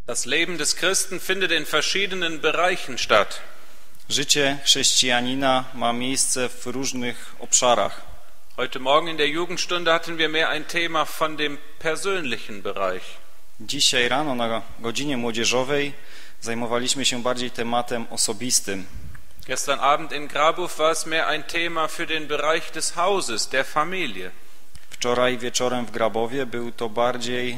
Das Leben des Christen findet in verschiedenen Bereichen statt. Życie chrześcijanina ma miejsce w różnych obszarach. Heute Morgen in der Jugendstunde hatten wir mehr ein Thema von dem persönlichen Bereich. Dzisiaj rano na godzinie młodzieżowej zajmowaliśmy się bardziej tematem osobistym. Gestern Abend in Grabow war es mehr ein Thema für den Bereich des Hauses, der Familie. Wczoraj wieczorem w Grabowie był to bardziej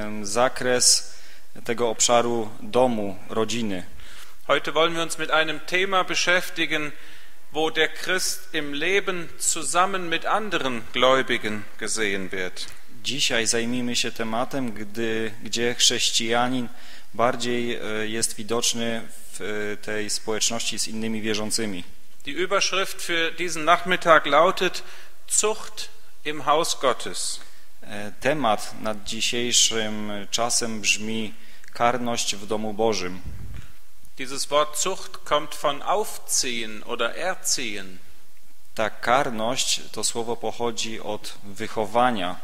zakres tego obszaru domu, rodziny. Heute wollen wir uns mit einem Thema beschäftigen, wo der Christ im Leben zusammen mit anderen Gläubigen gesehen wird. Dzisiaj zajmijmy się tematem, gdzie chrześcijanin bardziej jest widoczny w tej społeczności z innymi wierzącymi. Die Überschrift für diesen Nachmittag lautet Zucht im Haus Gottes. Temat nad dzisiejszym czasem brzmi karność w domu Bożym. Dieses Wort Zucht kommt von aufziehen oder erziehen. Ta karność, to słowo pochodzi od wychowania.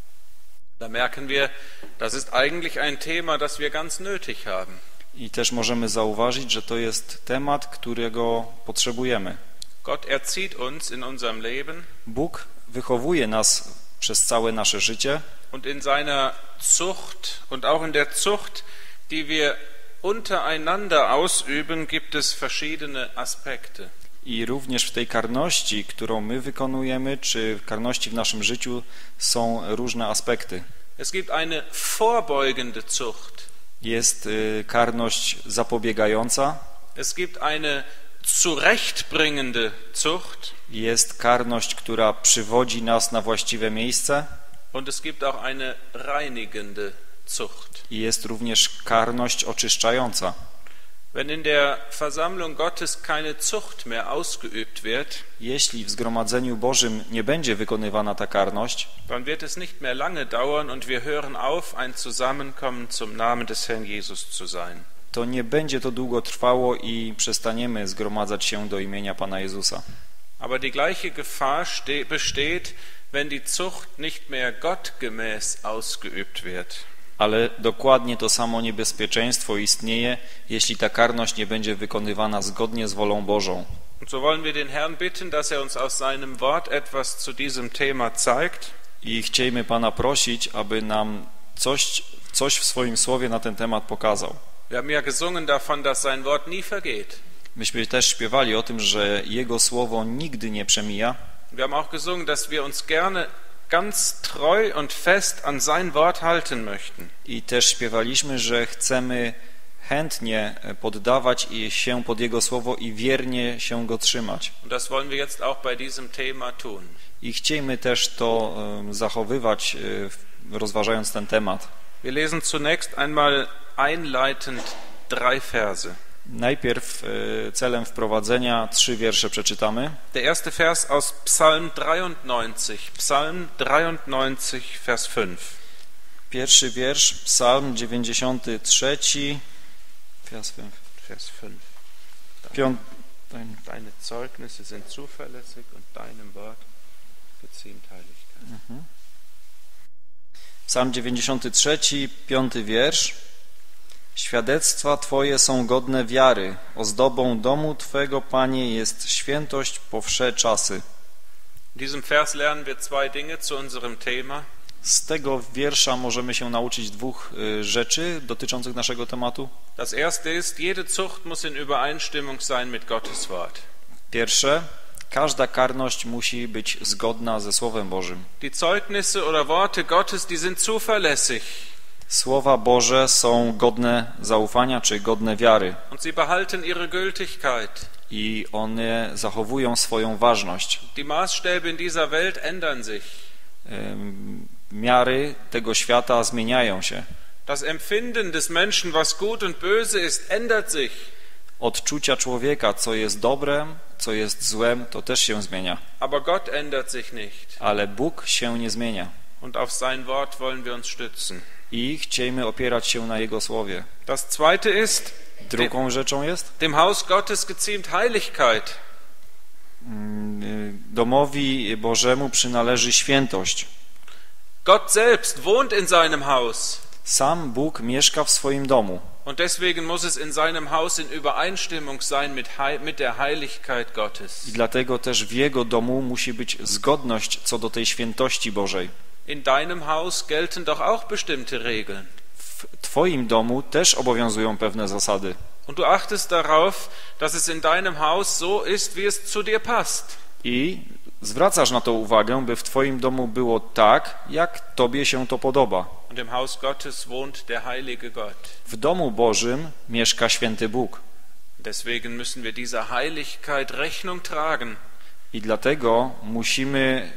Da merken wir, das ist eigentlich ein Thema, das wir ganz nötig haben. I też możemy zauważyć, że to jest temat, którego potrzebujemy. Gott erzieht uns in unserem Leben. Bóg wychowuje nas przez całe nasze życie. Und in seiner Zucht und auch in der Zucht, die wir untereinander ausüben, gibt es verschiedene Aspekte. I również w tej karności, którą my wykonujemy, czy w karności w naszym życiu są różne aspekty. Es gibt eine vorbeugende Zucht. Jest karność zapobiegająca. Es gibt eine zurechtbringende Zucht. Jest karność, która przywodzi nas na właściwe miejsce. Und es gibt auch eine reinigende Zucht. I jest również karność oczyszczająca. Wenn in der Versammlung Gottes keine Zucht mehr ausgeübt wird, jeśli w zgromadzeniu Bożym nie będzie wykonywana ta karność, dann wird es nicht mehr lange dauern und wir hören auf, ein Zusammenkommen zum Namen des Herrn Jesus zu sein. To nie będzie to długo trwało i przestaniemy zgromadzać się do imienia Pana Jezusa. Aber die gleiche Gefahr besteht, wenn die Zucht nicht mehr gottgemäß ausgeübt wird. Ale dokładnie to samo niebezpieczeństwo istnieje, jeśli ta karność nie będzie wykonywana zgodnie z wolą Bożą. Und so wollen wir den Herrn bitten, dass uns aus seinem Wort etwas zu diesem Thema zeigt. I chciejmy Pana prosić, aby nam coś w swoim słowie na ten temat pokazał. Wir haben ja gesungen davon, dass sein Wort nie vergeht. Myśmy też śpiewali o tym, że Jego słowo nigdy nie przemija. Wir haben auch gesungen, dass wir uns gerne ganz treu und fest an sein Wort halten möchten. I też śpiewaliśmy, że chcemy chętnie poddawać się pod Jego słowo i wiernie się go trzymać. Und das wollen wir jetzt auch bei diesem Thema tun. I chciejmy też to zachowywać, rozważając ten temat. Wir lesen zunächst einmal einleitend 3 Verse. Najpierw celem wprowadzenia 3 wiersze przeczytamy. Der erste Vers aus Psalm 93, Vers 5. Pierwszy wiersz, Psalm 93, Vers 5. Vers 5. Deine Zeugnisse sind zuverlässig und deinem Wort geziemt Heiligkeit. Psalm 93, 5 wiersz. Świadectwa Twoje są godne wiary, ozdobą domu Twego, Panie, jest świętość po wsze czasy. In diesem Vers lernen wir 2 Dinge zu unserem Thema. Z tego wiersza możemy się nauczyć 2 rzeczy dotyczących naszego tematu. Das erste ist, jede Zucht muss in Übereinstimmung sein mit Gottes Wort. Pierwsze, każda karność musi być zgodna ze Słowem Bożym. Die Zeugnisse oder Worte Gottes, die sind zuverlässig. Słowa Boże są godne zaufania, czy godne wiary. Und sie behalten ihre Gültigkeit. I one zachowują swoją ważność. Die Maßstäbe in dieser Welt ändern sich. Miary tego świata zmieniają się. Das Empfinden des Menschen, was gut und böse ist, ändert sich. Odczucia człowieka, co jest dobrem, co jest złem, to też się zmienia. Aber Gott ändert sich nicht. Ale Bóg się nie zmienia. Und auf sein Wort wollen wir uns stützen. I chciejmy opierać się na Jego słowie. Das zweite ist, drugą rzeczą jest, dem Haus Gottes geziemt Heiligkeit. Domowi Bożemu przynależy świętość. Gott selbst wohnt in seinem Haus. Sam Bóg mieszka w swoim domu. Und deswegen muss es in seinem Haus in Übereinstimmung sein mit der Heiligkeit Gottes. I dlatego też w Jego domu musi być zgodność co do tej świętości Bożej. In deinem Haus gelten doch auch bestimmte Regeln. W Twoim domu też obowiązują pewne zasady. Und du achtest darauf, dass es in deinem Haus so ist, wie es zu dir passt. I zwracasz na to uwagę, by w Twoim domu było tak, jak Tobie się to podoba. Und im Haus Gottes wohnt der heilige Gott. W domu Bożym mieszka święty Bóg. Deswegen müssen wir dieser Heiligkeit Rechnung tragen. I dlatego musimy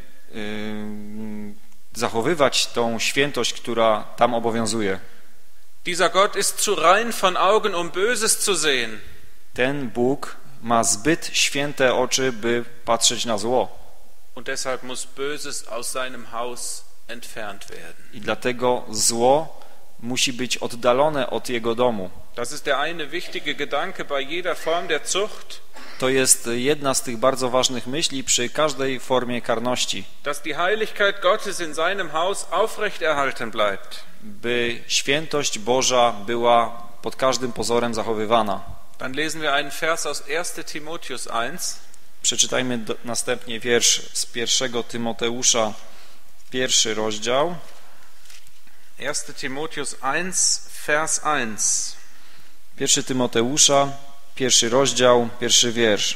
zachowywać tą świętość, która tam obowiązuje. Dieser Gott ist zu rein von Augen, um Böses zu sehen. Ten Bóg ma zbyt święte oczy, by patrzeć na zło. Und deshalb muss Böses aus seinem Haus entfernt werden. I dlatego zło musi być oddalone od jego domu. Das ist der eine wichtige Gedanke bei jeder Form der Zucht. To jest jedna z tych bardzo ważnych myśli przy każdej formie karności. Dass die Heiligkeit Gottes in seinem Haus aufrechterhalten bleibt. By świętość Boża była pod każdym pozorem zachowywana. Dann lesen wir einen Vers aus 1. Timotheus 1. Przeczytajmy następnie wiersz z 1 Tymoteusza, 1 rozdział. 1. Timotheus 1, Vers 1. 1 Tymoteusza, 1 rozdział, 1 wiersz.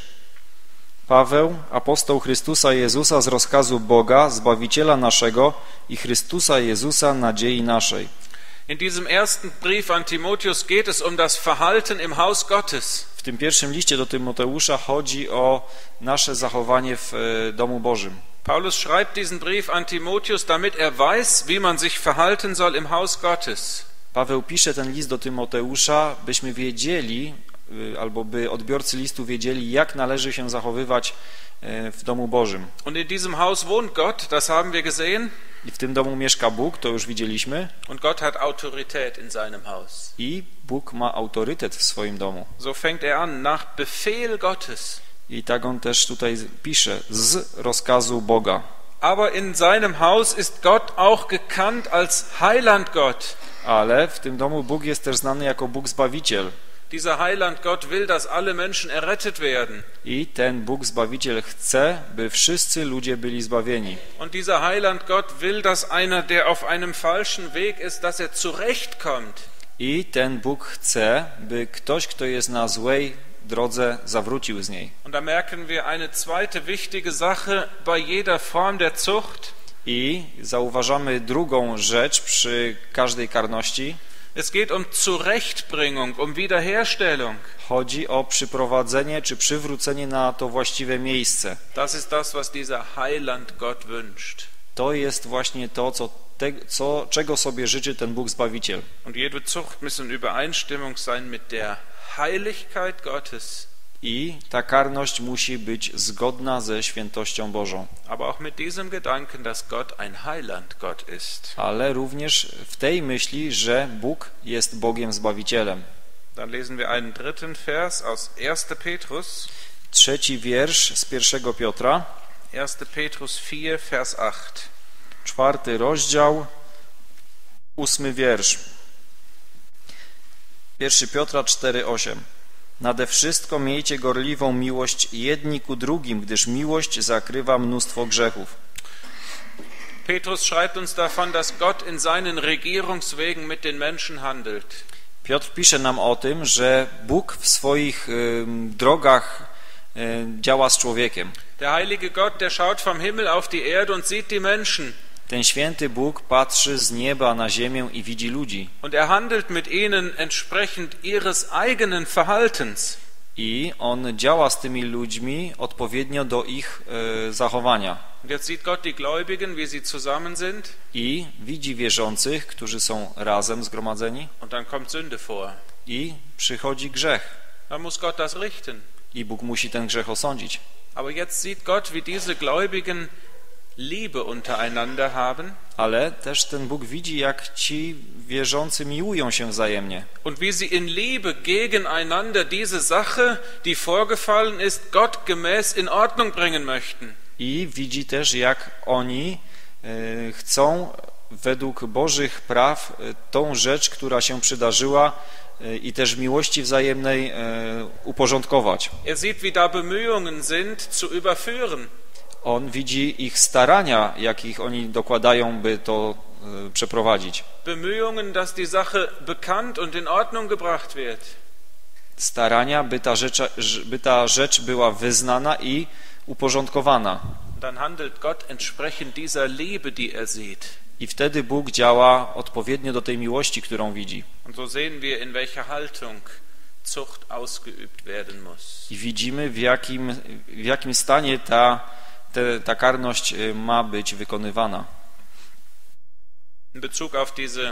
Paweł, apostoł Chrystusa Jezusa z rozkazu Boga, Zbawiciela naszego i Chrystusa Jezusa, nadziei naszej. In diesem ersten Brief an Timotheus geht es um das Verhalten im Haus Gottes. W tym pierwszym liście do Tymoteusza chodzi o nasze zachowanie w domu Bożym. Paulus schreibt diesen Brief an Timotheus, damit weiß, wie man sich verhalten soll im Haus Gottes. Paweł pisze ten list do Tymoteusza, byśmy wiedzieli, albo by odbiorcy listu wiedzieli, jak należy się zachowywać w domu Bożym. Und in diesem Haus wohnt Gott, das haben wir gesehen. I w tym domu mieszka Bóg, to już widzieliśmy. Und Gott hat Autorität in seinem Haus. I Bóg ma autorytet w swoim domu. So fängt an, nach Befehl Gottes. I tak on też tutaj pisze, z rozkazu Boga. Aber in seinem Haus ist Gott auch gekannt als Heilandgott. Ale w tym domu Bóg jest też znany jako Bóg Zbawiciel. Dieser Heilandgott will, dass alle Menschen errettet werden. I ten Bóg Zbawiciel chce, by wszyscy ludzie byli zbawieni. Und dieser Heilandgott will, dass einer, der auf einem falschen Weg ist, dass er zurechtkommt. I ten Bóg chce, by ktoś, kto jest na złej drodze, zawrócił z niej. Und da merken wir eine zweite wichtige Sache bei jeder Form der Zucht. I zauważamy drugą rzecz przy każdej karności. Es geht um Zurechtbringung, um Wiederherstellung. Chodzi o przyprowadzenie czy przywrócenie na to właściwe miejsce. Das ist das, was dieser Heilandgott wünscht. To jest właśnie to, czego sobie życzy ten Bóg Zbawiciel. Und jede Zucht muss in Übereinstimmung sein mit der Heiligkeit Gottes. I ta karność musi być zgodna ze świętością Bożą. Aber auch mit diesem Gedanken, dass Gott ein Heilandgott ist. Ale również w tej myśli, że Bóg jest Bogiem Zbawicielem. Dann lesen wir einen dritten Vers aus 1. Petrus. 3 wiersz z 1 Piotra. 1. Petrus 4, Vers 8. 4 rozdział, 8 wiersz. 1 Piotra 4:8. Nade wszystko miejcie gorliwą miłość jedni ku drugim, gdyż miłość zakrywa mnóstwo grzechów. Petrus schreibt uns davon, dass Gott in seinen Regierungswegen mit den Menschen handelt. Piotr pisze nam o tym, że Bóg w swoich drogach działa z człowiekiem. Der heilige Gott, der schaut vom Himmel auf die Erde und sieht die Menschen. Ten święty Bóg patrzy z nieba na ziemię i widzi ludzi. Und handelt mit ihnen entsprechend ihres eigenen Verhaltens. I on działa z tymi ludźmi odpowiednio do ich zachowania. Und jetzt sieht Gott die Gläubigen, wie sie zusammen sind. I widzi wierzących, którzy są razem zgromadzeni. Und dann kommt Sünde vor. I przychodzi grzech. Dann muss Gott das richten. I Bóg musi ten grzech osądzić. Aber jetzt sieht Gott, wie diese Gläubigen Liebe untereinander haben. Ale też ten Bóg widzi, jak ci wierzący miłują się wzajemnie. Und wie sie in Liebe gegeneinander diese Sache, die vorgefallen ist, gottgemäß in Ordnung bringen möchten. I widzi też, jak oni chcą według Bożych praw tą rzecz, która się przydarzyła i też w miłości wzajemnej uporządkować. Er sieht, wie da Bemühungen sind, zu überführen. On widzi ich starania, jakich oni dokładają, by to przeprowadzić. Bemühungen, dass die Sache bekannt und in Ordnung gebracht wird. Starania, by ta rzecz była wyznana i uporządkowana. Dann handelt Gott entsprechend dieser Liebe, die er sieht. I wtedy Bóg działa odpowiednio do tej miłości, którą widzi. Und so sehen wir, in welcher Haltung Zucht ausgeübt werden muss. I widzimy, w jakim stanie ta karność ma być wykonywana. In Bezug auf diese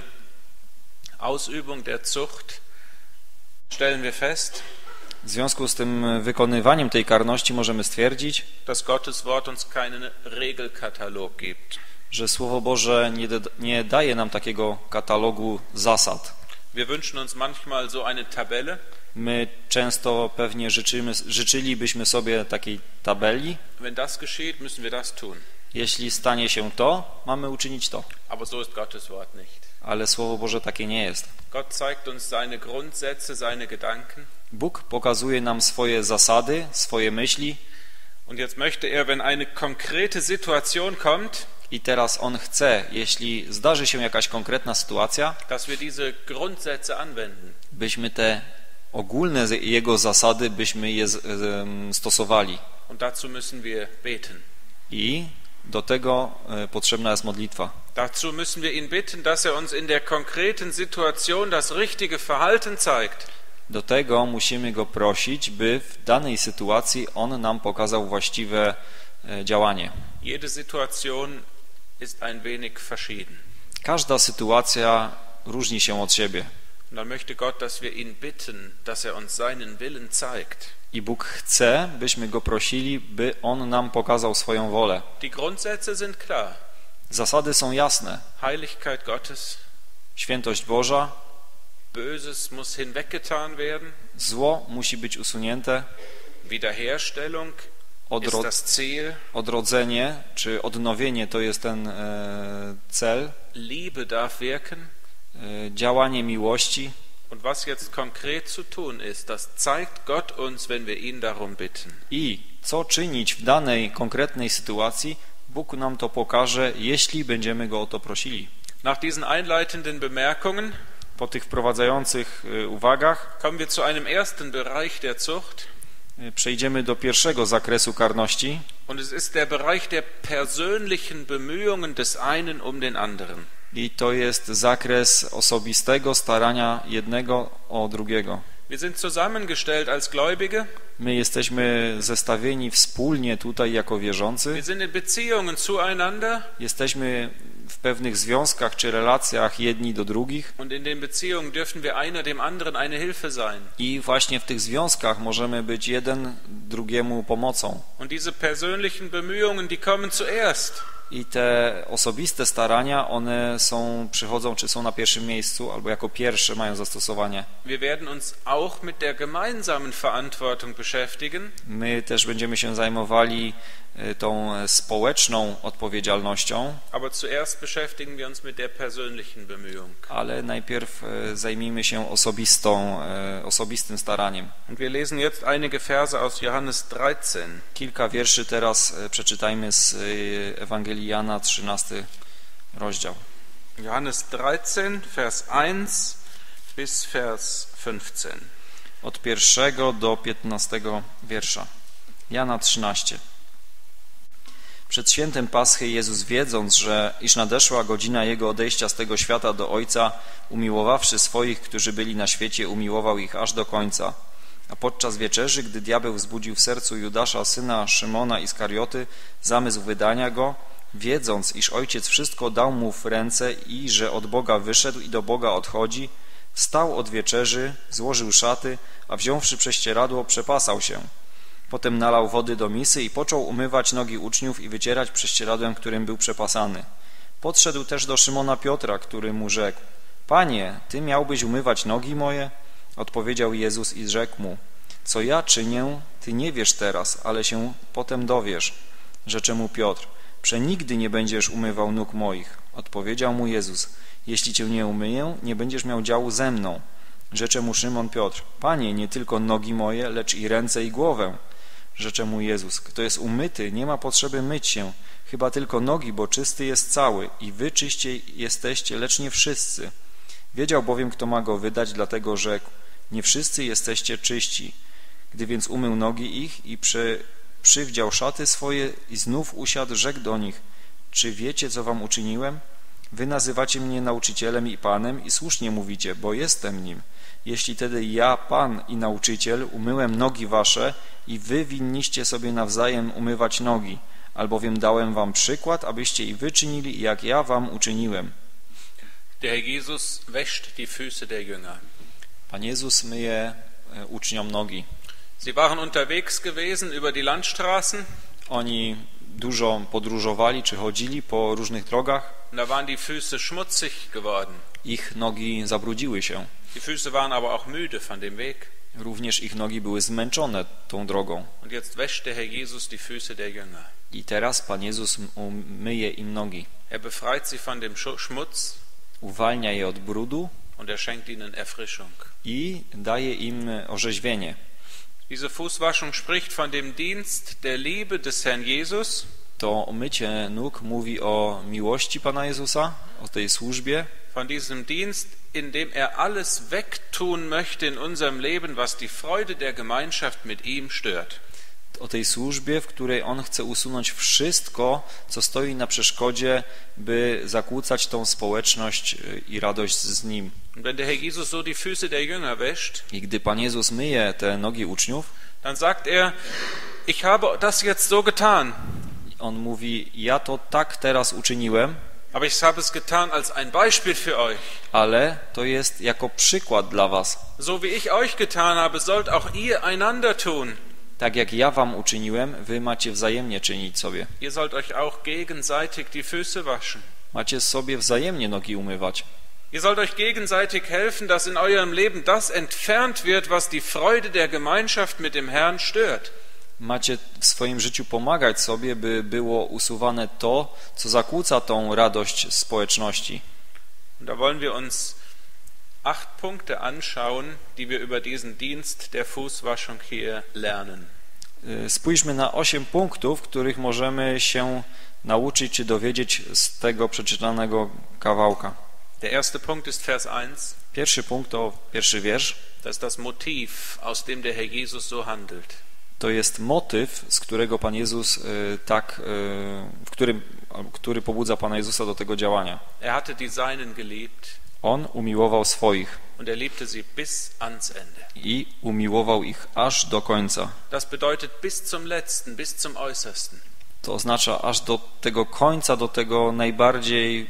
Ausübung der Zucht stellen wir fest, W związku z tym wykonywaniem tej karności możemy stwierdzić, dass Gottes Wort uns keinen Regelkatalog gibt. że Słowo Boże nie daje nam takiego katalogu zasad. Wir wünschen uns manchmal so eine Tabelle. My często pewnie życzylibyśmy sobie takiej tabeli. Wenn das geschieht, müssen wir das tun. Jeśli stanie się to, mamy uczynić to. Aber so ist Gottes Wort nicht. Ale Słowo Boże takie nie jest. Gott zeigt uns seine Grundsätze, seine Gedanken. Bóg pokazuje nam swoje zasady, swoje myśli. Und jetzt möchte er, wenn eine konkrete Situation kommt, I teraz On chce, jeśli zdarzy się jakaś konkretna sytuacja, dass wir diese Grundsätze anwenden. byśmy te ogólne Jego zasady, byśmy je stosowali. Und dazu müssen wir beten. I do tego potrzebna jest modlitwa. Dazu müssen wir ihn bitten, dass er uns in der konkreten Situation das richtige Verhalten zeigt. Do tego musimy Go prosić, by w danej sytuacji On nam pokazał właściwe działanie. Jede Situation ist ein wenig verschieden. Każda sytuacja różni się od siebie. Und dann möchte Gott, dass wir ihn bitten, dass er uns seinen Willen zeigt. I Bóg chce, byśmy Go prosili, by On nam pokazał swoją wolę. Die Grundsätze sind klar. Zasady są jasne. Heiligkeit Gottes, Świętość Boża, Böses muss hinweggetan werden, zło musi być usunięte, Wiederherstellung ist das Ziel, odrodzenie czy odnowienie to jest ten cel, Liebe darf wirken. działanie miłości. Und was jetzt konkret zu tun ist, das zeigt Gott uns, wenn wir ihn darum bitten. I co czynić w danej konkretnej sytuacji, Bóg nam to pokaże, jeśli będziemy Go o to prosili. Nach diesen einleitenden Bemerkungen Po tych wprowadzających uwagach kommen wir zu einem ersten Bereich der Zucht. przejdziemy do pierwszego zakresu karności. Und es ist der Bereich der persönlichen Bemühungen des einen um den anderen. I to jest zakres osobistego starania jednego o drugiego. Wir sind zusammengestellt als Gläubige. My jesteśmy zestawieni wspólnie tutaj jako wierzący. Wir sind in Beziehungen zueinander. Jesteśmy w pewnych związkach czy relacjach jedni do drugich. Und in den Beziehungen dürfen wir einer dem anderen eine Hilfe sein. I właśnie w tych związkach możemy być jeden drugiemu pomocą. Und diese persönlichen Bemühungen, die kommen zuerst. I te osobiste starania, one przychodzą, czy są na pierwszym miejscu, albo jako pierwsze mają zastosowanie. Wir werden uns auch mit der gemeinsamen Verantwortung beschäftigen. My też będziemy się zajmowali tą społeczną odpowiedzialnością. Aber zuerst beschäftigen wir uns mit der persönlichen Bemühung. Ale najpierw zajmijmy się osobistym staraniem. Und wir lesen jetzt einige Verse aus Johannes 13. Kilka wierszy teraz przeczytajmy z Ewangelii Jana, 13 rozdział. Johannes 13, Vers 1 bis Vers 15. Od 1 do 15 wiersza. Jana 13. Przed świętem Paschy Jezus, wiedząc, iż nadeszła godzina Jego odejścia z tego świata do Ojca, umiłowawszy swoich, którzy byli na świecie, umiłował ich aż do końca. A podczas wieczerzy, gdy diabeł wzbudził w sercu Judasza, syna Szymona Iskarioty, zamysł wydania go, wiedząc, iż Ojciec wszystko dał mu w ręce i że od Boga wyszedł i do Boga odchodzi, wstał od wieczerzy, złożył szaty, a wziąwszy prześcieradło, przepasał się. Potem nalał wody do misy i począł umywać nogi uczniów i wycierać prześcieradłem, którym był przepasany. Podszedł też do Szymona Piotra, który mu rzekł: Panie, Ty miałbyś umywać nogi moje? Odpowiedział Jezus i rzekł mu: Co ja czynię, Ty nie wiesz teraz, ale się potem dowiesz. Rzecze mu Piotr: Przenigdy nie będziesz umywał nóg moich. Odpowiedział mu Jezus: jeśli cię nie umyję, nie będziesz miał działu ze mną. Rzecze mu Szymon Piotr: Panie, nie tylko nogi moje, lecz i ręce i głowę. Rzecze mu Jezus: kto jest umyty, nie ma potrzeby myć się, chyba tylko nogi, bo czysty jest cały. I wy czyściej jesteście, lecz nie wszyscy. Wiedział bowiem, kto ma go wydać, dlatego rzekł: nie wszyscy jesteście czyści. Gdy więc umył nogi ich i przywdział szaty swoje i znów usiadł, rzekł do nich: czy wiecie, co wam uczyniłem? Wy nazywacie mnie nauczycielem i Panem i słusznie mówicie, bo jestem nim. Jeśli tedy ja, Pan i nauczyciel, umyłem nogi wasze i wy winniście sobie nawzajem umywać nogi, albowiem dałem wam przykład, abyście i wy czynili, jak ja wam uczyniłem. Der Herr Jesus wäscht die Füße der Jünger. Pan Jezus myje uczniom nogi. Sie waren unterwegs gewesen über die Landstraßen. Oni dużo podróżowali czy chodzili po różnych drogach. Da waren die Füße schmutzig geworden. Ich nogi zabrudziły się. Die Füße waren aber auch müde von dem Weg. Również ich nogi były zmęczone tą drogą. Und jetzt wäscht der Herr Jesus die Füße der Jünger. I teraz Pan Jezus myje im nogi. Er befreit sie von dem Schmutz. Uwalnia je od brudu Und er schenkt ihnen Erfrischung. i daje im orzeźwienie. Diese Fußwaschung spricht von dem Dienst der Liebe des Herrn Jesus. To mycie nóg mówi o miłości Pana Jezusa, o tej służbie, Von diesem Dienst, in dem er alles wegtun möchte in unserem Leben, was die Freude der Gemeinschaft mit ihm stört. o tej służbie, w której On chce usunąć wszystko, co stoi na przeszkodzie, by zakłócać tą społeczność i radość z Nim. Und wenn der Herr Jesus so die Füße der Jünger wäscht, I gdy Pan Jezus myje te nogi uczniów, dann sagt er, ich habe das jetzt so getan, On mówi: ja to tak teraz uczyniłem, aber ich habe es getan als ein Beispiel für euch. ale to jest jako przykład dla was. So wie ich euch getan habe, sollt auch ihr einander tun. Tak jak ja wam uczyniłem, wy macie wzajemnie czynić sobie. Ihr sollt euch auch gegenseitig die Füße waschen. Macie sobie wzajemnie nogi umywać. Ihr sollt euch gegenseitig helfen, dass in eurem Leben das entfernt wird, was die Freude der Gemeinschaft mit dem Herrn stört. Macie w swoim życiu pomagać sobie, by było usuwane to, co zakłóca tą radość społeczności. Und da wollen wir uns 8 Punkte anschauen, die wir über diesen Dienst der Fußwaschung hier lernen. Spójrzmy na 8 punktów, których możemy się nauczyć czy dowiedzieć z tego przeczytanego kawałka. Der erste Punkt ist Vers 1. Pierwszy punkt to pierwszy wiersz. Das ist das Motiv, aus dem der Herr Jesus so handelt. To jest motyw, z którego Pan Jezus który pobudza Pana Jezusa do tego działania. Er hatte die Seinen geliebt On umiłował swoich und er liebte sie bis ans Ende. i umiłował ich aż do końca. Das bedeutet bis zum Letzten, bis zum Äußersten. To oznacza aż do tego końca, do tego najbardziej,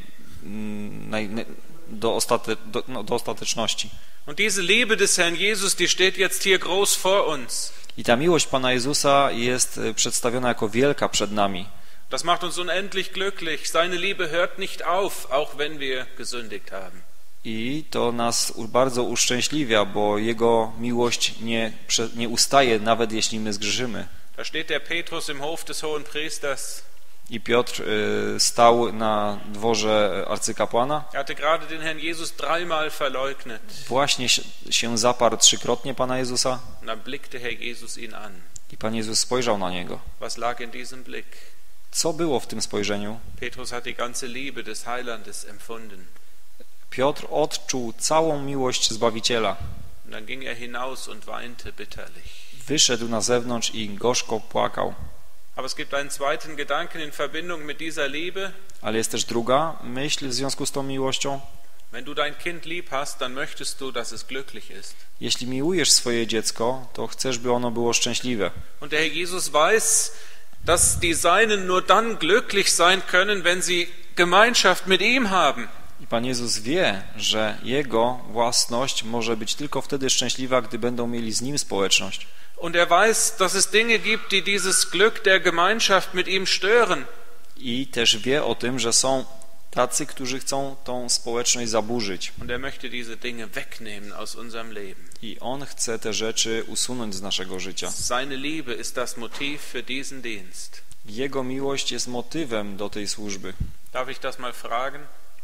do ostateczności. Und diese Liebe des Herrn Jesus, die steht jetzt hier groß vor uns. I ta miłość Pana Jezusa jest przedstawiona jako wielka przed nami. Das macht uns unendlich glücklich. Seine Liebe hört nicht auf, auch wenn wir gesündigt haben. I to nas bardzo uszczęśliwia, bo Jego miłość nie ustaje, nawet jeśli my zgrzeszymy. Da steht der Petrus im Hof des Hohenpriesters. I Piotr stał na dworze arcykapłana. Er hatte gerade den Herrn Jesus 3-mal verleugnet. Właśnie się zaparł 3-krotnie Pana Jezusa. Und dann blickte Herr Jesus ihn an. I Pan Jezus spojrzał na niego. Was lag in diesem Blick? Co było w tym spojrzeniu? Petrus hat die ganze Liebe des Heilandes empfunden. Piotr odczuł całą miłość Zbawiciela. Und dann ging er hinaus und weinte bitterlich. Wyszedł na zewnątrz i gorzko płakał. Aber es gibt einen zweiten Gedanken in Verbindung mit dieser Liebe. Ale jest też druga myśl w związku z tą miłością. Wenn du dein Kind lieb hast, dann möchtest du, dass es glücklich ist. Jeśli miłujesz swoje dziecko, to chcesz, by ono było szczęśliwe. Und der Herr Jesus weiß, dass die Seinen nur dann glücklich sein können, wenn sie Gemeinschaft mit ihm haben. I Pan Jezus wie, że Jego własność może być tylko wtedy szczęśliwa, gdy będą mieli z Nim społeczność. Und er weiß, dass es Dinge gibt, die dieses Glück der Gemeinschaft mit ihm stören. I też wie o tym, że są tacy, którzy chcą tą społeczność zaburzyć. Und er möchte diese Dinge wegnehmen aus unserem Leben. I On chce te rzeczy usunąć z naszego życia. Seine Liebe ist das Motiv für diesen Dienst. Jego miłość jest motywem do tej służby. Darf ich das mal fragen?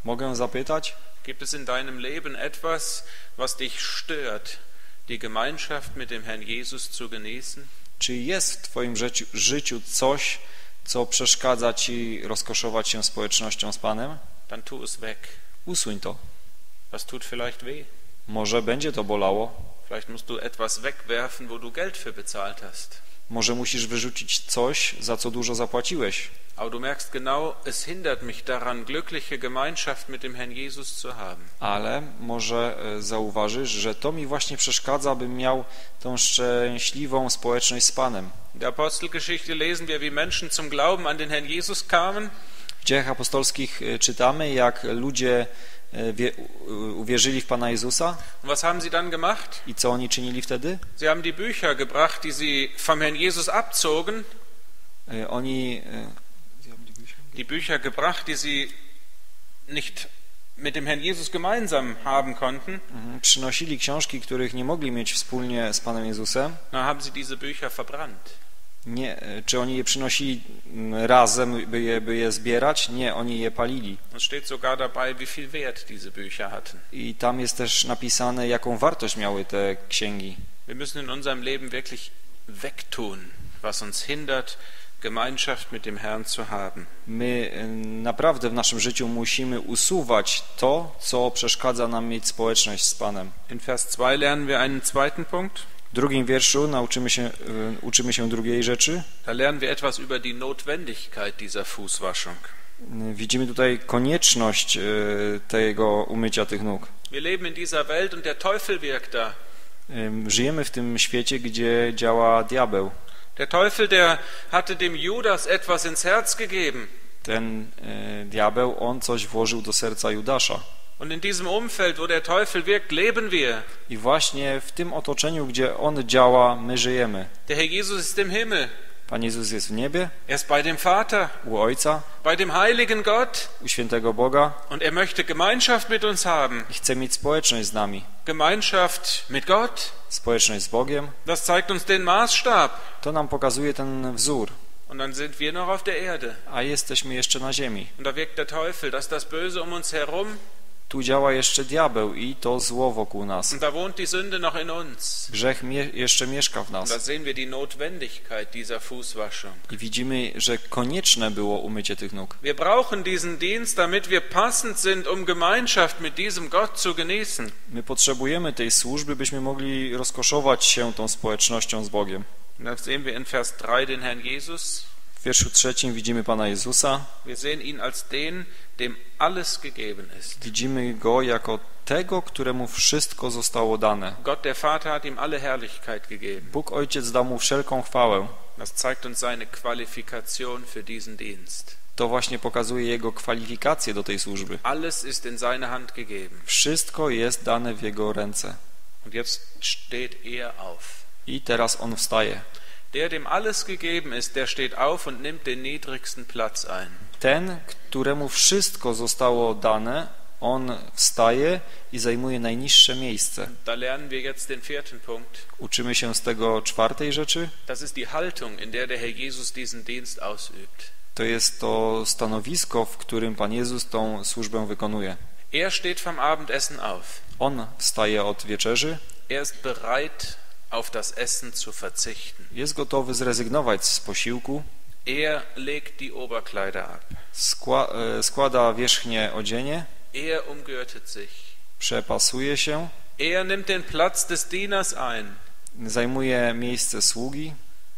Mogę zapytać, Gibt es in deinem Leben etwas, was dich stört, die Gemeinschaft mit dem Herrn Jesus zu genießen? czy jest w twoim życiu coś, co przeszkadza ci rozkoszować się społecznością z Panem? Dann tu es weg. Usuń to. Das tut vielleicht weh. Może będzie to bolało. Vielleicht musst du etwas wegwerfen, wo du Geld für bezahlt hast. Może musisz wyrzucić coś, za co dużo zapłaciłeś. Aber du merkst genau, es hindert mich daran, glückliche Gemeinschaft mit dem Herrn Jesus zu haben. Ale może zauważysz, że to mi właśnie przeszkadza, bym miał tą szczęśliwą społeczność z Panem. In der Apostelgeschichte lesen wir, wie Menschen zum Glauben an den Herrn Jesus kamen. W Dziejach Apostolskich czytamy, jak ludzie uwierzyli w Pana Jezusa. Und was haben sie dann gemacht? I co oni czynili wtedy? Sie haben die Bücher gebracht, die sie vom Herrn Jesus abzogen. Oni Die Bücher gebracht, die sie nicht mit dem Herrn Jesus gemeinsam haben konnten. przynosili książki, których nie mogli mieć wspólnie z Panem Jezusem. Dann haben sie diese Bücher verbrannt. Nie, czy oni je przynosili razem, by je zbierać? Nie, oni je palili. Es steht sogar dabei, wie viel Wert diese Bücher hatten. I tam jest też napisane, jaką wartość miały te księgi. Wir müssen in unserem Leben wirklich wegtun, was uns hindert, Gemeinschaft mit dem Herrn zu haben. My naprawdę w naszym życiu musimy usuwać to, co przeszkadza nam mieć społeczność z Panem. In Vers 2 lernen wir einen zweiten Punkt. W drugim wierszu uczymy się drugiej rzeczy. Da lernen wir etwas über die Notwendigkeit dieser Fußwaschung. Widzimy tutaj konieczność tego umycia tych nóg. Wir leben in dieser Welt und der Teufel wirkt da. Żyjemy w tym świecie, gdzie działa diabeł. Der Teufel, der hatte dem Judas etwas ins Herz gegeben. Ten diabeł, on coś włożył do serca Judasza. Und in diesem Umfeld, wo der Teufel wirkt, leben wir. I właśnie w tym otoczeniu, gdzie on działa, my żyjemy. Der Herr Jesus ist im Himmel. Pan Jezus jest w niebie, Er ist bei dem Vater, u Ojca, bei dem heiligen Gott. u świętego Boga Und er möchte Gemeinschaft mit uns haben. i chce mieć społeczność z nami. Gemeinschaft mit Gott. Społeczność z Bogiem. Das zeigt uns den Maßstab. To nam pokazuje ten wzór. Und dann sind wir noch auf der Erde. A jesteśmy jeszcze na ziemi. Und da wirkt der Teufel, dass das Böse um uns herum. Tu działa jeszcze diabeł i to zło wokół nas. Und da wohnt die Sünde noch in uns. Grzech jeszcze mieszka w Und da nas. sehen wir die Notwendigkeit dieser Fußwaschung. I widzimy, że konieczne było umycie tych nóg. Wir brauchen diesen Dienst, damit wir passend sind, um Gemeinschaft mit diesem Gott zu genießen. My potrzebujemy tej służby, byśmy mogli rozkoszować się tą społecznością z Bogiem. Und da sehen wir in Vers 3 den Herrn Jesus. W wierszu 3 widzimy Pana Jezusa. Wir sehen ihn als den, dem alles gegeben ist. Widzimy Go jako tego, któremu wszystko zostało dane. Gott, der Vater, hat ihm alle Herrlichkeit gegeben. Bóg Ojciec dał mu wszelką chwałę. Das zeigt uns seine Qualifikation für diesen Dienst. To właśnie pokazuje Jego kwalifikacje do tej służby. Alles ist in seine Hand gegeben. Wszystko jest dane w Jego ręce. Und jetzt steht er auf. I teraz On wstaje. Der, dem alles gegeben ist, der steht auf und nimmt den niedrigsten Platz ein. Ten, któremu wszystko zostało dane, On wstaje i zajmuje najniższe miejsce. Da lernen wir jetzt den vierten Punkt. Uczymy się z tego czwartej rzeczy. Das ist die Haltung, in der der Herr Jesus diesen Dienst ausübt. To jest to stanowisko, w którym Pan Jezus tą służbę wykonuje. Er steht vom Abendessen auf. On wstaje od wieczerzy. Er ist bereit, auf das Essen zu verzichten. Jest gotowy zrezygnować z posiłku. Er legt die Oberkleider ab. Składa wierzchnie odzienie. Er umgürtet sich. Przepasuje się. Er nimmt den Platz des Dieners ein. Zajmuje miejsce sługi.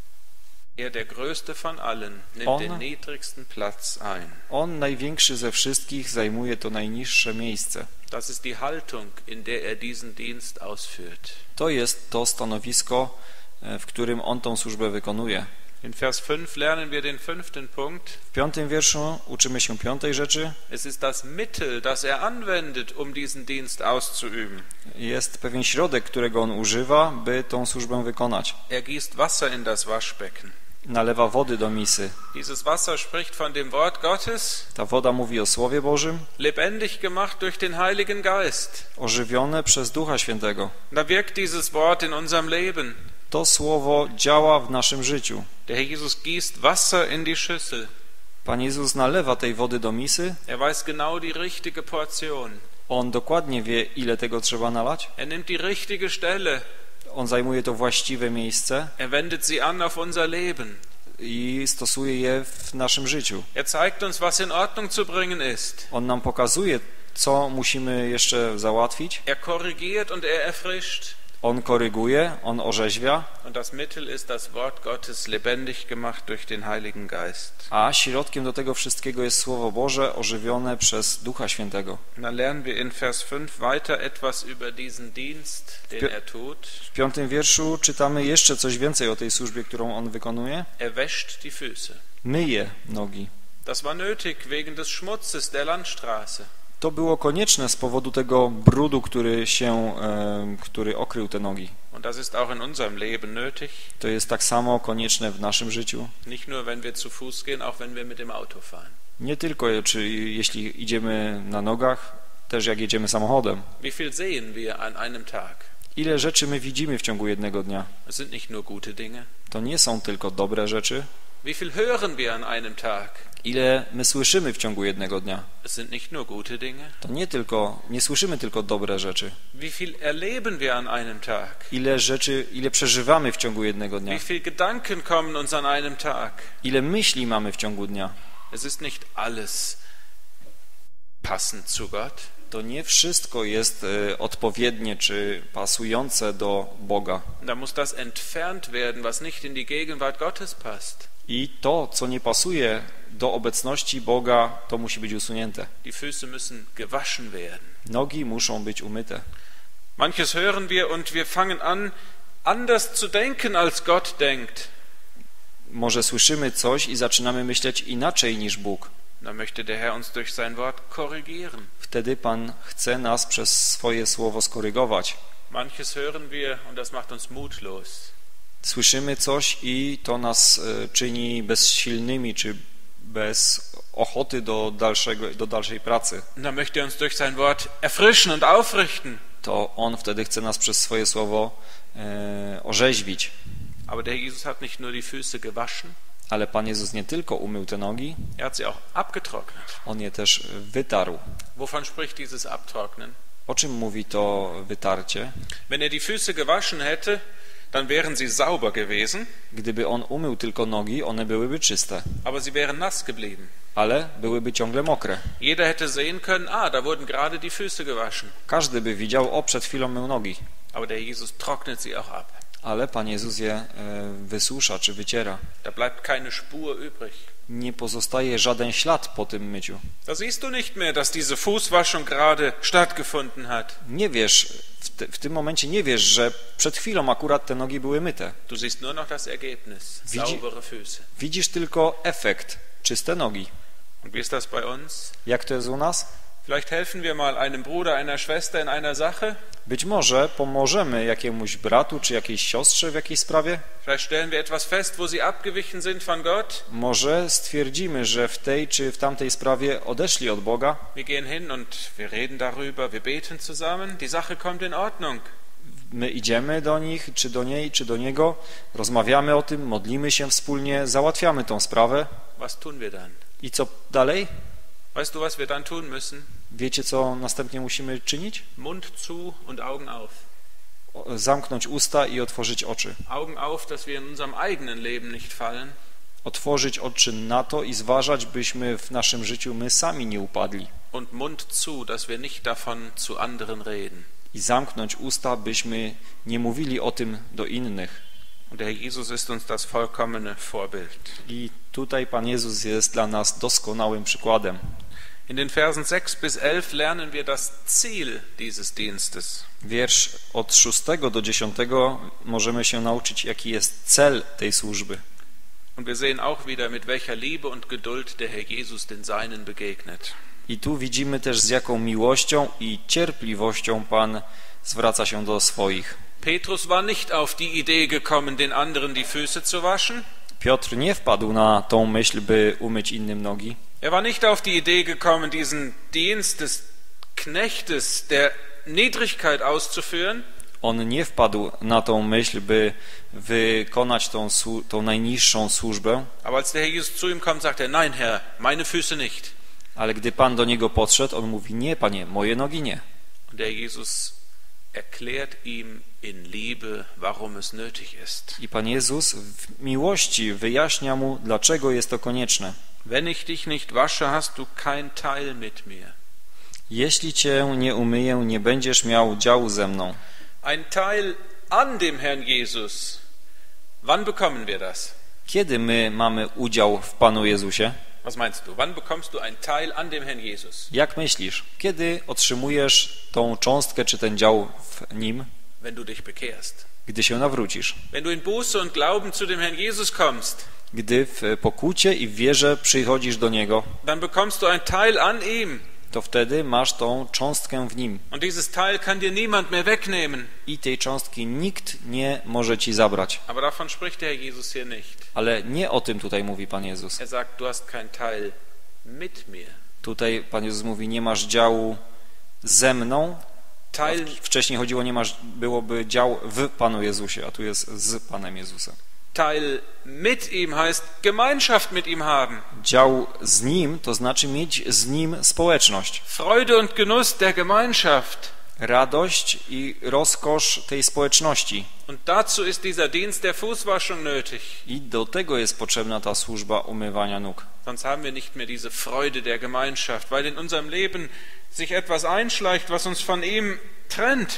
Er, der Größte von allen, nimmt den niedrigsten Platz ein. On, największy ze wszystkich, zajmuje to najniższe miejsce. Das ist die Haltung, in der er diesen Dienst ausführt. To jest to stanowisko, w którym on tą służbę wykonuje. In Vers 5 lernen wir den fünften Punkt. W 5. wierszu uczymy się 5. rzeczy. Es ist das Mittel, das er anwendet, um diesen Dienst auszuüben. Jest pewien środek, którego on używa, by tą służbę wykonać. Er gießt Wasser in das Waschbecken. Nalewa wody do misy. Dieses Wasser spricht von dem Wort Gottes. Ta woda mówi o Słowie Bożym. Lebendig gemacht durch den Heiligen Geist. Ożywione przez Ducha Świętego. Da wirkt dieses Wort in unserem Leben. To Słowo działa w naszym życiu. Der Herr Jesus gießt Wasser in die Schüssel. Pan Jezus nalewa tej wody do misy. Er weiß genau die richtige Portion. On dokładnie wie, ile tego trzeba nalać. Er nimmt die richtige Stelle. On zajmuje to właściwe miejsce Er wendet sie an auf unser Leben. i stosuje je w naszym życiu. Er zeigt uns, was in Ordnung zu bringen ist. On nam pokazuje, co musimy jeszcze załatwić. Er korrigiert und er erfrischt. On koryguje, on orzeźwia, Und das Mittel ist das Wort Gottes lebendig gemacht durch den Heiligen Geist. a środkiem do tego wszystkiego jest Słowo Boże ożywione przez Ducha Świętego. Dann lernen wir in Vers 5 weiter etwas über diesen Dienst, den er tut. W 5. wierszu czytamy jeszcze coś więcej o tej służbie, którą on wykonuje. Er wäscht die Füße. Myje nogi. Das war nötig wegen des Schmutzes der Landstraße. To było konieczne z powodu tego brudu, który okrył te nogi. Und das ist auch in unserem Leben nötig. To jest tak samo konieczne w naszym życiu. Nicht nur, wenn wir zu Fuß gehen, auch wenn wir mit dem Auto fahren. Nie tylko jeśli idziemy na nogach, też jak jedziemy samochodem. Wie viel sehen wir an einem Tag? Ile rzeczy my widzimy w ciągu jednego dnia? Es sind nicht nur gute Dinge. To nie są tylko dobre rzeczy. Wie viel hören wir an einem Tag? Ile my słyszymy w ciągu jednego dnia? Es sind nicht nur gute Dinge. To nie słyszymy tylko dobre rzeczy. Wie viel erleben wir an einem Tag? Ile przeżywamy w ciągu jednego dnia? Wie viel Gedanken kommen uns an einem Tag? Ile myśli mamy w ciągu dnia? Es ist nicht alles passend zu Gott. To nie wszystko jest odpowiednie czy pasujące do Boga. Da muss das entfernt werden, was nicht in die Gegenwart Gottes passt. I to, co nie pasuje do obecności Boga, to musi być usunięte. Die Füße müssen gewaschen werden. Nogi muszą być umyte. Manches hören wir und wir fangen an, anders zu denken, als Gott denkt. Może słyszymy coś i zaczynamy myśleć inaczej niż Bóg. Da möchte der Herr uns durch sein Wort korrigieren. Wtedy Pan chce nas przez swoje słowo skorygować. Manches hören wir und das macht uns mutlos. Słyszymy coś i to nas czyni bezsilnymi czy bez ochoty do dalszej pracy. Da möchte er uns durch sein Wort erfrischen und aufrichten. To On wtedy chce nas przez swoje słowo orzeźwić. Aber der Jesus hat nicht nur die Füße gewaschen, Ale Pan Jezus nie tylko umył te nogi, er hat sie auch abgetrocknet. On je też wytarł. Wovon spricht dieses Abtrocknen? O czym mówi to wytarcie? Wenn er die Füße gewaschen hätte, dann wären sie sauber gewesen, Gdyby On umył tylko nogi, one byłyby czyste, aber sie wären nass geblieben. ale byłyby ciągle mokre. Jeder hätte sehen können, da wurden gerade die Füße gewaschen. Każdy by widział, przed chwilą mył nogi. Aber der Jesus trocknet sie auch ab. Ale Pan Jezus je wysusza czy wyciera. Da bleibt keine Spur übrig. Nie pozostaje żaden ślad po tym myciu. Da siehst du nicht mehr, dass diese Fußwaschung gerade stattgefunden hat. Nie wiesz, w tym momencie nie wiesz, że przed chwilą akurat te nogi były myte. Du siehst nur noch das Ergebnis, saubere Füße. Widzisz tylko efekt, czyste nogi. Und wie ist das bei uns? Jak to jest u nas? Vielleicht helfen wir mal einem Bruder, einer Schwester in einer Sache. Być może pomożemy jakiemuś bratu czy jakiejś siostrze w jakiejś sprawie. Vielleicht stellen wir etwas fest, wo sie abgewichen sind von Gott. Może stwierdzimy, że w tej czy w tamtej sprawie odeszli od Boga. Wir gehen hin und wir reden darüber, wir beten zusammen. Die Sache kommt in Ordnung. My idziemy do nich, czy do niej, czy do niego, rozmawiamy o tym, modlimy się wspólnie, załatwiamy tą sprawę. Was tun wir dann? I co dalej? Weißt du, was wir dann tun müssen? Wiecie, co następnie musimy czynić? Mund zu und Augen auf. Zamknąć usta i otworzyć oczy. Augen auf, dass wir in unserem eigenen Leben nicht fallen. Otworzyć oczy na to i zważać, byśmy w naszym życiu my sami nie upadli. Und Mund zu, dass wir nicht davon zu anderen reden. I zamknąć usta, byśmy nie mówili o tym do innych. Und der Jesus ist uns das vollkommene Vorbild. I tutaj Pan Jezus jest dla nas doskonałym przykładem. In den Versen 6 bis 11 lernen wir das Ziel dieses Dienstes. Wiersz od 6 do 10 możemy się nauczyć, jaki jest cel tej służby. Und wir sehen auch wieder, mit welcher Liebe und Geduld der Herr Jesus den Seinen begegnet. I tu widzimy też, z jaką miłością i cierpliwością Pan zwraca się do swoich. Petrus war nicht auf die Idee gekommen, den anderen die Füße zu waschen. Piotr nie wpadł na tą myśl, by umyć innym nogi. Er war nicht auf die Idee gekommen, diesen Dienst des Knechtes, der Niedrigkeit auszuführen. On nie wpadł na tą myśl, by wykonać tą najniższą służbę, Aber als der Herr Jesus zu ihm kommt, sagt er, nein, Herr, meine Füße nicht. ale gdy Pan do niego podszedł, on mówi, nie, Panie, moje nogi nie. Und der Jesus erklärt ihm in Liebe, warum es nötig ist. I Pan Jezus w miłości wyjaśnia mu, dlaczego jest to konieczne. Wenn ich dich nicht wasche, hast du kein Teil mit mir. Jeśli Cię nie umyję, nie będziesz miał działu ze mną. Ein Teil an dem Herrn Jesus. Wann bekommen wir das? Kiedy my mamy udział w Panu Jezusie? Was meinst du? Wann bekommst du ein Teil an dem Herrn Jesus? Jak myślisz, kiedy otrzymujesz tą cząstkę czy ten dział w Nim? Wenn du dich bekehrst. Gdy się nawrócisz. Wenn du in Buße und Glauben zu dem Herrn Jesus kommst. Gdy w pokucie i w wierze przychodzisz do Niego, Dann bekommst du ein Teil an ihm. to wtedy masz tą cząstkę w Nim. Und dieses Teil kann dir niemand mehr wegnehmen. I tej cząstki nikt nie może Ci zabrać. Aber davon spricht der Herr Jesus hier nicht. Ale nie o tym tutaj mówi Pan Jezus. Er sagt, du hast kein Teil mit mir. Tutaj Pan Jezus mówi, nie masz działu ze mną. Teil, Wcześniej chodziło, byłoby dział w Panu Jezusie, a tu jest z Panem Jezusem. Teil mit ihm heißt Gemeinschaft mit ihm haben. Dział z Nim to znaczy mieć z Nim społeczność. Freude und Genuss der Gemeinschaft. Radość i rozkosz tej społeczności. Und dazu ist dieser Dienst der Fußwaschung nötig. I do tego jest potrzebna ta służba umywania nóg. Sonst haben wir nicht mehr diese Freude der Gemeinschaft, weil in unserem Leben sich etwas einschleicht, was uns von ihm trennt.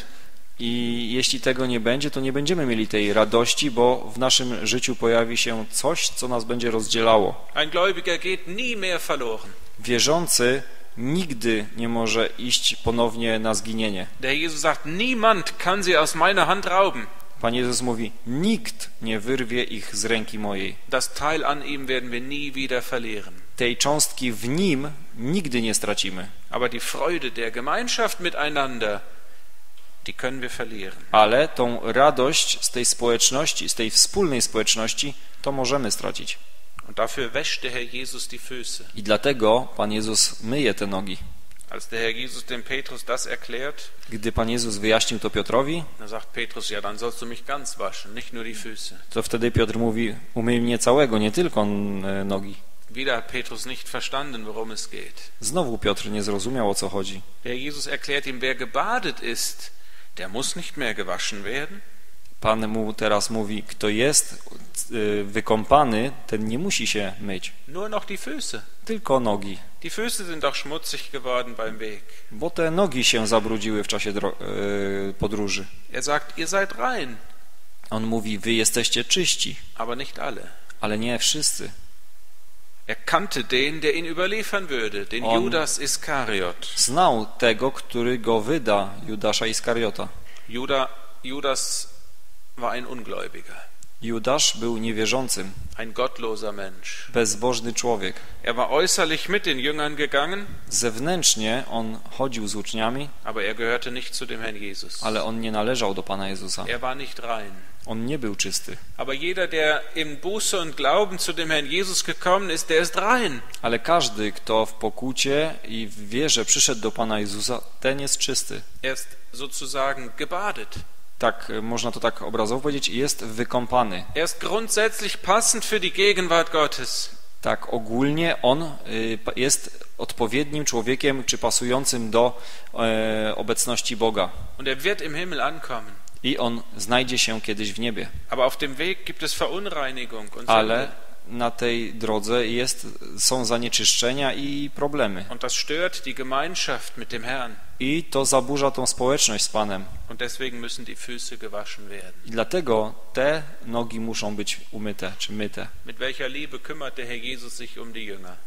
I jeśli tego nie będzie, to nie będziemy mieli tej radości, bo w naszym życiu pojawi się coś, co nas będzie rozdzielało. Ein Gläubiger geht nie mehr verloren. Wierzący nigdy nie może iść ponownie na zginienie. Der Jesus sagt, niemand kann sie aus meiner Hand rauben. Pan Jezus mówi, nikt nie wyrwie ich z ręki mojej. Das Teil an ihm werden wir nie wieder verlieren. Tej cząstki w Nim nigdy nie stracimy. Aber die Freude der Gemeinschaft miteinander, die können wir verlieren. Ale tą radość z tej społeczności, z tej wspólnej społeczności, to możemy stracić. Und dafür wäscht der Herr Jesus die Füße. I dlatego Pan Jezus myje te nogi. Als der Herr Jesus dem Petrus das erklärt, Gdy Pan Jezus wyjaśnił to Piotrowi, dann sagt Petrus, ja, dann sollst du mich ganz waschen, nicht nur die Füße. to wtedy Piotr mówi, umyj mnie całego, nie tylko nogi. Wieder hat Petrus nicht verstanden, worum es geht. Znowu Piotr nie zrozumiał, o co chodzi. Der Herr Jesus erklärt ihm, wer gebadet ist, der muss nicht mehr gewaschen werden. Pan mu teraz mówi, kto jest wykąpany, ten nie musi się myć. Nur noch die Füße. Tylko nogi. Die Füße sind doch schmutzig geworden beim Weg. Bo te nogi się zabrudziły w czasie podróży. Er sagt, ihr seid rein, On mówi, wy jesteście czyści, aber nicht alle. ale nie wszyscy. Er kannte den, der ihn überliefern würde, den Judas Iskariot. Znał tego, który go wyda, Judasza Iskariota. Judas war ein Ungläubiger, Judasz był niewierzącym, ein gottloser Mensch. bezbożny człowiek. Er war äußerlich mit den Jüngern gegangen, Zewnętrznie on chodził z uczniami, aber er gehörte nicht zu dem Herrn Jesus. ale on nie należał do Pana Jezusa. Er war nicht rein. On nie był czysty. Aber jeder, der im Buße und Glauben zu dem Herrn Jesus gekommen ist, der ist rein. Ale każdy, kto w pokucie i w wierze przyszedł do Pana Jezusa, ten jest czysty. Er ist sozusagen gebadet. Tak, można to tak obrazowo powiedzieć, jest wykąpany. Er ist grundsätzlich passend für die Gegenwart Gottes. Tak, ogólnie on jest odpowiednim człowiekiem, czy pasującym do obecności Boga. Und er wird im Himmel ankommen. I on znajdzie się kiedyś w niebie. Aber auf dem Weg gibt es Verunreinigung und Ale Sünde. na tej drodze są zanieczyszczenia i problemy. Und das stört die Gemeinschaft mit dem Herrn. I to zaburza tą społeczność z Panem. Und deswegen müssen die Füße gewaschen werden. I dlatego te nogi muszą być umyte, czy myte. Mit welcher Liebe kümmert der Herr Jesus sich um die Jünger?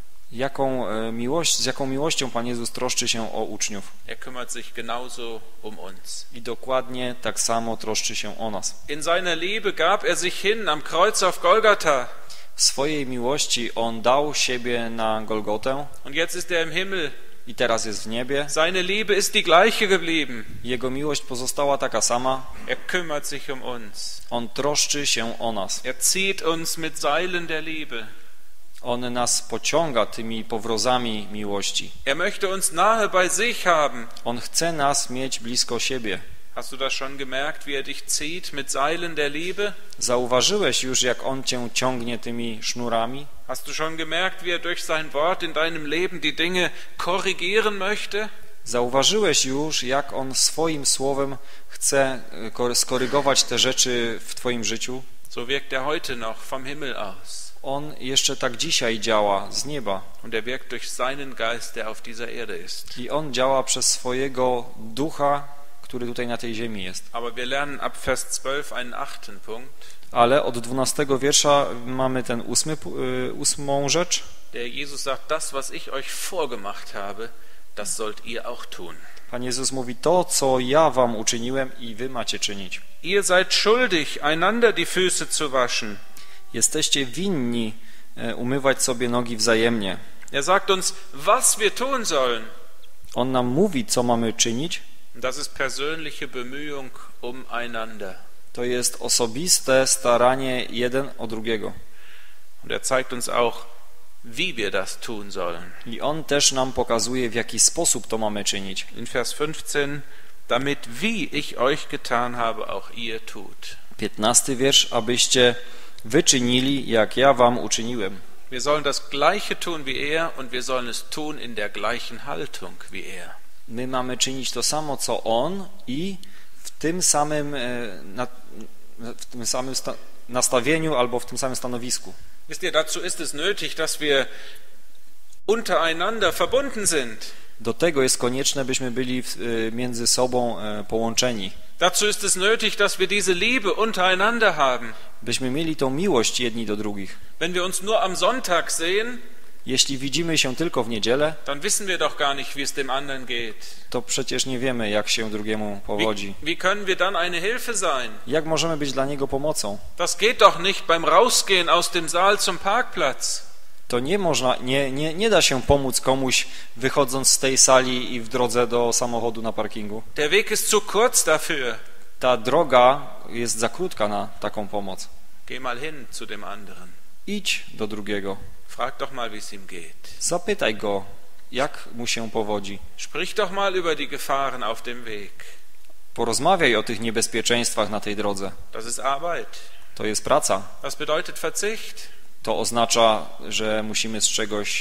Z jaką miłością Pan Jezus troszczy się o uczniów. Er kümmert sich genauso um uns. I dokładnie tak samo troszczy się o nas. In seiner Liebe gab er sich hin am Kreuz auf Golgatha. W swojej miłości On dał siebie na Golgotę Und jetzt ist er im Himmel. i teraz jest w niebie. Seine Liebe ist die gleiche geblieben. Jego miłość pozostała taka sama. Er kümmert sich um uns. On troszczy się o nas. Er zieht uns mit Seilen der Liebe. On nas pociąga tymi powrozami miłości. Er möchte uns nahe bei sich haben. On chce nas mieć blisko siebie. Hast du das schon gemerkt, wie er dich zieht mit Seilen der Liebe? Zauważyłeś już, jak On cię ciągnie tymi sznurami? Hast du schon gemerkt, wie er durch sein Wort in deinem Leben die Dinge korrigieren möchte? Zauważyłeś już, jak On swoim słowem chce skorygować te rzeczy w twoim życiu? So wirkt er heute noch vom Himmel aus. On jeszcze tak dzisiaj działa z nieba. Und er wirkt durch seinen Geist, der auf dieser Erde ist. I On działa przez swojego ducha, który tutaj na tej ziemi jest. Aber wir lernen ab Vers 12 einen 8. Punkt. Ale od 12 wiersza mamy ten ósmą rzecz. Der Jesus sagt, das, was ich euch vorgemacht habe, das sollt ihr auch tun. Pan Jezus mówi, to, co ja wam uczyniłem i wy macie czynić. Ihr seid schuldig, einander die Füße zu waschen. Jesteście winni umywać sobie nogi wzajemnie. Er sagt uns, was wir tun sollen. On nam mówi, co mamy czynić. Das ist persönliche Bemühung umeinander. To jest osobiste staranie jeden o drugiego. Und er zeigt uns auch, wie wir das tun sollen. I On też nam pokazuje, w jaki sposób to mamy czynić. In Vers 15, damit wie ich euch getan habe, auch ihr tut. 15 wiersz, abyście wyczynili, jak ja wam uczyniłem. Wir sollen das Gleiche tun wie er und wir sollen es tun in der gleichen Haltung wie er. My mamy czynić to samo, co On i w tym samym, nastawieniu albo w tym samym stanowisku. Wisst ihr, dazu ist es nötig, dass wir untereinander verbunden sind. Do tego jest konieczne, byśmy byli między sobą połączeni. Dazu ist es nötig, dass wir diese Liebe untereinander haben. Byśmy mieli tą miłość jedni do drugich. Wenn wir uns nur am Sonntag sehen, jeśli widzimy się tylko w niedzielę, dann wissen wir doch gar nicht, wie es dem anderen geht. To przecież nie wiemy, jak się drugiemu powodzi. Wie können wir dann eine Hilfe sein? Jak możemy być dla niego pomocą? Das geht doch nicht beim Rausgehen aus dem Saal zum Parkplatz. To nie da się pomóc komuś wychodząc z tej sali i w drodze do samochodu na parkingu. Der Weg ist zu kurz dafür. Ta droga jest za krótka na taką pomoc. Geh mal hin zu dem anderen. Idź do drugiego. Frag doch mal, wie es ihm geht. Zapytaj go, jak mu się powodzi. Sprich doch mal über die Gefahren auf dem Weg. Porozmawiaj o tych niebezpieczeństwach na tej drodze. Das ist Arbeit. To jest praca. Das bedeutet Verzicht. To oznacza, że musimy z czegoś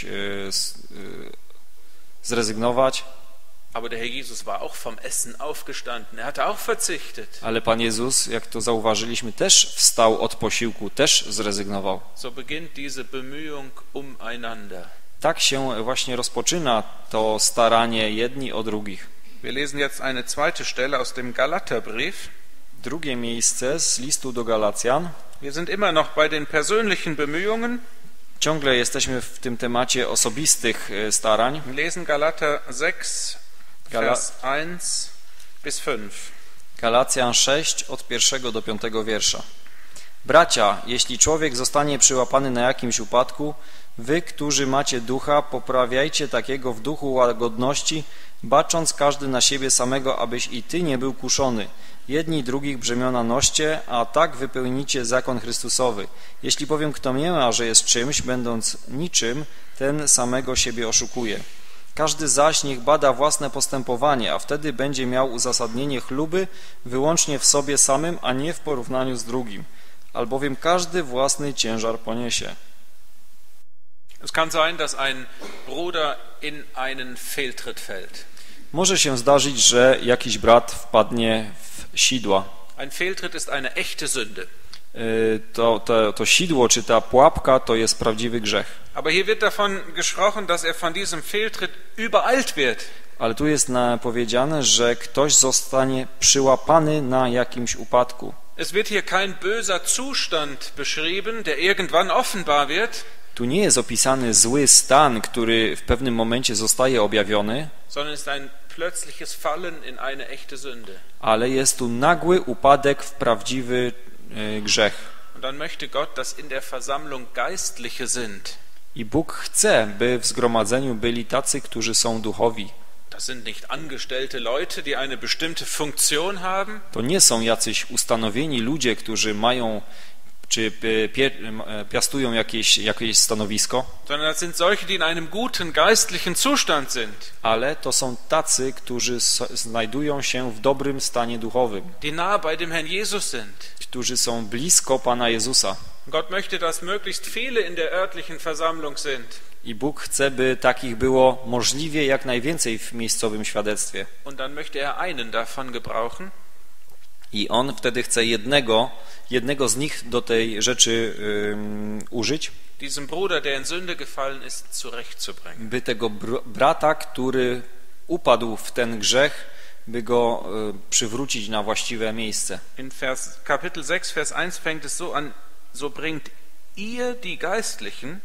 zrezygnować. Aber der Herr Jesus war auch vom Essen aufgestanden. Er hatte auch verzichtet. Ale Pan Jezus, jak to zauważyliśmy, też wstał od posiłku, też zrezygnował. So beginnt diese Bemühung umeinander. Tak się właśnie rozpoczyna to staranie jedni o drugich. Wir lesen jetzt eine zweite Stelle aus dem Galaterbrief. Drugie miejsce z listu do Galacjan. Wir sind immer noch bei den persönlichen Bemühungen. Ciągle jesteśmy w tym temacie osobistych starań. Wir lesen Galater 6, Vers 1 bis 5. Galacjan 6 od 1 do 5 wiersza. Bracia, jeśli człowiek zostanie przyłapany na jakimś upadku, wy, którzy macie ducha, poprawiajcie takiego w duchu łagodności, bacząc każdy na siebie samego, abyś i ty nie był kuszony. Jedni drugich brzemiona noście, a tak wypełnicie zakon Chrystusowy. Jeśli bowiem kto mniema, że jest czymś, będąc niczym, ten samego siebie oszukuje. Każdy zaś niech bada własne postępowanie, a wtedy będzie miał uzasadnienie chluby wyłącznie w sobie samym, a nie w porównaniu z drugim. Albowiem każdy własny ciężar poniesie. Es kann sein, dass ein Bruder in einen Fehltritt fällt. Może się zdarzyć, że jakiś brat wpadnie w sidła. Ein Fehltritt ist eine echte Sünde. To sidło, czy ta pułapka, to jest prawdziwy grzech. Aber hier wird davon gesprochen, dass er von diesem Fehltritt übereilt wird. Ale tu jest powiedziane, że ktoś zostanie przyłapany na jakimś upadku. Es wird hier kein böser Zustand beschrieben, der irgendwann offenbar wird. Tu nie jest opisany zły stan, który w pewnym momencie zostaje objawiony, sondern ist ein plötzliches Fallen in eine echte Sünde. Ale jest tu nagły upadek w prawdziwy grzech. Und dann möchte Gott, dass in der Versammlung Geistliche sind. I Bóg chce, by w zgromadzeniu byli tacy, którzy są duchowi. Das sind nicht angestellte Leute, die eine bestimmte Funktion haben. To nie są jacyś ustanowieni ludzie, którzy mają czy piastują jakieś stanowisko, sondern das sind solche, die in einem guten geistlichen Zustand sind, ale to są tacy, którzy znajdują się w dobrym stanie duchowym, die nahe bei dem Herrn Jesus sind. którzy są blisko Pana Jezusa. Gott möchte, dass möglichst viele in der örtlichen Versammlung sind. I Bóg chce, by takich było możliwie jak najwięcej w miejscowym świadectwie. Und dann möchte er einen davon gebrauchen. I On wtedy chce jednego z nich do tej rzeczy użyć, Diesem Bruder, der in Sünde gefallen ist, zurechtzubringen. by tego brata, który upadł w ten grzech, by go przywrócić na właściwe miejsce. In Kapitel 6, Vers 1 fängt es so an, so bringt ihr die Geistlichen.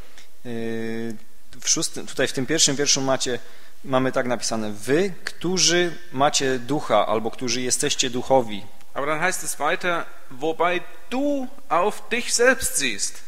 Tutaj w tym pierwszym wierszu mamy tak napisane: wy, którzy macie ducha, albo którzy jesteście duchowi. Aber dann heißt es weiter, wobei du auf dich selbst siehst.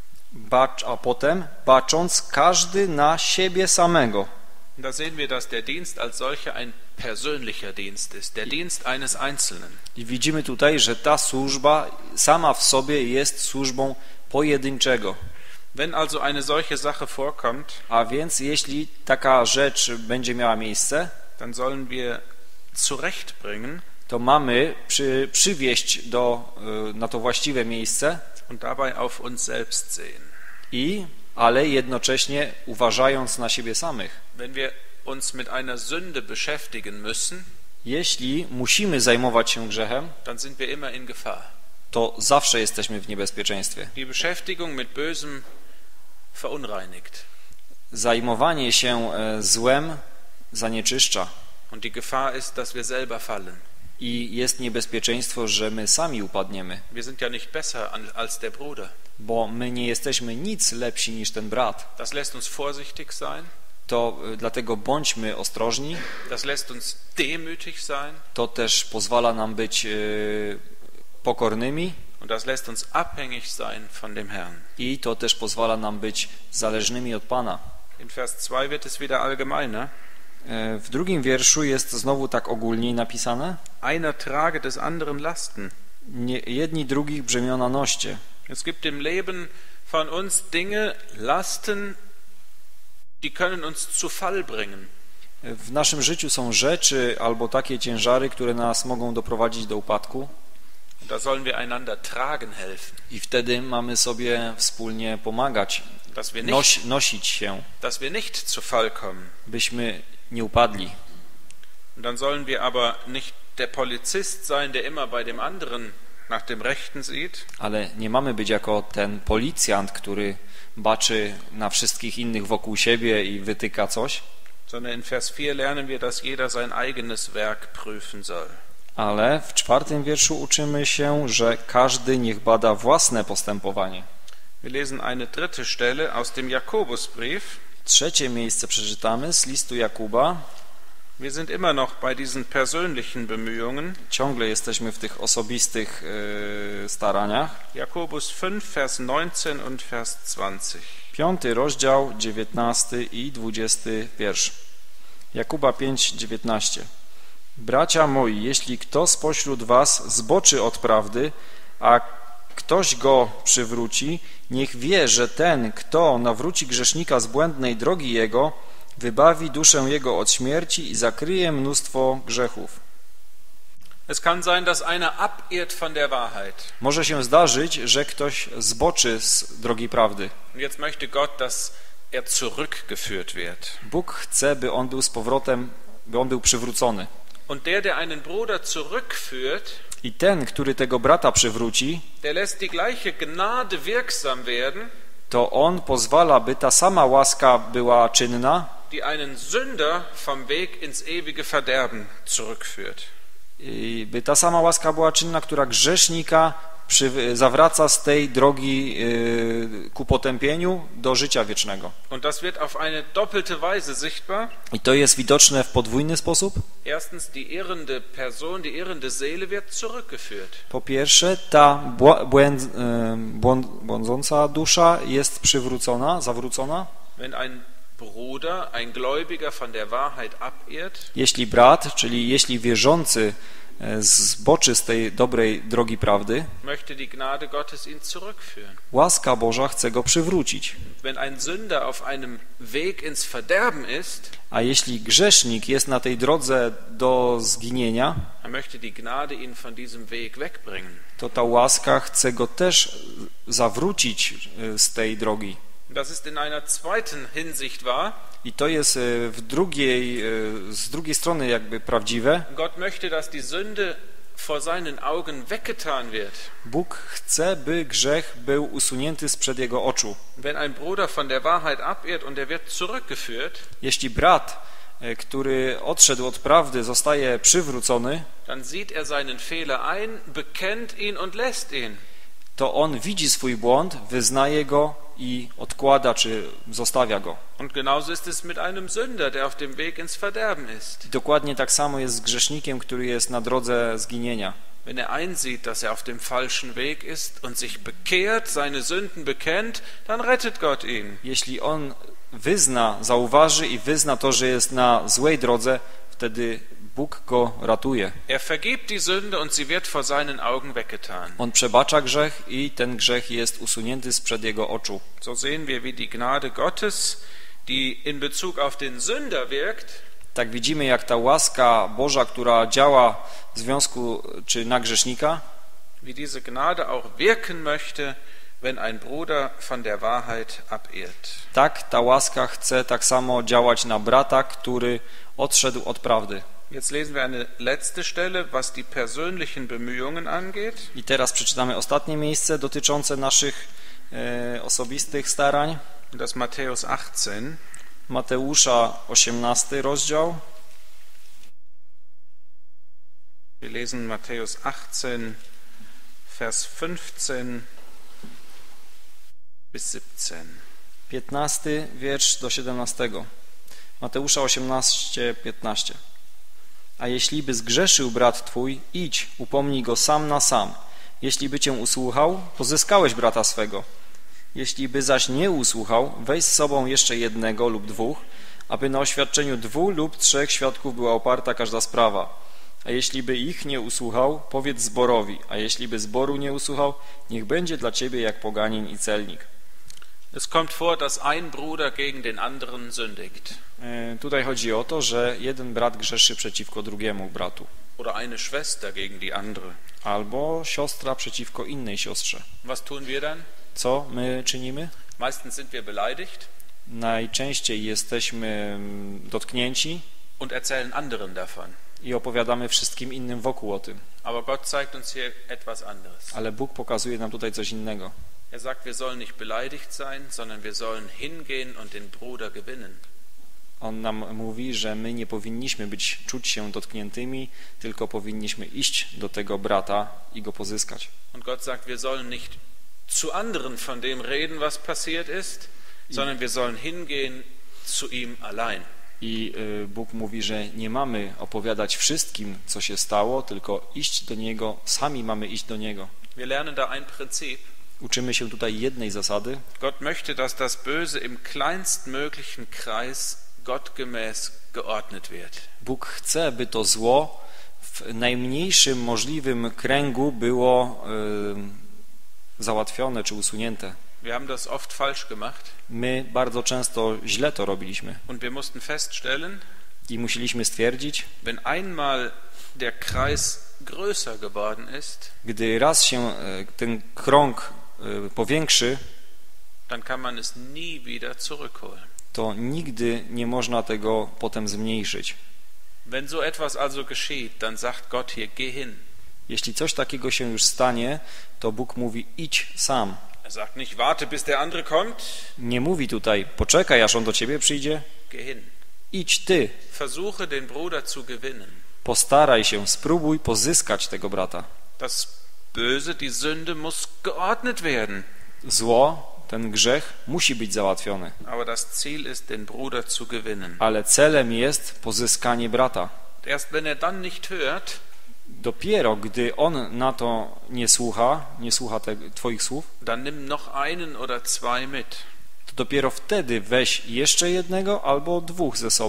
A potem, bacząc każdy na siebie samego. Und da sehen wir, dass der Dienst als solcher ein persönlicher Dienst ist, der Dienst eines Einzelnen. I widzimy tutaj, że ta służba sama w sobie jest służbą pojedynczego. Wenn also eine solche Sache vorkommt, A więc jeśli taka rzecz będzie miała miejsce, dann sollen wir zurechtbringen to mamy przywieźć na to właściwe miejsce und dabei auf uns selbst sehen. ale jednocześnie uważając na siebie samych. Wenn wir uns mit einer Sünde beschäftigen müssen, Jeśli musimy zajmować się grzechem, dann sind wir immer in Gefahr. to zawsze jesteśmy w niebezpieczeństwie. Die Beschäftigung mit Bösem verunreinigt. Zajmowanie się złem zanieczyszcza Und die Gefahr ist, dass wir selber fallen. i jest niebezpieczeństwo, że my sami upadniemy, Wir sind ja nicht besser als der Bruder. bo my nie jesteśmy nic lepsi niż ten brat. Das lässt uns vorsichtig sein. To dlatego bądźmy ostrożni, Das lässt uns demütig sein. to też pozwala nam być pokornymi Und das lässt uns abhängig sein von dem Herrn. i to też pozwala nam być zależnymi od Pana. In Vers 2 wird es wieder allgemeiner. W drugim wierszu jest znowu tak ogólniej napisane: Einer trage des anderen Lasten. jedni drugich brzemiona noście. Es gibt im Leben von uns Dinge, Lasten, die können uns zu Fall bringen. W naszym życiu są rzeczy albo takie ciężary, które nas mogą doprowadzić do upadku. Da sollen wir einander tragen helfen. I wtedy mamy sobie wspólnie pomagać, Dass wir nosić się, dass wir nicht zu Fall kommen. byśmy nie upadli. Und dann sollen wir aber nicht der Polizist sein, der immer bei dem anderen nach dem Rechten sieht, Ale nie mamy być jako ten policjant, który baczy na wszystkich innych wokół siebie i wytyka coś, sondern in Vers 4 lernen wir, dass jeder sein eigenes Werk prüfen soll. ale w 4 wierszu uczymy się, że każdy niech bada własne postępowanie. Wir lesen eine dritte Stelle aus dem Jakobusbrief. 3 miejsce przeczytamy z listu Jakuba. Wir sind immer noch bei diesen persönlichen Bemühungen. Ciągle jesteśmy w tych osobistych staraniach. Jakobus 5, Vers 19 und Vers 20. 5 rozdział, 19 i 20 wiersz. Jakuba 5, 19. Bracia moi, jeśli kto spośród was zboczy od prawdy, a ktoś go przywróci, niech wie, że ten, kto nawróci grzesznika z błędnej drogi jego, wybawi duszę jego od śmierci i zakryje mnóstwo grzechów. Es kann sein, dass einer abirrt von der Wahrheit. Może się zdarzyć, że ktoś zboczy z drogi prawdy. Und jetzt möchte Gott, dass er zurückgeführt wird. Bóg chce, by on był z powrotem, by on był przywrócony. Und der einen Bruder zurückführt, I ten, który tego brata przywróci, der lässt die gleiche Gnade wirksam werden, to on pozwala, by ta sama łaska była czynna, die einen Sünder vom Weg ins ewige Verderben zurückführt. i by ta sama łaska była czynna, która grzesznika zawraca z tej drogi ku potępieniu do życia wiecznego. Und das wird auf eine doppelte Weise sichtbar. I to jest widoczne w podwójny sposób. Erstens, die irrende Person, die irrende Seele wird zurückgeführt. Po pierwsze, ta błądząca dusza jest przywrócona, zawrócona. Wenn ein Bruder, ein Gläubiger von der Wahrheit abirrt, Jeśli brat, czyli jeśli wierzący zboczy z tej dobrej drogi prawdy, möchte die Gnade Gottes ihn zurückführen. łaska Boża chce go przywrócić. Wenn ein Sünder auf einem Weg ins Verderben ist, A jeśli grzesznik jest na tej drodze do zginienia, dann möchte die Gnade ihn von diesem Weg wegbringen. to ta łaska chce go też zawrócić z tej drogi. Das ist in einer zweiten Hinsicht wahr. I to jest z drugiej strony jakby prawdziwe. Gott möchte, dass die Sünde vor seinen Augen weggetan wird. Bóg chce, by grzech był usunięty sprzed jego oczu. Wenn ein Bruder von der Wahrheit abirrt und er wird zurückgeführt, Jeśli brat, który odszedł od prawdy, zostaje przywrócony, dann sieht er seinen Fehler ein, bekennt ihn und lässt ihn. to on widzi swój błąd, wyznaje go i odkłada czy zostawia go. Und genauso ist es mit einem Sünder, der auf dem Weg ins Verderben ist. Dokładnie tak samo jest z grzesznikiem, który jest na drodze zginienia. Wenn er einsieht, dass er auf dem falschen Weg ist und sich bekehrt, seine Sünden bekennt, dann rettet Gott ihn. Jeśli on zauważy i wyzna to, że jest na złej drodze, wtedy Bóg go ratuje. Er vergibt die Sünde und sie wird vor seinen Augen weggetan. On przebacza grzech i ten grzech jest usunięty sprzed jego oczu. So sehen wir, wie die Gnade Gottes, die in Bezug auf den Sünder wirkt, Tak widzimy, jak ta łaska Boża, która działa w związku czy na grzesznika, wie diese Gnade auch wirken möchte, wenn ein Bruder von der Wahrheit abirrt. tak ta łaska chce tak samo działać na brata, który odszedł od prawdy. Jetzt lesen wir eine letzte Stelle, was die persönlichen Bemühungen angeht. I teraz przeczytamy ostatnie miejsce dotyczące naszych osobistych starań. Das Matthäus 18. Mateusza 18 rozdział. Wir lesen Matthäus 18, Vers 15 bis 17. 15 wiersz do 17. Mateusza 18, 15. A jeśli by zgrzeszył brat twój, idź, upomnij go sam na sam. Jeśli by cię usłuchał, pozyskałeś brata swego. Jeśli by zaś nie usłuchał, weź z sobą jeszcze jednego lub dwóch, aby na oświadczeniu 2 lub 3 świadków była oparta każda sprawa. A jeśli by ich nie usłuchał, powiedz zborowi, a jeśli by zboru nie usłuchał, niech będzie dla ciebie jak poganin i celnik. Es kommt vor, dass ein Bruder gegen den anderen sündigt. Tutaj chodzi o to, że jeden brat grzeszy przeciwko drugiemu bratu. Oder eine Schwester gegen die andere. Albo siostra przeciwko innej siostrze. Was tun wir dann? Co my czynimy? Meistens sind wir beleidigt Najczęściej jesteśmy dotknięci und erzählen anderen davon. i opowiadamy wszystkim innym wokół o tym. Aber Gott zeigt uns hier etwas anderes. Ale Bóg pokazuje nam tutaj coś innego. Er sagt, wir sollen nicht beleidigt sein, sondern wir sollen hingehen und den Bruder gewinnen. On nam mówi, że my nie powinniśmy czuć się dotkniętymi, tylko powinniśmy iść do tego brata i go pozyskać. Und Gott sagt, wir sollen nicht zu anderen von dem reden, was passiert ist, sondern wir sollen hingehen zu ihm allein. I Bóg mówi, że nie mamy opowiadać wszystkim, co się stało, tylko iść do Niego, sami mamy iść do Niego. Wir lernen da ein Prinzip. Uczymy się tutaj jednej zasady. Gott möchte, dass das Böse im kleinstmöglichen Kreis gottgemäß geordnet wird. Bóg chce, by to zło w najmniejszym możliwym kręgu było załatwione czy usunięte. Wir haben das oft falsch gemacht. My bardzo często źle to robiliśmy. Und wir mussten feststellen, I musieliśmy stwierdzić, wenn einmal der Kreis größer geworden ist, gdy raz się ten krąg powiększy, dann kann man es nie wieder zurückholen. to nigdy nie można tego potem zmniejszyć. Wenn so etwas also geschieht, dann sagt Gott hier, geh hin. Jeśli coś takiego się już stanie, to Bóg mówi, idź sam. Er sagt nicht, warte bis der andere kommt. Nie mówi tutaj, poczekaj aż on do ciebie przyjdzie. Geh hin. Idź ty, Versuche den Bruder zu gewinnen. postaraj się, spróbuj pozyskać tego brata. Das Böse, die Sünde muss geordnet werden. Zło, ten grzech musi być załatwiony, Aber das Ziel ist, den Bruder zu gewinnen. ale celem jest pozyskanie brata. Erst wenn er dann nicht hört, Dopiero gdy on na to nie słucha twoich słów, dann nimm noch einen oder zwei mit. to dopiero wtedy weź jeszcze jednego albo 2 ze sobą.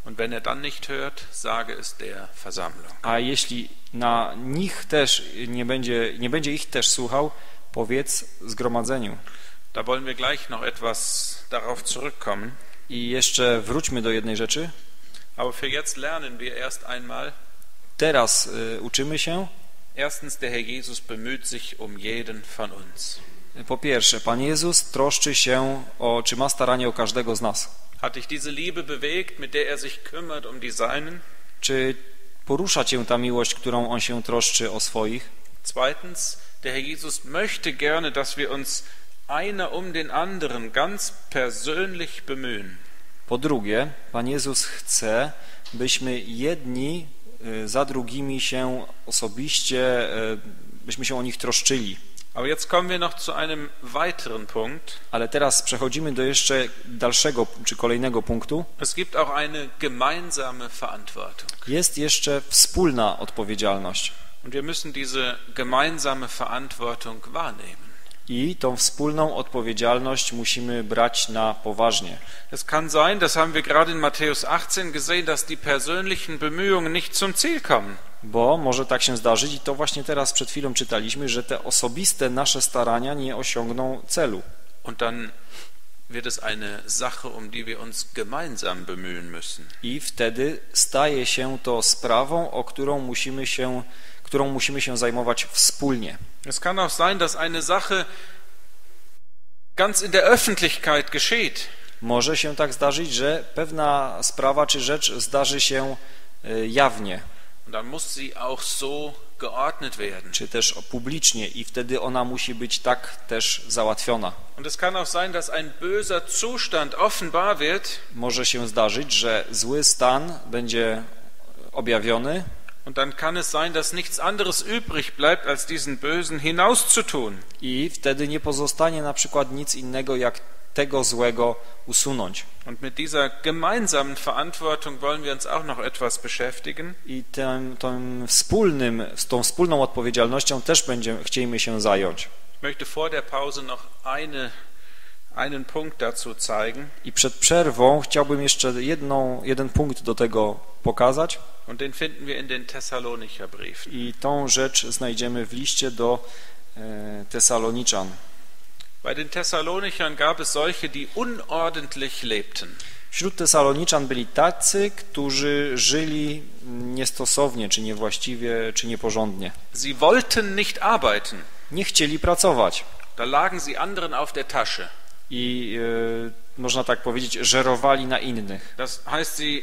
Und wenn dann nicht hört, sage es der Versammlung. A jeśli na nich też nie będzie ich też słuchał, powiedz zgromadzeniu. Da wollen wir gleich noch etwas darauf zurückkommen. I jeszcze wróćmy do jednej rzeczy. Aber für jetzt lernen wir erst einmal. Teraz uczymy się. Erstens, der Herr Jesus bemüht sich um jeden von uns. Po pierwsze, Pan Jezus troszczy się czy ma staranie o każdego z nas. Hat dich diese Liebe bewegt, mit der sich kümmert um die Seinen? Czy porusza cię ta miłość, którą On się troszczy o swoich? Zweitens, der Herr Jesus möchte gerne, dass wir uns einer um den anderen ganz persönlich bemühen. Po drugie, Pan Jezus chce, byśmy jedni za drugimi się osobiście, byśmy się o nich troszczyli. Aber jetzt kommen wir noch zu einem weiteren Punkt. Ale teraz przechodzimy do jeszcze dalszego czy kolejnego punktu. Es gibt auch eine gemeinsame Verantwortung. Jest jeszcze wspólna odpowiedzialność. Und wir müssen diese gemeinsame Verantwortung wahrnehmen. I tą wspólną odpowiedzialność musimy brać na poważnie. Es kann sein, das haben wir gerade in Matthäus 18 gesehen, dass die persönlichen Bemühungen nicht zum Ziel kommen. Bo może tak się zdarzyć i to właśnie teraz przed chwilą czytaliśmy, że te osobiste nasze starania nie osiągną celu. Und dann wird es eine Sache, um die wir uns gemeinsam bemühen müssen. I wtedy staje się to sprawą, którą musimy się zajmować wspólnie. Es kann auch sein, dass eine Sache ganz in der Öffentlichkeit geschieht. Może się tak zdarzyć, że pewna sprawa czy rzecz zdarzy się jawnie. Und dann muss sie auch so geordnet werden. Czy też publicznie i wtedy ona musi być tak też załatwiona. Und es kann auch sein, dass ein böser Zustand offenbar wird. Może się zdarzyć, że zły stan będzie objawiony. Und dann kann es sein, dass nichts anderes übrig bleibt, als diesen Bösen hinauszutun. I wtedy nie pozostanie na przykład nic innego, jak tego złego usunąć. Und mit dieser gemeinsamen Verantwortung wollen wir uns auch noch etwas beschäftigen. I tą wspólną odpowiedzialnością też chcielibyśmy się zająć. Ich möchte vor der Pause noch einen Punkt dazu zeigen. I przed przerwą chciałbym jeszcze jeden punkt do tego pokazać. Und den finden wir in den Thessalonicher Briefen. I tą rzecz znajdziemy w liście do Tesaloniczan. Bei den Thessalonichern gab es solche, die unordentlich lebten. Wśród Tesaloniczan byli tacy, którzy żyli niestosownie, czy niewłaściwie, czy nieporządnie. Sie wollten nicht arbeiten. Nie chcieli pracować. Da lagen sie anderen auf der Tasche. I można tak powiedzieć, żerowali na innych. Das heißt, sie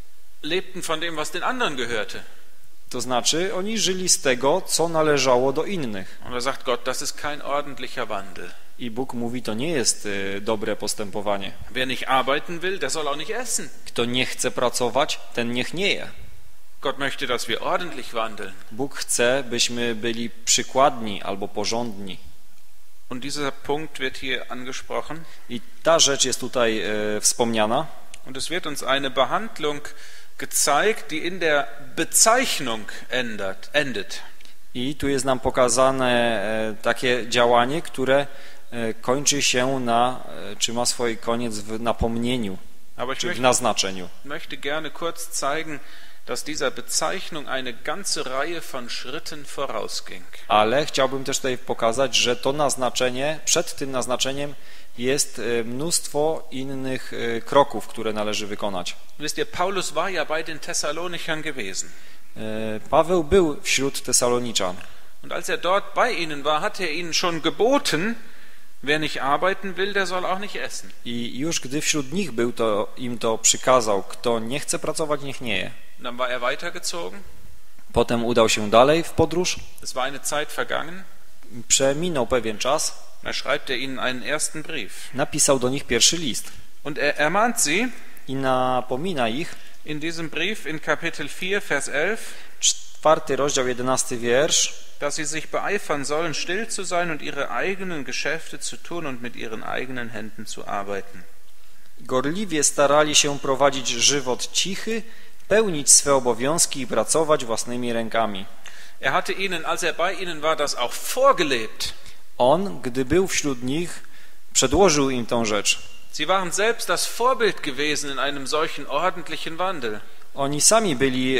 lebten von dem, was den anderen gehörte. To znaczy, oni żyli z tego, co należało do innych. Und da sagt Gott, das ist kein ordentlicher Wandel. I Bóg mówi, to nie jest dobre postępowanie. Wer nicht arbeiten will, der soll auch nicht essen. Kto nie chce pracować, ten niech nie je. Gott möchte, dass wir ordentlich wandeln. Bóg chce, byśmy byli przykładni albo porządni. Und dieser Punkt wird hier angesprochen. I ta rzecz jest tutaj wspomniana. Und es wird uns eine Behandlung gezeigt, die in der Bezeichnung endet. I tu jest nam pokazane takie działanie, które kończy się czy ma swój koniec w napomnieniu, czy w naznaczeniu. Ich möchte gerne kurz zeigen, dass dieser Bezeichnung eine ganze Reihe von Schritten vorausging. Ale chciałbym też tutaj pokazać, że to naznaczenie, przed tym naznaczeniem jest mnóstwo innych kroków, które należy wykonać. Wisst ihr, Paulus war ja bei den Thessalonichern gewesen. Paweł był wśród Tesaloniczan. Und als dort bei ihnen war, hat ihnen schon geboten, wer nicht arbeiten will, der soll auch nicht essen. I już gdy wśród nich był, to im to przykazał, kto nie chce pracować, niech nie je. Und dann war weitergezogen. Potem udał się dalej w podróż. Es war eine Zeit vergangen. Przeminął pewien czas. Da schreibt ihnen einen ersten Brief. Napisał do nich pierwszy list. Und ermahnt sie. I napomina ich. In diesem Brief in Kapitel 4, Vers 11. 4 rozdział, 11 wiersz. Dass sie sich beeifern sollen, still zu sein und ihre eigenen Geschäfte zu tun und mit ihren eigenen Händen zu arbeiten. Gorliwie starali się prowadzić żywot cichy, pełnić swe obowiązki i pracować własnymi rękami. Er hatte ihnen, als bei ihnen war, das auch vorgelebt. On, gdy był wśród nich, przedłożył im tę rzecz. Sie waren selbst das Vorbild gewesen in einem solchen ordentlichen Wandel. Oni sami byli,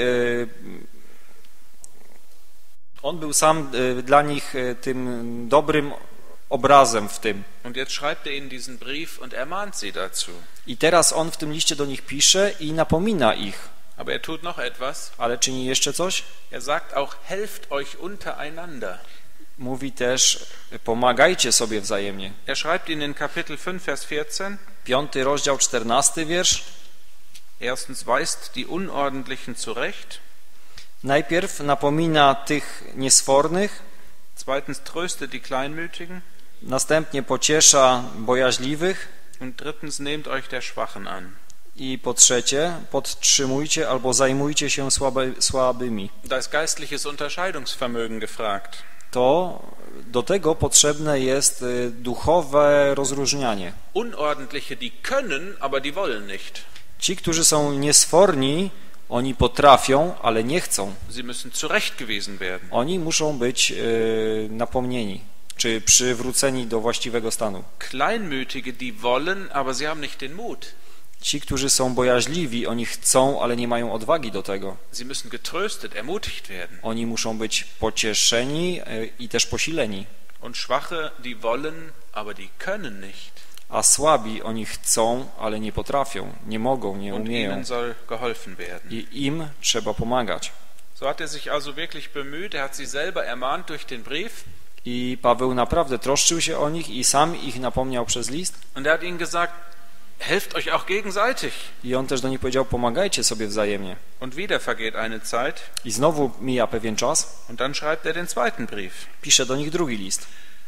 on był sam dla nich tym dobrym obrazem w tym. Und jetzt schreibt ihnen diesen Brief und ermahnt sie dazu. I teraz on w tym liście do nich pisze i napomina ich. Aber tut noch etwas. Ale czyni jeszcze coś? Sagt auch, helft euch untereinander. Mówi też, pomagajcie sobie wzajemnie. Schreibt ihnen in Kapitel 5, Vers 14. 5 rozdział, 14 wiersz. Erstens weist die Unordentlichen zurecht. Najpierw napomina tych niesfornych. Zweitens tröstet die Kleinmütigen. Następnie pociesza bojaźliwych. Und drittens nehmt euch der Schwachen an. I po trzecie, podtrzymujcie albo zajmujcie się słabymi. Da ist geistliches Unterscheidungsvermögen gefragt. To do tego potrzebne jest duchowe rozróżnianie. Unordentliche, die können, aber die wollen nicht. Ci, którzy są niesforni, oni potrafią, ale nie chcą. Sie müssen zurechtgewiesen werden. Oni muszą być napomnieni, czy przywróceni do właściwego stanu. Kleinmütige, die wollen, aber sie haben nicht den Mut. Ci, którzy są bojaźliwi, oni chcą, ale nie mają odwagi do tego. Sie müssen getröstet, ermutigt werden. Oni muszą być pocieszeni i też posileni. Und Schwache, die wollen, aber die können nicht. A słabi, oni chcą, ale nie potrafią, nie mogą, nie umieją. Und ihnen soll geholfen werden. I im trzeba pomagać. So hat sich also wirklich bemüht, hat sie selber ermahnt durch den Brief. I Paweł naprawdę troszczył się o nich i sam ich napomniał przez list. Und hat ihnen gesagt, helft euch auch gegenseitig. I on też do nich powiedział, pomagajcie sobie wzajemnie. Und wieder vergeht eine Zeit. I znowu mija pewien czas. Und dann schreibt den zweiten Brief. Pisze do nich drugi list.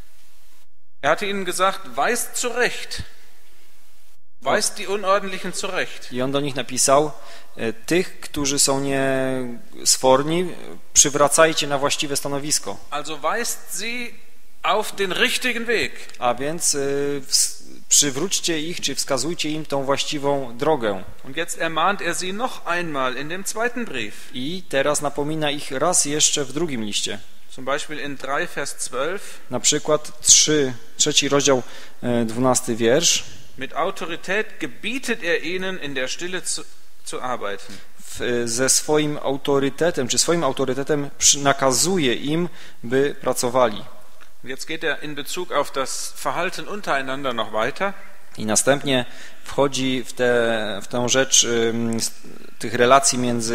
Hatte ihnen gesagt, weist zurecht. Weist die Unordentlichen zurecht. I on do nich napisał, tych, którzy są niesforni, przywracajcie na właściwe stanowisko. Also weist sie auf den richtigen Weg. A więc przywróćcie ich, czy wskazujcie im tą właściwą drogę. Und jetzt ermahnt sie noch einmal in dem zweiten Brief. I teraz napomina ich raz jeszcze w drugim liście. Zum Beispiel in 3, Vers 12. Na przykład 3 rozdział, 12 wiersz. Mit Autorität gebietet ihnen in der Stille zu arbeiten. Ze swoim autorytetem, czy swoim autorytetem nakazuje im, by pracowali. Jetzt geht in Bezug auf das Verhalten untereinander noch weiter. I następnie wchodzi w tę rzecz tych relacji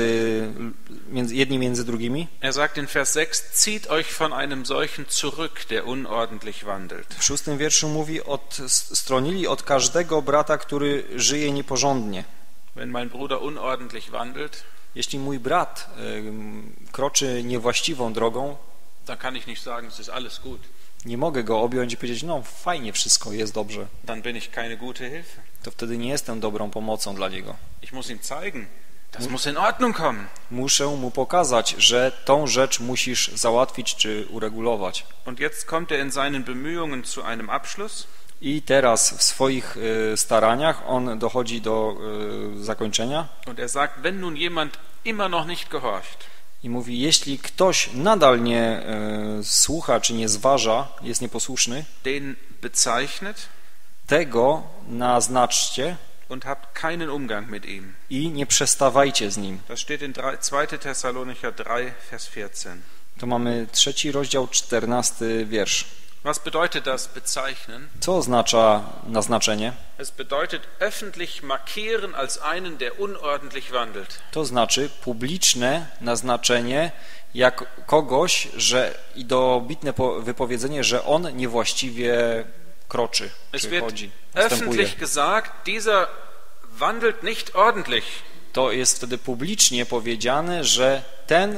między drugimi. Sagt in Vers 6, zieht euch von einem solchen zurück, der unordentlich wandelt. W 6 wierszu mówi, stronili od każdego brata, który żyje nieporządnie. Wenn mein Bruder unordentlich wandelt, jeśli mój brat kroczy niewłaściwą drogą, dann kann ich nicht sagen, es ist alles gut. Nie mogę go objąć i powiedzieć, no fajnie, wszystko jest dobrze. Dann bin ich keine gute Hilfe. To wtedy nie jestem dobrą pomocą dla niego. Ich muss ihm zeigen, das muss in Ordnung kommen. Muszę mu pokazać, że tą rzecz musisz załatwić czy uregulować. Und jetzt kommt in seinen Bemühungen zu einem Abschluss. I teraz w swoich staraniach on dochodzi do zakończenia. Und sagt, wenn nun jemand immer noch nicht gehorcht. I mówi, jeśli ktoś nadal nie słucha czy nie zważa, jest nieposłuszny, den bezeichnet, tego naznaczcie und habt keinen Umgang mit ihm. I nie przestawajcie z nim. Das steht in 2 Thessalonicher 3, Vers 14. To mamy 3 rozdział, 14 wiersz. Was bedeutet das bezeichnen? Co oznacza naznaczenie? Es bedeutet öffentlich markieren als einen, der unordentlich wandelt. To znaczy publiczne naznaczenie jak kogoś, i dobitne wypowiedzenie, że on niewłaściwie kroczy, es czy chodzi, öffentlich gesagt, dieser wandelt nicht ordentlich. To jest wtedy publicznie powiedziane, że ten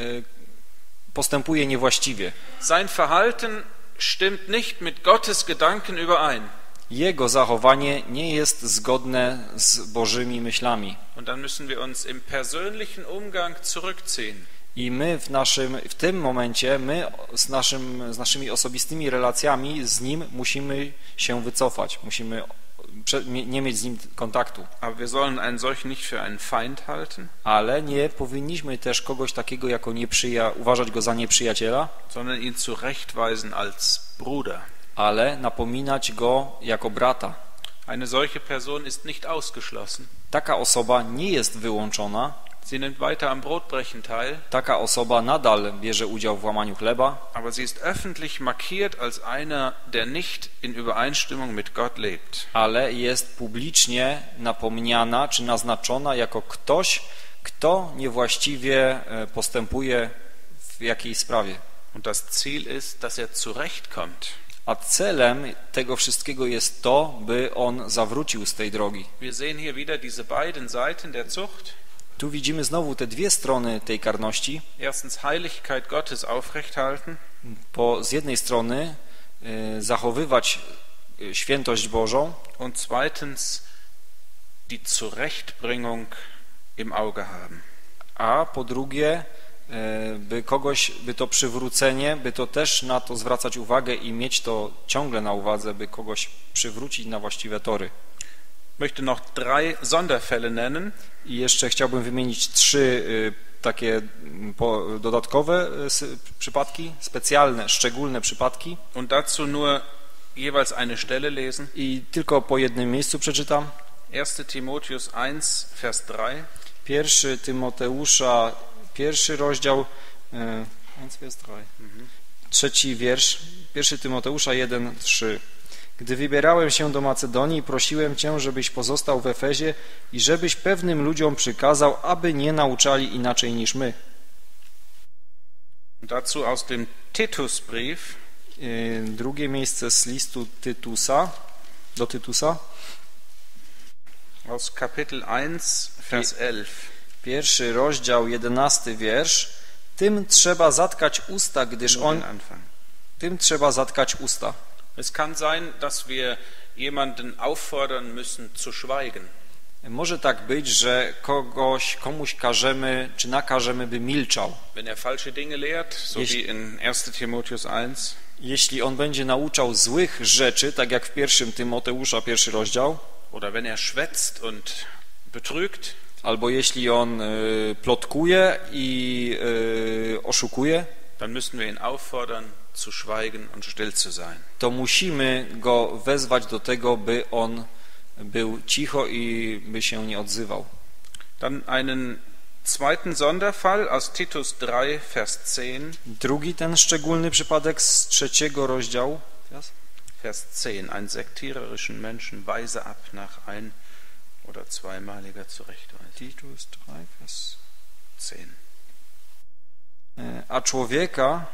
postępuje niewłaściwie. Sein Verhalten stimmt nicht mit Gottes Gedanken überein. Jego zachowanie nie jest zgodne z Bożymi myślami. Und dann müssen wir uns im persönlichen Umgang zurückziehen. I my w tym momencie, my z naszymi osobistymi relacjami z Nim musimy się wycofać. Musimy nie mieć z Nim kontaktu. Aber wir sollen einen solchen nicht für einen Feind halten. Ale nie powinniśmy też kogoś takiego uważać go za nieprzyjaciela, sondern ihn zurechtweisen als Bruder. Ale napominać go jako brata. Eine solche Person ist nicht ausgeschlossen. Taka osoba nie jest wyłączona. Sie nimmt weiter am Brotbrechen teil, Taka osoba nadal bierze udział w łamaniu chleba, aber sie ist öffentlich markiert als einer, der nicht in Übereinstimmung mit Gott lebt. ale jest publicznie napomniana czy naznaczona jako ktoś, kto niewłaściwie postępuje w jakiejś sprawie. Und das Ziel ist, dass er zurechtkommt. A celem tego wszystkiego jest to, by on zawrócił z tej drogi. Wir sehen hier wieder diese beiden Seiten der Zucht. Tu widzimy znowu te dwie strony tej karności. Erstens Heiligkeit Gottes aufrechthalten. Z jednej strony zachowywać świętość Bożą, Und zweitens die Zurechtbringung im Auge haben. a po drugie by to przywrócenie, by to też na to zwracać uwagę i mieć to ciągle na uwadze, by kogoś przywrócić na właściwe tory. Ich möchte noch 3 Sonderfälle nennen. I jeszcze chciałbym wymienić 3 takie dodatkowe przypadki, specjalne, szczególne przypadki. Und dazu nur jeweils eine Stelle lesen. I tylko po jednym miejscu przeczytam. 1. Timotheus 1, Vers 3. 1 Tymoteusza, 1 rozdział, 3 wiersz, 1 Tymoteusza 1, 3. Gdy wybierałem się do Macedonii, prosiłem Cię, żebyś pozostał w Efezie i żebyś pewnym ludziom przykazał, aby nie nauczali inaczej niż my. Dazu aus dem Titusbrief. Drugie miejsce z listu do Tytusa. Aus Kapitel 1, Vers 11. 1 rozdział, 11 wiersz. Tym trzeba zatkać usta, gdyż Tym trzeba zatkać usta. Es kann sein, dass wir jemanden auffordern müssen zu schweigen. Może tak być, że komuś każemy, czy nakażemy, by milczał. Wenn er falsche Dinge lehrt, so wie in 1. Timotheus 1. Jeśli on będzie nauczał złych rzeczy, tak jak w 1 Tymoteusza 1 rozdział, oder wenn er schwätzt und betrügt, albo jeśli on plotkuje i oszukuje, dann müssen wir ihn auffordern, zu schweigen und still zu sein. To musimy go wezwać do tego, by on był cicho i by się nie odzywał. Dann einen zweiten Sonderfall aus Titus 3, Vers 10. Drugi ten szczególny przypadek z 3 rozdziału. Vers 10. Einen sektiererischen Menschen weise ab nach ein- oder zweimaliger Zurechtweisung. Titus 3, Vers 10. A człowieka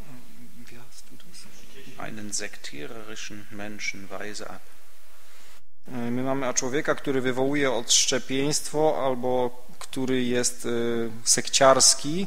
einen sektiererischen Menschen weise ab. My mamy a człowieka, który wywołuje odszczepieństwo albo który jest sekciarski.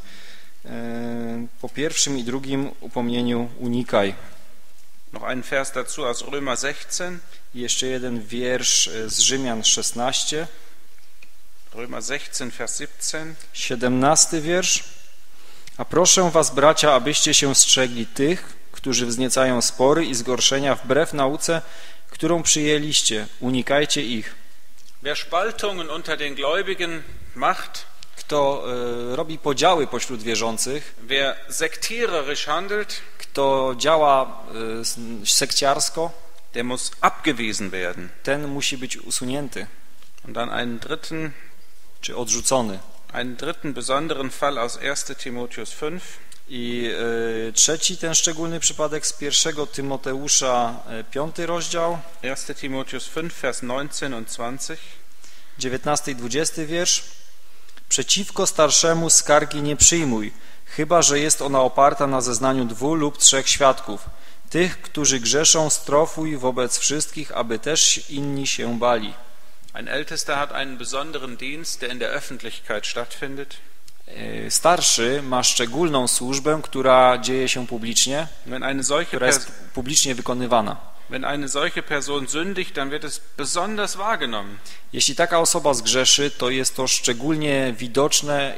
Po pierwszym i drugim upomnieniu unikaj. Noch ein Vers dazu aus Römer 16. I jeszcze jeden wiersz z Rzymian 16. Römer 16, Vers 17. 17 wiersz. A proszę was, bracia, abyście się strzegli tych, którzy wzniecają spory i zgorszenia wbrew nauce, którą przyjęliście. Unikajcie ich. Wer Spaltungen unter den Gläubigen macht, kto robi podziały pośród wierzących, wer sektiererisch handelt, kto działa sekciarsko, der muss abgewiesen werden. Ten musi być usunięty. Und dann einen dritten, czy odrzucony. Einen dritten besonderen Fall aus 1. Timotheus 5. I trzeci ten szczególny przypadek z 1 Tymoteusza 5 rozdział. 1. Timotheus 5, Vers 19 und 20. 19 i 20 wiersz. Przeciwko starszemu skargi nie przyjmuj, chyba że jest ona oparta na zeznaniu 2 lub 3 świadków. Tych, którzy grzeszą, strofuj wobec wszystkich, aby też inni się bali. Ein Ältester hat einen besonderen Dienst, der in der Öffentlichkeit stattfindet. Starszy ma szczególną służbę, która dzieje się publicznie, która jest publicznie wykonywana. Wenn eine solche Person sündigt, dann wird es besonders wahrgenommen. Jeśli taka osoba zgrzeszy, to jest to szczególnie widoczne.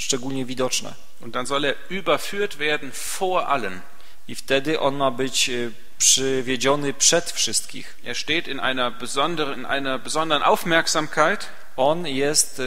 Und dann soll er überführt werden vor allen. I wtedy on ma być przywiedziony przed wszystkich. Er steht in einer besonderen Aufmerksamkeit. On jest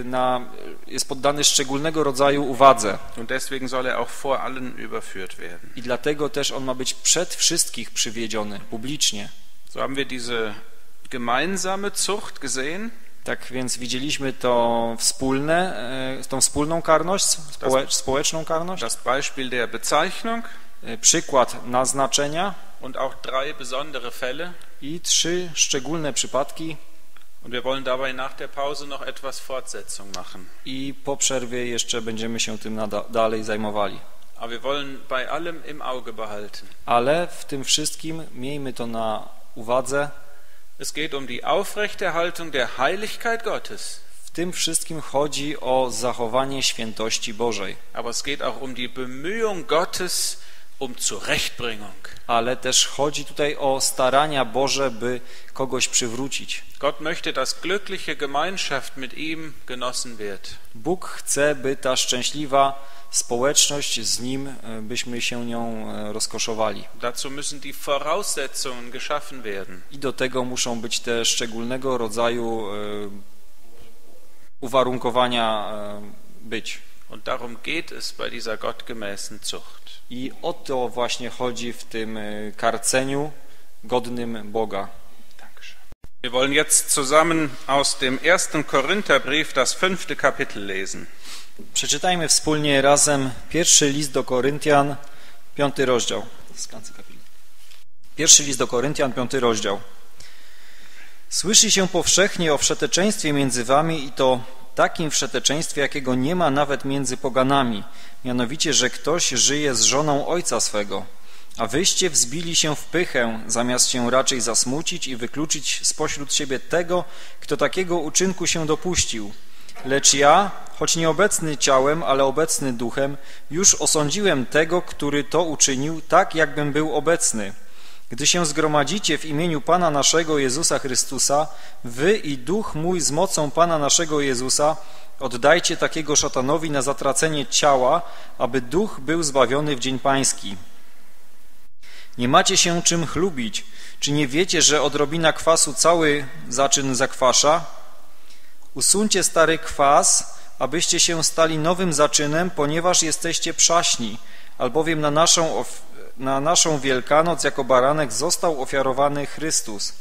poddany szczególnego rodzaju uwadze. Und deswegen soll er auch vor allen überführt werden. I dlatego też on ma być przed wszystkich przywiedziony publicznie. So haben wir diese gemeinsame Zucht gesehen. Tak więc widzieliśmy to tą wspólną karność, społeczną karność, Das Beispiel der Bezeichnung przykład naznaczenia und auch 3 besondere Fälle. i 3 szczególne przypadki. Und wir wollen dabei nach der Pause noch etwas Fortsetzung machen. I po przerwie jeszcze będziemy się tym dalej zajmowali. Aber wir wollen bei allem im Auge behalten. Ale w tym wszystkim miejmy to na uwadze. Es geht um die Aufrechterhaltung der Heiligkeit Gottes. W tym wszystkim chodzi o zachowanie świętości Bożej. Aber es geht auch um die Bemühung Gottes um Zurechtbringung. Ale też chodzi tutaj o starania Boże, by kogoś przywrócić. Gott möchte, dass glückliche Gemeinschaft mit ihm genossen wird. Bóg chce, by ta szczęśliwa społeczność z Nim, byśmy się nią rozkoszowali. Dazu müssen die Voraussetzungen geschaffen werden. I do tego muszą być te szczególnego rodzaju uwarunkowania być. Und darum geht es bei dieser gottgemäßen Zucht. I o to właśnie chodzi w tym karceniu godnym Boga. Wir wollen jetzt zusammen aus dem 1. Korintherbrief das 5. Kapitel lesen. Przeczytajmy wspólnie razem pierwszy list do Koryntian, 5 rozdział. Pierwszy list do Koryntian, 5 rozdział. Słyszy się powszechnie o wszeteczeństwie między wami i to takim wszeteczeństwie, jakiego nie ma nawet między poganami, mianowicie, że ktoś żyje z żoną ojca swego, a wyście wzbili się w pychę, zamiast się raczej zasmucić i wykluczyć spośród siebie tego, kto takiego uczynku się dopuścił. Lecz ja, choć nieobecny ciałem, ale obecny duchem, już osądziłem tego, który to uczynił, tak jakbym był obecny. Gdy się zgromadzicie w imieniu Pana naszego Jezusa Chrystusa, wy i duch mój z mocą Pana naszego Jezusa, oddajcie takiego szatanowi na zatracenie ciała, aby duch był zbawiony w dzień pański. Nie macie się czym chlubić. Czy nie wiecie, że odrobina kwasu cały zaczyn zakwasza? Usuńcie stary kwas, abyście się stali nowym zaczynem, ponieważ jesteście przaśni, albowiem na naszą Wielkanoc jako baranek został ofiarowany Chrystus.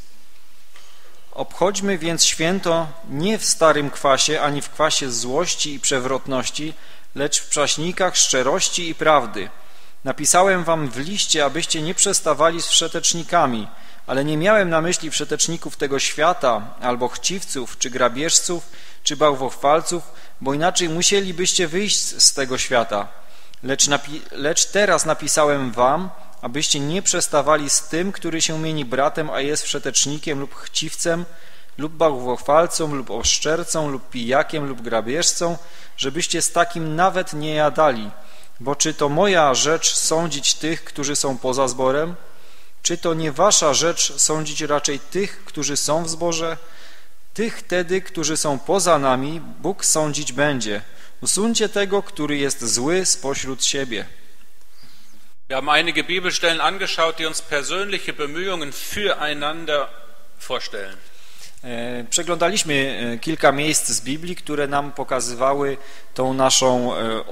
Obchodźmy więc święto nie w starym kwasie, ani w kwasie złości i przewrotności, lecz w przaśnikach szczerości i prawdy. Napisałem wam w liście, abyście nie przestawali z wszetecznikami, ale nie miałem na myśli wszeteczników tego świata, albo chciwców, czy grabieżców, czy bałwochwalców, bo inaczej musielibyście wyjść z tego świata. Lecz teraz napisałem wam, abyście nie przestawali z tym, który się mieni bratem, a jest wszetecznikiem lub chciwcem, lub bałwochwalcą, lub oszczercą, lub pijakiem, lub grabieżcą, żebyście z takim nawet nie jadali. Bo czy to moja rzecz sądzić tych, którzy są poza zborem? Czy to nie wasza rzecz sądzić raczej tych, którzy są w zborze? Tych tedy, którzy są poza nami, Bóg sądzić będzie. Usuńcie tego, który jest zły spośród siebie. Wir haben einige Bibelstellen angeschaut, die uns persönliche Bemühungen füreinander vorstellen. Przeglądaliśmy kilka miejsc z Biblii, które nam pokazywały tą naszą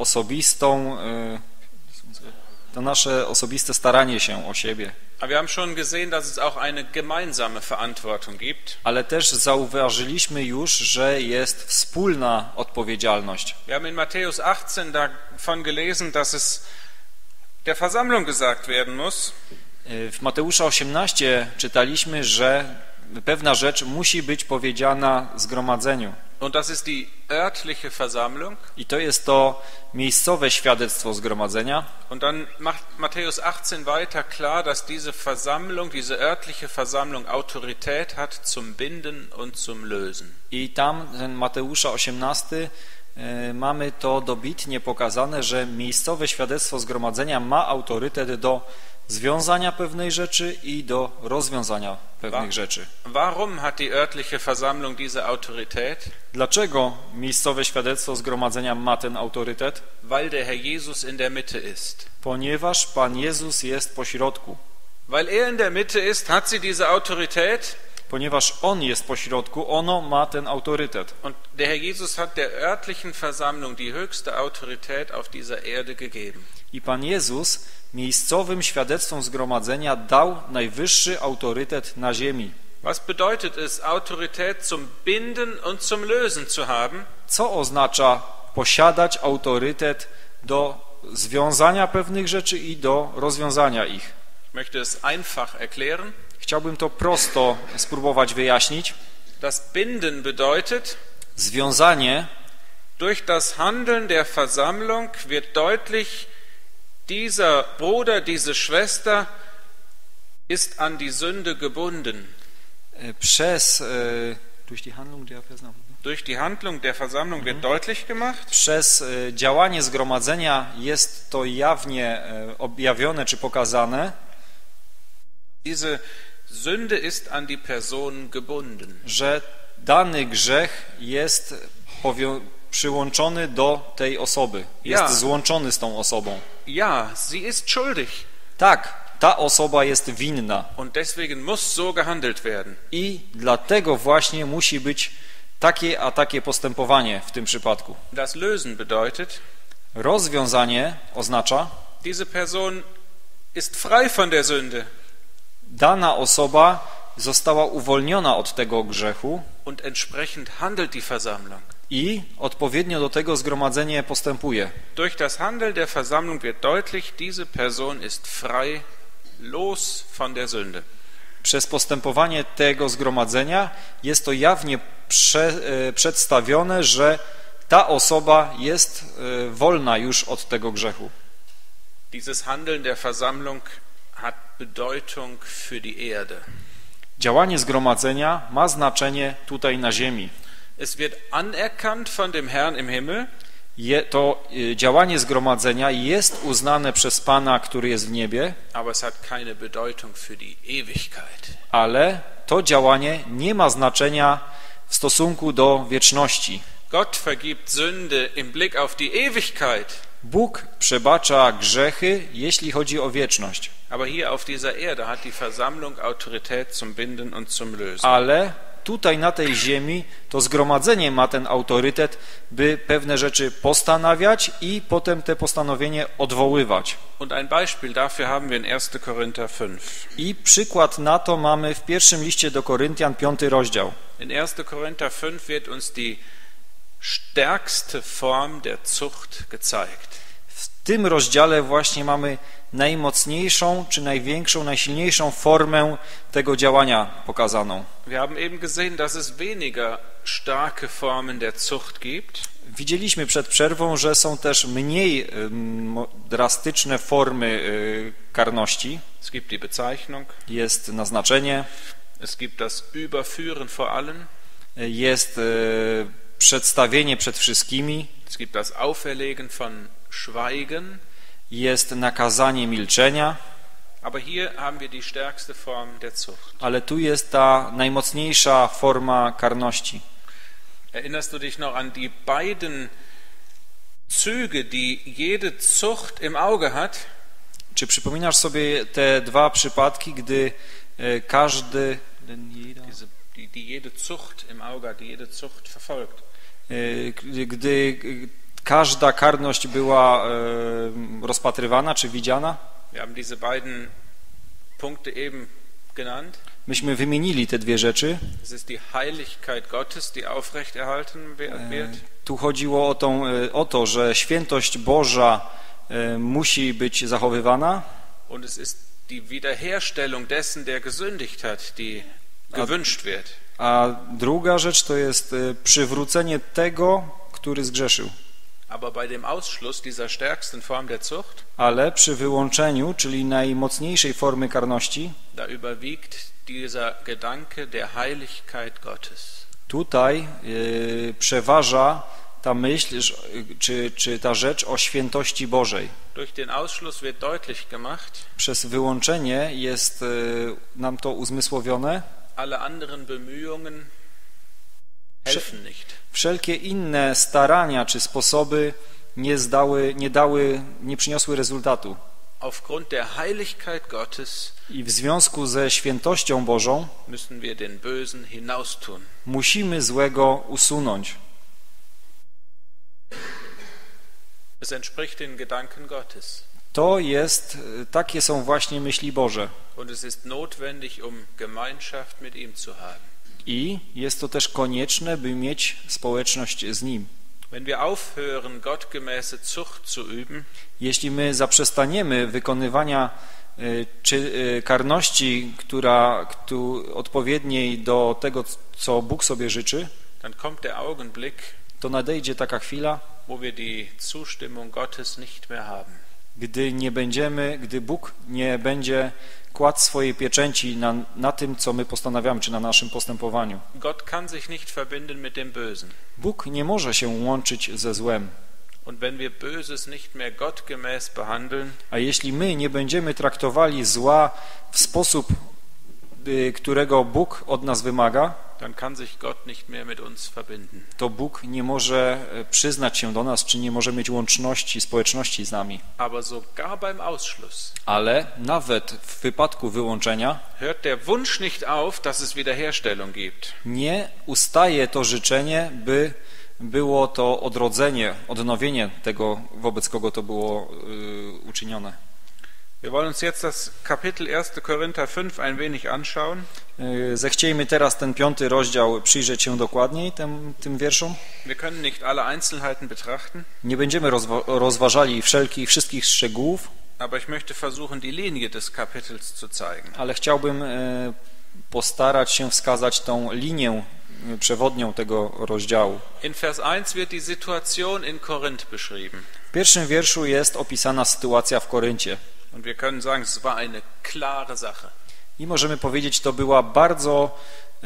to nasze osobiste staranie się o siebie. Aber wir haben schon gesehen, dass es auch eine gemeinsame Verantwortung gibt. Ale też zauważyliśmy już, że jest wspólna odpowiedzialność. Wir haben in Matthäus 18 davon gelesen, dass es der Versammlung gesagt werden muss. W Mateusza 18 czytaliśmy, że pewna rzecz musi być powiedziana zgromadzeniu. Und das ist die örtliche Versammlung. I to jest to miejscowe świadectwo zgromadzenia. Und dann macht Matthäus 18 weiter klar, dass diese Versammlung, diese örtliche Versammlung Autorität hat zum Binden und zum Lösen. I tam ten Mateusza 18 mamy to dobitnie pokazane, że miejscowe świadectwo zgromadzenia ma autorytet do związania pewnej rzeczy i do rozwiązania pewnych rzeczy. Warum hat die örtliche Versammlung diese Autorität? Dlaczego miejscowe świadectwo zgromadzenia ma ten autorytet? Weil der Herr Jesus in der Mitte ist. Ponieważ Pan Jezus jest pośrodku. Weil er in der Mitte ist, hat sie diese Autorität. Ponieważ On jest pośrodku, ono ma ten autorytet. Und der Herr Jesus hat der örtlichen Versammlung die höchste Autorität auf dieser Erde gegeben. I Pan Jezus miejscowym świadectwom zgromadzenia dał najwyższy autorytet na ziemi. Was bedeutet es, Autorität zum Binden und zum Lösen zu haben? Co oznacza posiadać autorytet do związania pewnych rzeczy i do rozwiązania ich? Ich möchte es einfach erklären. Chciałbym to prosto spróbować wyjaśnić. Das Binden bedeutet, Związanie durch das Handeln der Versammlung wird deutlich, dieser Bruder, diese Schwester ist an die Sünde gebunden. Durch die Handlung der Versammlung wird deutlich gemacht, Przez działanie zgromadzenia jest to jawnie objawione czy pokazane, diese Sünde ist an die Person gebunden. że dany grzech jest przyłączony do tej osoby, jest złączony z tą osobą. Ja, sie ist schuldig. Tak, ta osoba jest winna. Und deswegen muss so gehandelt werden. I dlatego właśnie musi być takie a takie postępowanie w tym przypadku. Das Lösen bedeutet, Rozwiązanie oznacza, diese Person ist frei von der Sünde. Dana osoba została uwolniona od tego grzechu Und entsprechend handelt die Versammlung. i odpowiednio do tego zgromadzenie postępuje. Durch das Handeln der Versammlung wird deutlich, diese Person ist frei, los von der Sünde. Przez postępowanie tego zgromadzenia jest to jawnie przedstawione, że ta osoba jest wolna już od tego grzechu. Dieses Handeln der Versammlung hat Bedeutung für die Erde. Działanie zgromadzenia ma znaczenie tutaj na ziemi. Es wird anerkannt von dem Herrn im Himmel. To działanie zgromadzenia jest uznane przez Pana, który jest w niebie, aber es hat keine Bedeutung für die Ewigkeit. ale to działanie nie ma znaczenia w stosunku do wieczności. Gott vergibt Sünde im Blick auf die Ewigkeit. Bóg przebacza grzechy, jeśli chodzi o wieczność. Aber hier auf dieser Erde hat die Versammlung Autorität zum Binden und zum Lösen. Ale tutaj na tej ziemi to zgromadzenie ma ten autorytet, by pewne rzeczy postanawiać i potem te postanowienie odwoływać. Und ein Beispiel dafür haben wir in 1. Korinther 5. I przykład na to mamy w pierwszym liście do Koryntian, 5 rozdział. In 1. Korinther 5 wird uns die stärkste Form der Zucht gezeigt. W tym rozdziale właśnie mamy najmocniejszą, czy największą, najsilniejszą formę tego działania pokazaną. Wir haben eben gesehen, dass es weniger starke Formen der Zucht gibt. Widzieliśmy przed przerwą, że są też mniej drastyczne formy karności. Es gibt die Bezeichnung. Jest naznaczenie. Es gibt das Überführen vor allen. Jest przedstawienie przed wszystkimi. Es gibt das Auferlegen von Schweigen. Jest nakazanie milczenia. Aber hier haben wir die stärkste Form der Zucht. Ale tu jest ta najmocniejsza forma karności. Erinnerst du dich noch an die beiden Züge, die jede Zucht im Auge hat? Czy przypominasz sobie te dwa przypadki, gdy każdy die jede Zucht im Auge hat, die jede Zucht verfolgt? Gdy każda karność była rozpatrywana czy widziana? Wir haben diese beiden Punkte eben genannt. Myśmy wymienili te dwie rzeczy. Es ist die Heiligkeit Gottes, die aufrechterhalten wird. Tu chodziło o to, że świętość Boża musi być zachowywana. Und es ist die Wiederherstellung dessen, der gesündigt hat, die gewünscht wird. A druga rzecz to jest przywrócenie tego, który zgrzeszył. Aber bei dem Ausschluss dieser stärksten Form der Zucht, ale przy wyłączeniu, czyli najmocniejszej formy karności, da überwiegt dieser Gedanke der Heiligkeit Gottes. Tutaj przeważa ta myśl, czy ta rzecz o świętości Bożej. Durch den Ausschluss wird deutlich gemacht, przez wyłączenie jest nam to uzmysłowione. Alle anderen Bemühungen helfen nicht. Wszelkie inne starania czy sposoby nie przyniosły rezultatu. Aufgrund der Heiligkeit Gottes I w związku ze świętością Bożą müssen wir den Bösen hinaustun. Musimy złego usunąć. Es entspricht den Gedanken Gottes. takie są właśnie myśli Boże. Und es ist notwendig, Gemeinschaft mit ihm zu haben. I jest to też konieczne, by mieć społeczność z Nim. Wenn wir aufhören, gottgemäße Zucht zu üben, jeśli my zaprzestaniemy wykonywania karności, odpowiedniej do tego, co Bóg sobie życzy, dann kommt der Augenblick, to nadejdzie taka chwila, wo wir die Zustimmung Gottes nicht mehr haben. Gdy Bóg nie będzie kładł swojej pieczęci na tym, co my postanawiamy, czy na naszym postępowaniu. Gott kann sich nicht verbinden mit dem Bösen. Bóg nie może się łączyć ze złem. Und wenn wir Böses nicht mehr gottgemäß behandeln, a jeśli my nie będziemy traktowali zła w sposób, którego Bóg od nas wymaga, dann kann sich Gott nicht mehr mit uns verbinden. To Bóg nie może przyznać się do nas, czy nie może mieć łączności, społeczności z nami. Aber sogar beim Ausschluss, ale nawet w wypadku wyłączenia hört der Wunsch nicht auf, dass es Wiederherstellung gibt. Nie ustaje to życzenie, by było to odrodzenie, odnowienie tego, wobec kogo to było uczynione. Wir wollen uns jetzt das Kapitel 1. Korinther 5 ein wenig anschauen. Zechciejmy teraz ten 5. rozdział przyjrzeć się dokładniej tym wierszom. Wir können nicht alle Einzelheiten betrachten. Nie będziemy rozważali wszystkich szczegółów. Aber ich möchte versuchen, die Linie des Kapitels zu zeigen. Ale chciałbym postarać się wskazać tą linię przewodnią tego rozdziału. In Vers 1 wird die Situation in Korinth beschrieben. W pierwszym wierszu jest opisana sytuacja w Koryncie. Und wir können sagen, es war eine klare Sache. I możemy powiedzieć, to była bardzo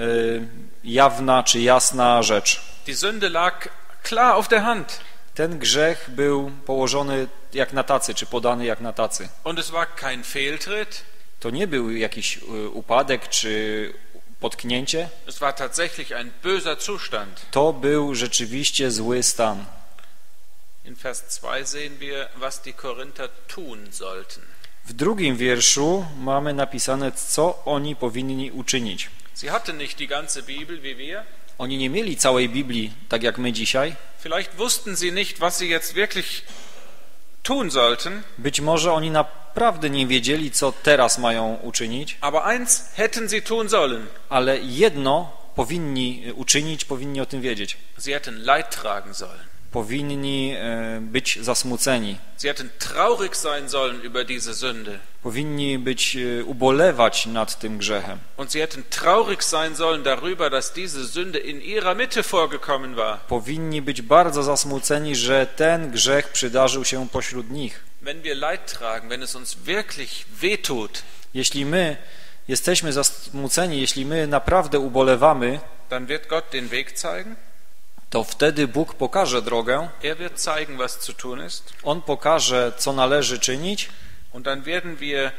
jawna czy jasna rzecz. Die Sünde lag klar auf der Hand. Ten grzech był położony jak na tacy, czy podany jak na tacy. Und es war kein Fehltritt. To nie był jakiś upadek czy potknięcie. Es war tatsächlich ein böser Zustand. To był rzeczywiście zły stan. In Vers 2 sehen wir, was die Korinther tun sollten. W drugim wierszu mamy napisane, co oni powinni uczynić. Sie hatten nicht die ganze Bibel wie wir. Oni nie mieli całej Biblii, tak jak my dzisiaj. Vielleicht wussten sie nicht, was sie jetzt wirklich tun sollten. Być może oni naprawdę nie wiedzieli, co teraz mają uczynić. Aber eins hätten sie tun sollen. Ale jedno powinni uczynić, powinni o tym wiedzieć. Sie hätten Leid tragen sollen. Powinni być zasmuceni. Sie hätten traurig sein sollen über diese Sünde. Powinni ubolewać nad tym grzechem. Und sie hätten traurig sein sollen darüber, dass diese Sünde in ihrer Mitte vorgekommen war. Powinni być bardzo zasmuceni, że ten grzech przydarzył się pośród nich. Wenn wir Leid tragen, wenn es uns wirklich wehtut, jeśli my jesteśmy zasmuceni, jeśli my naprawdę ubolewamy, dann wird Gott den Weg zeigen. To wtedy Bóg pokaże drogę. Er wird zeigen, was zu tun ist. On pokaże, co należy czynić. Und dann werden wir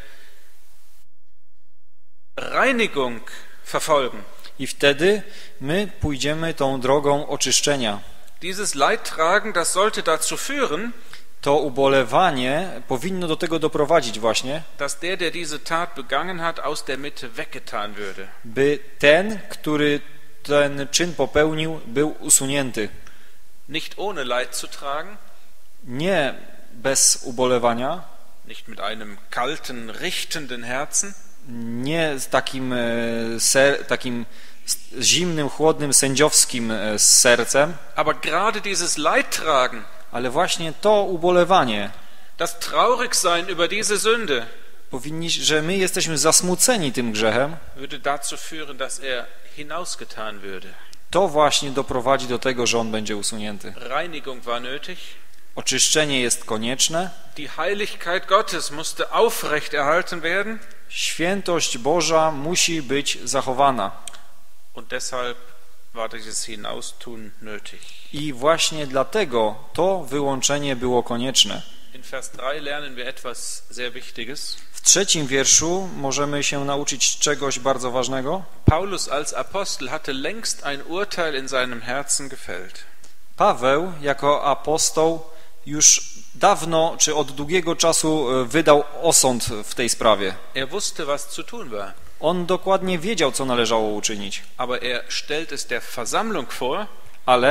Reinigung verfolgen. I wtedy my pójdziemy tą drogą oczyszczenia. Dieses Leidtragen, das sollte dazu führen, to ubolewanie powinno do tego doprowadzić właśnie, dass der diese Tat begangen hat, aus der Mitte weggetan würde. By ten, który ten czyn popełnił, był usunięty. Nicht ohne Leid zu tragen, nie bez ubolewania, nicht mit einem kalten, richtenden Herzen, nie z takim zimnym, chłodnym, sędziowskim sercem, aber gerade dieses Leidtragen, ale właśnie to ubolewanie, das Traurigsein über diese Sünde, że my jesteśmy zasmuceni tym grzechem, würde dazu führen, dass hinausgetan würde. To właśnie doprowadzi do tego, że on będzie usunięty. Reinigung war nötig. Oczyszczenie jest konieczne. Die Heiligkeit Gottes musste aufrecht erhalten werden. Świętość Boża musi być zachowana. Und deshalb war dieses Hinaustun nötig. I właśnie dlatego to wyłączenie było konieczne. In Vers 3 lernen wir etwas sehr Wichtiges. W trzecim wierszu możemy się nauczyć czegoś bardzo ważnego. Paulus als Apostel hatte längst ein Urteil in seinem Herzen gefällt. Paweł jako apostoł już dawno, czy od długiego czasu wydał osąd w tej sprawie. Er wusste, was zu tun war. On dokładnie wiedział, co należało uczynić. Aber er stellt es der Versammlung vor, ale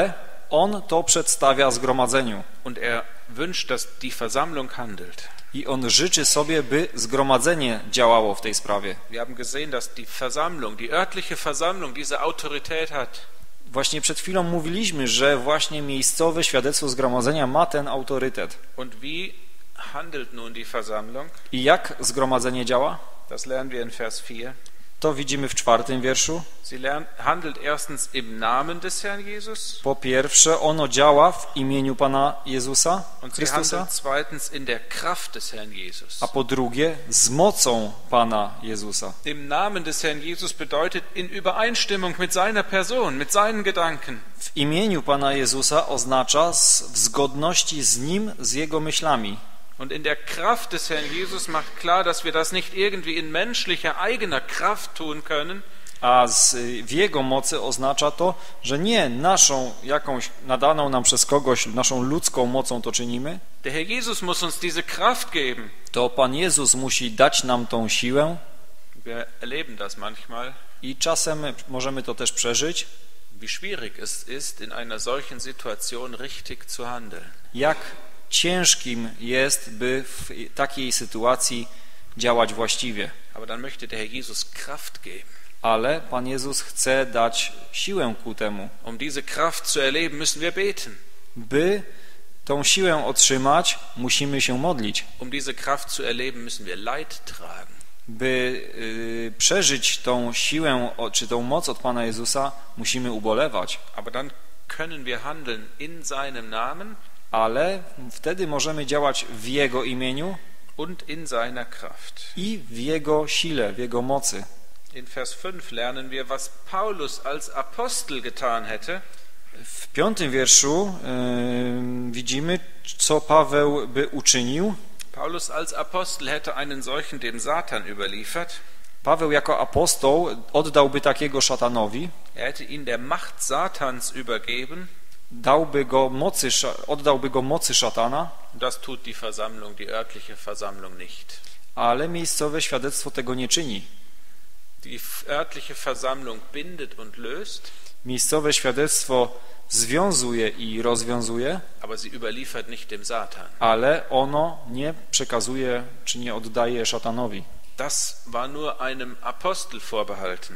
on to przedstawia zgromadzeniu. Und er wünscht, dass die Versammlung handelt. I on życzy sobie, by zgromadzenie działało w tej sprawie. Wir haben gesehen, dass die Versammlung, die örtliche Versammlung, diese Autorität hat. Właśnie przed chwilą mówiliśmy, że właśnie miejscowe świadectwo zgromadzenia ma ten autorytet. Und wie handelt nun die Versammlung? I jak zgromadzenie działa? Das lernen wir in Vers 4. To widzimy w 4 wierszu. Sie handelt erstens im Namen des Herrn Jesus. Po pierwsze, ono działa w imieniu Pana Jezusa Und sie Chrystusa, handelt zweitens in der Kraft des Herrn Jesus. a po drugie, z mocą Pana Jezusa. Im Namen des Herrn Jesus bedeutet in Übereinstimmung mit seiner Person, mit seinen Gedanken. W imieniu Pana Jezusa oznacza w zgodności z Nim, z Jego myślami. Und in der Kraft des Herrn Jesus macht klar, dass wir das nicht irgendwie in menschlicher eigener Kraft tun können, A w Jego mocy oznacza to, że nie naszą jakąś nadaną nam przez kogoś, naszą ludzką mocą to czynimy. Der Herr Jesus muss uns diese Kraft geben. To Pan Jezus musi dać nam tą siłę Wir erleben das manchmal, i czasem możemy to też przeżyć, wie schwierig es ist, in einer solchen Situation richtig zu handeln. jak ciężkim jest, by w takiej sytuacji działać właściwie. Aber dann möchte der Herr Jesus Kraft geben. Ale Pan Jezus chce dać siłę ku temu. Um diese Kraft zu erleben, müssen wir beten. By tą siłę otrzymać, musimy się modlić. Um diese Kraft zu erleben, müssen wir Leid tragen. By przeżyć tą siłę, czy tą moc od Pana Jezusa, musimy ubolewać. Aber dann können wir handeln in seinem Namen Ale wtedy możemy działać w Jego imieniu und in seiner Kraft. i w Jego sile, w Jego mocy. In Vers 5 lernen wir, was Paulus als Apostel getan hätte. W 5 wierszu widzimy, co Paweł by uczynił. Paulus als Apostel hätte einen solchen dem Satan überliefert. Paweł jako apostoł oddałby takiego szatanowi, Er hätte ihn der Macht Satans übergeben. oddałby go mocy szatana, Das tut die Versammlung, die örtliche Versammlung nicht. ale miejscowe świadectwo tego nie czyni. Die örtliche Versammlung bindet und löst, Miejscowe świadectwo związuje i rozwiązuje, aber sie überliefert nicht dem Satan. ale ono nie przekazuje czy nie oddaje szatanowi. Das war nur einem Apostel vorbehalten.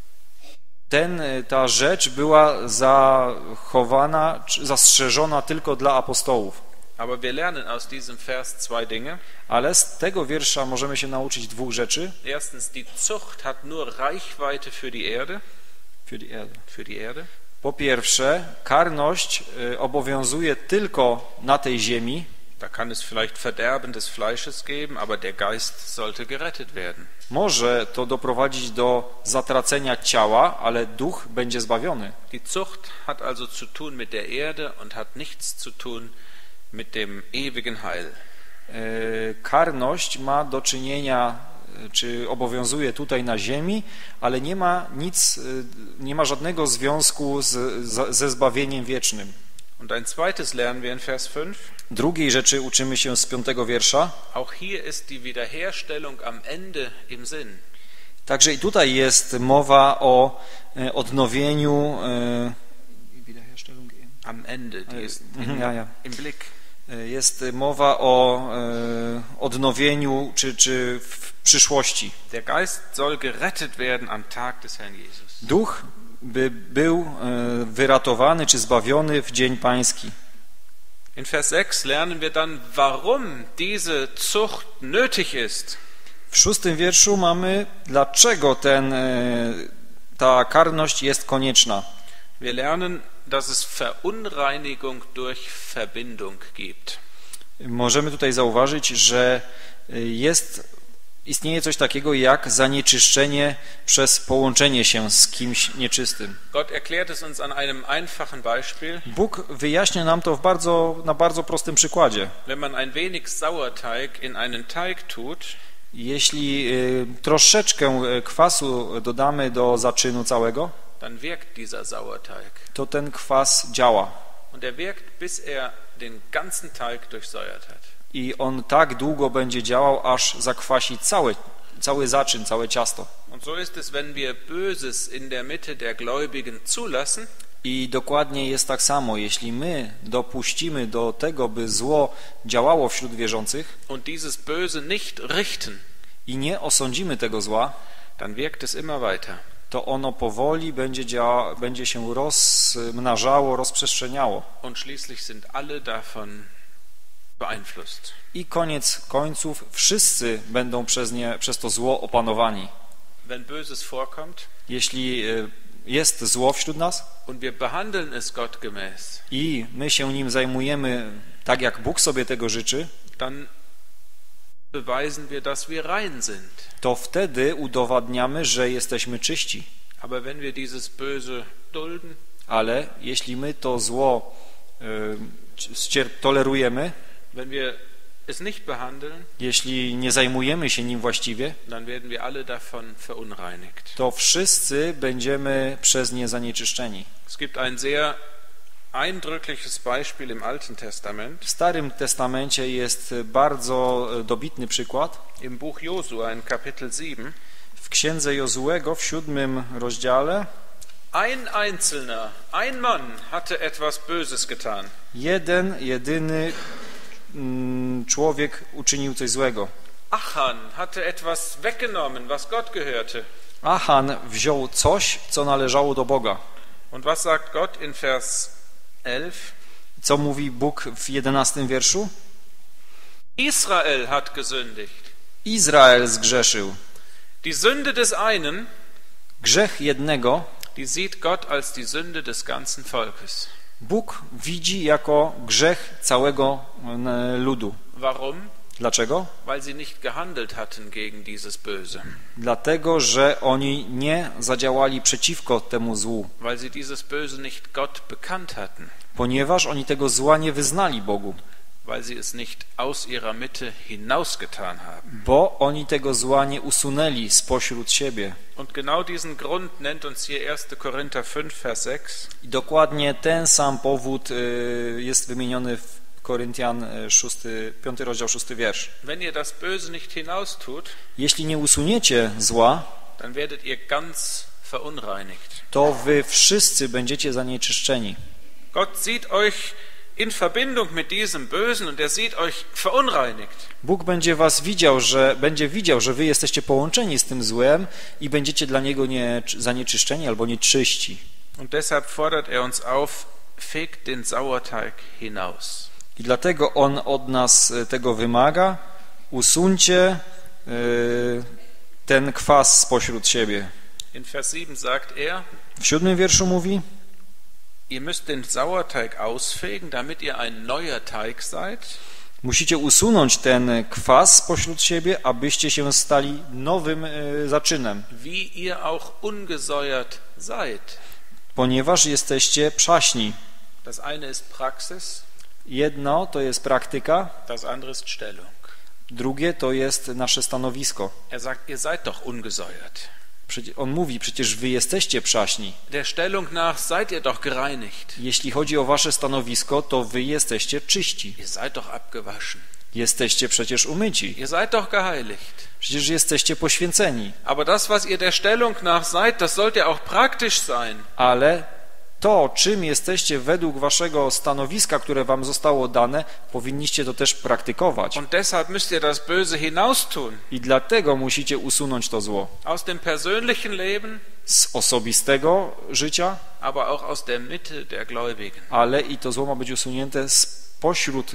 Ta rzecz była zachowana, zastrzeżona tylko dla apostołów. Aber wir lernen aus diesem Vers zwei Dinge. Ale z tego wiersza możemy się nauczyć dwóch rzeczy. Erstens, die Zucht hat nur Reichweite für die Erde. Für die Erde. Po pierwsze, karność obowiązuje tylko na tej ziemi. Da kann es vielleicht Verderben des Fleisches geben, aber der Geist sollte gerettet werden. Może to doprowadzić do zatracenia ciała, ale duch będzie zbawiony. Die Zucht hat also zu tun mit der Erde und hat nichts zu tun mit dem ewigen Heil. Karność ma do czynienia, czy obowiązuje tutaj na ziemi, ale nie ma żadnego związku ze zbawieniem wiecznym. Und ein zweites lernen wir in Vers 5. Drugiej rzeczy uczymy się z 5 wiersza. Auch hier ist die Wiederherstellung am Ende im Sinn. Także i tutaj jest mowa o odnowieniu. Am Ende, die ist im Blick. Jest mowa o odnowieniu czy w przyszłości. Der Geist soll gerettet werden am Tag des Herrn Jesus. Duch by był wyratowany czy zbawiony w dzień pański. In Vers 6 lernen wir dann, warum diese Zucht nötig ist. W 6 wierszu mamy, dlaczego ta karność jest konieczna. Wir lernen, dass es Verunreinigung durch Verbindung gibt. Możemy tutaj zauważyć, że istnieje coś takiego jak zanieczyszczenie przez połączenie się z kimś nieczystym. Gott erklärt es uns an einem einfachen Beispiel. Bóg wyjaśnia nam to na bardzo prostym przykładzie. Wenn man ein wenig Sauerteig in einen Teig tut, jeśli troszeczkę kwasu dodamy do zaczynu całego, dann wirkt dieser Sauerteig. To ten kwas działa. Und er wirkt, bis er den ganzen Teig durchsäuert hat. I on tak długo będzie działał, aż zakwasi cały zaczyn, całe ciasto. Und so ist es, wenn wir Böses in der Mitte der Gläubigen zulassen. I dokładnie jest tak samo, jeśli my dopuścimy do tego, by zło działało wśród wierzących und dieses Böse nicht richten, i nie osądzimy tego zła, dann wirkt es immer weiter. to ono powoli będzie się rozmnażało, rozprzestrzeniało. Und schließlich sind alle davon beeinflusst. I koniec końców wszyscy będą przez to zło opanowani. Wenn Böses vorkommt Jeśli jest zło wśród nas und wir behandeln es gottgemäß, i my się nim zajmujemy tak, jak Bóg sobie tego życzy, dann beweisen wir, dass wir rein sind. to wtedy udowadniamy, że jesteśmy czyści. Aber wenn wir dieses Böse dulden, Ale jeśli my to zło tolerujemy, wenn wir es nicht behandeln, jeśli nie zajmujemy się nim właściwie, dann werden wir alle davon verunreinigt. to wszyscy będziemy przez nie zanieczyszczeni. Es gibt ein sehr eindrückliches Beispiel im Alten Testament. W Starym Testamencie jest bardzo dobitny przykład. Im Buch Josua in Kapitel 7. W Księdze Jozuego w 7 rozdziale Ein Einzelner, ein Mann hatte etwas Böses getan. jeden, jedyny człowiek uczynił coś złego. Achan hatte etwas weggenommen, was Gott gehörte. Achan wziął coś, co należało do Boga. Und was sagt Gott in Vers 11? Co mówi Bóg w 11 wierszu? Israel hat gesündigt. Izrael zgrzeszył. Die Sünde des einen, Grzech jednego die sieht Gott als die Sünde des ganzen Volkes. Bóg widzi jako grzech całego ludu. Warum? Dlaczego? Weil sie nicht gehandelt hatten gegen dieses Böse. Dlatego, że oni nie zadziałali przeciwko temu złu, Weil sie dieses Böse nicht Gott bekannt hatten. ponieważ oni tego zła nie wyznali Bogu, Weil sie es nicht aus ihrer Mitte hinausgetan haben. bo oni tego zła nie usunęli spośród siebie. Und genau diesen Grund nennt uns hier 1. Korinther 5, Vers 6. I dokładnie ten sam powód jest wymieniony w Koryntian 5 rozdział 6 wiersz. Wenn ihr das Böse nicht hinaustut, Jeśli nie usuniecie zła, dann werdet ihr ganz verunreinigt. to wy wszyscy będziecie zanieczyszczeni. Gott sieht euch in Verbindung mit diesem Bösen und er sieht euch verunreinigt. Bóg będzie widział, że wy jesteście połączeni z tym złem i będziecie dla niego zanieczyszczeni albo nieczyści. Und deshalb fordert er uns auf, fegt den Sauerteig hinaus. I dlatego on od nas tego wymaga. Usuńcie ten kwas spośród siebie. In Vers 7 sagt er, W 7 wierszu mówi: ihr müsst den Sauerteig ausfegen, damit ihr ein neuer Teig seid. musicie usunąć ten kwas spośród siebie, abyście się stali nowym zaczynem, Wie ihr auch ungesäuert seid. ponieważ jesteście przaśni. Das eine ist Praxis, Jedno to jest praktyka, das andere ist Stellung. drugie to jest nasze stanowisko. Er sagt, ihr seid doch ungesäuert. On mówi, przecież wy jesteście przaśni. Der Stellung nach seid ihr doch gereinigt. Jeśli chodzi o wasze stanowisko, to wy jesteście czyści. Ihr seid doch abgewaschen. Jesteście przecież umyci. Ihr seid doch geheiligt. Przecież jesteście poświęceni. Aber das, was ihr der Stellung nach seid, das sollte auch praktisch sein. Ale to, czym jesteście według waszego stanowiska, które wam zostało dane, powinniście to też praktykować. Und deshalb müsst ihr das Böse hinaustun. I dlatego musicie usunąć to zło. Aus dem persönlichen Leben, Z osobistego życia, aber auch aus der Mitte der Gläubigen. ale i to zło ma być usunięte spośród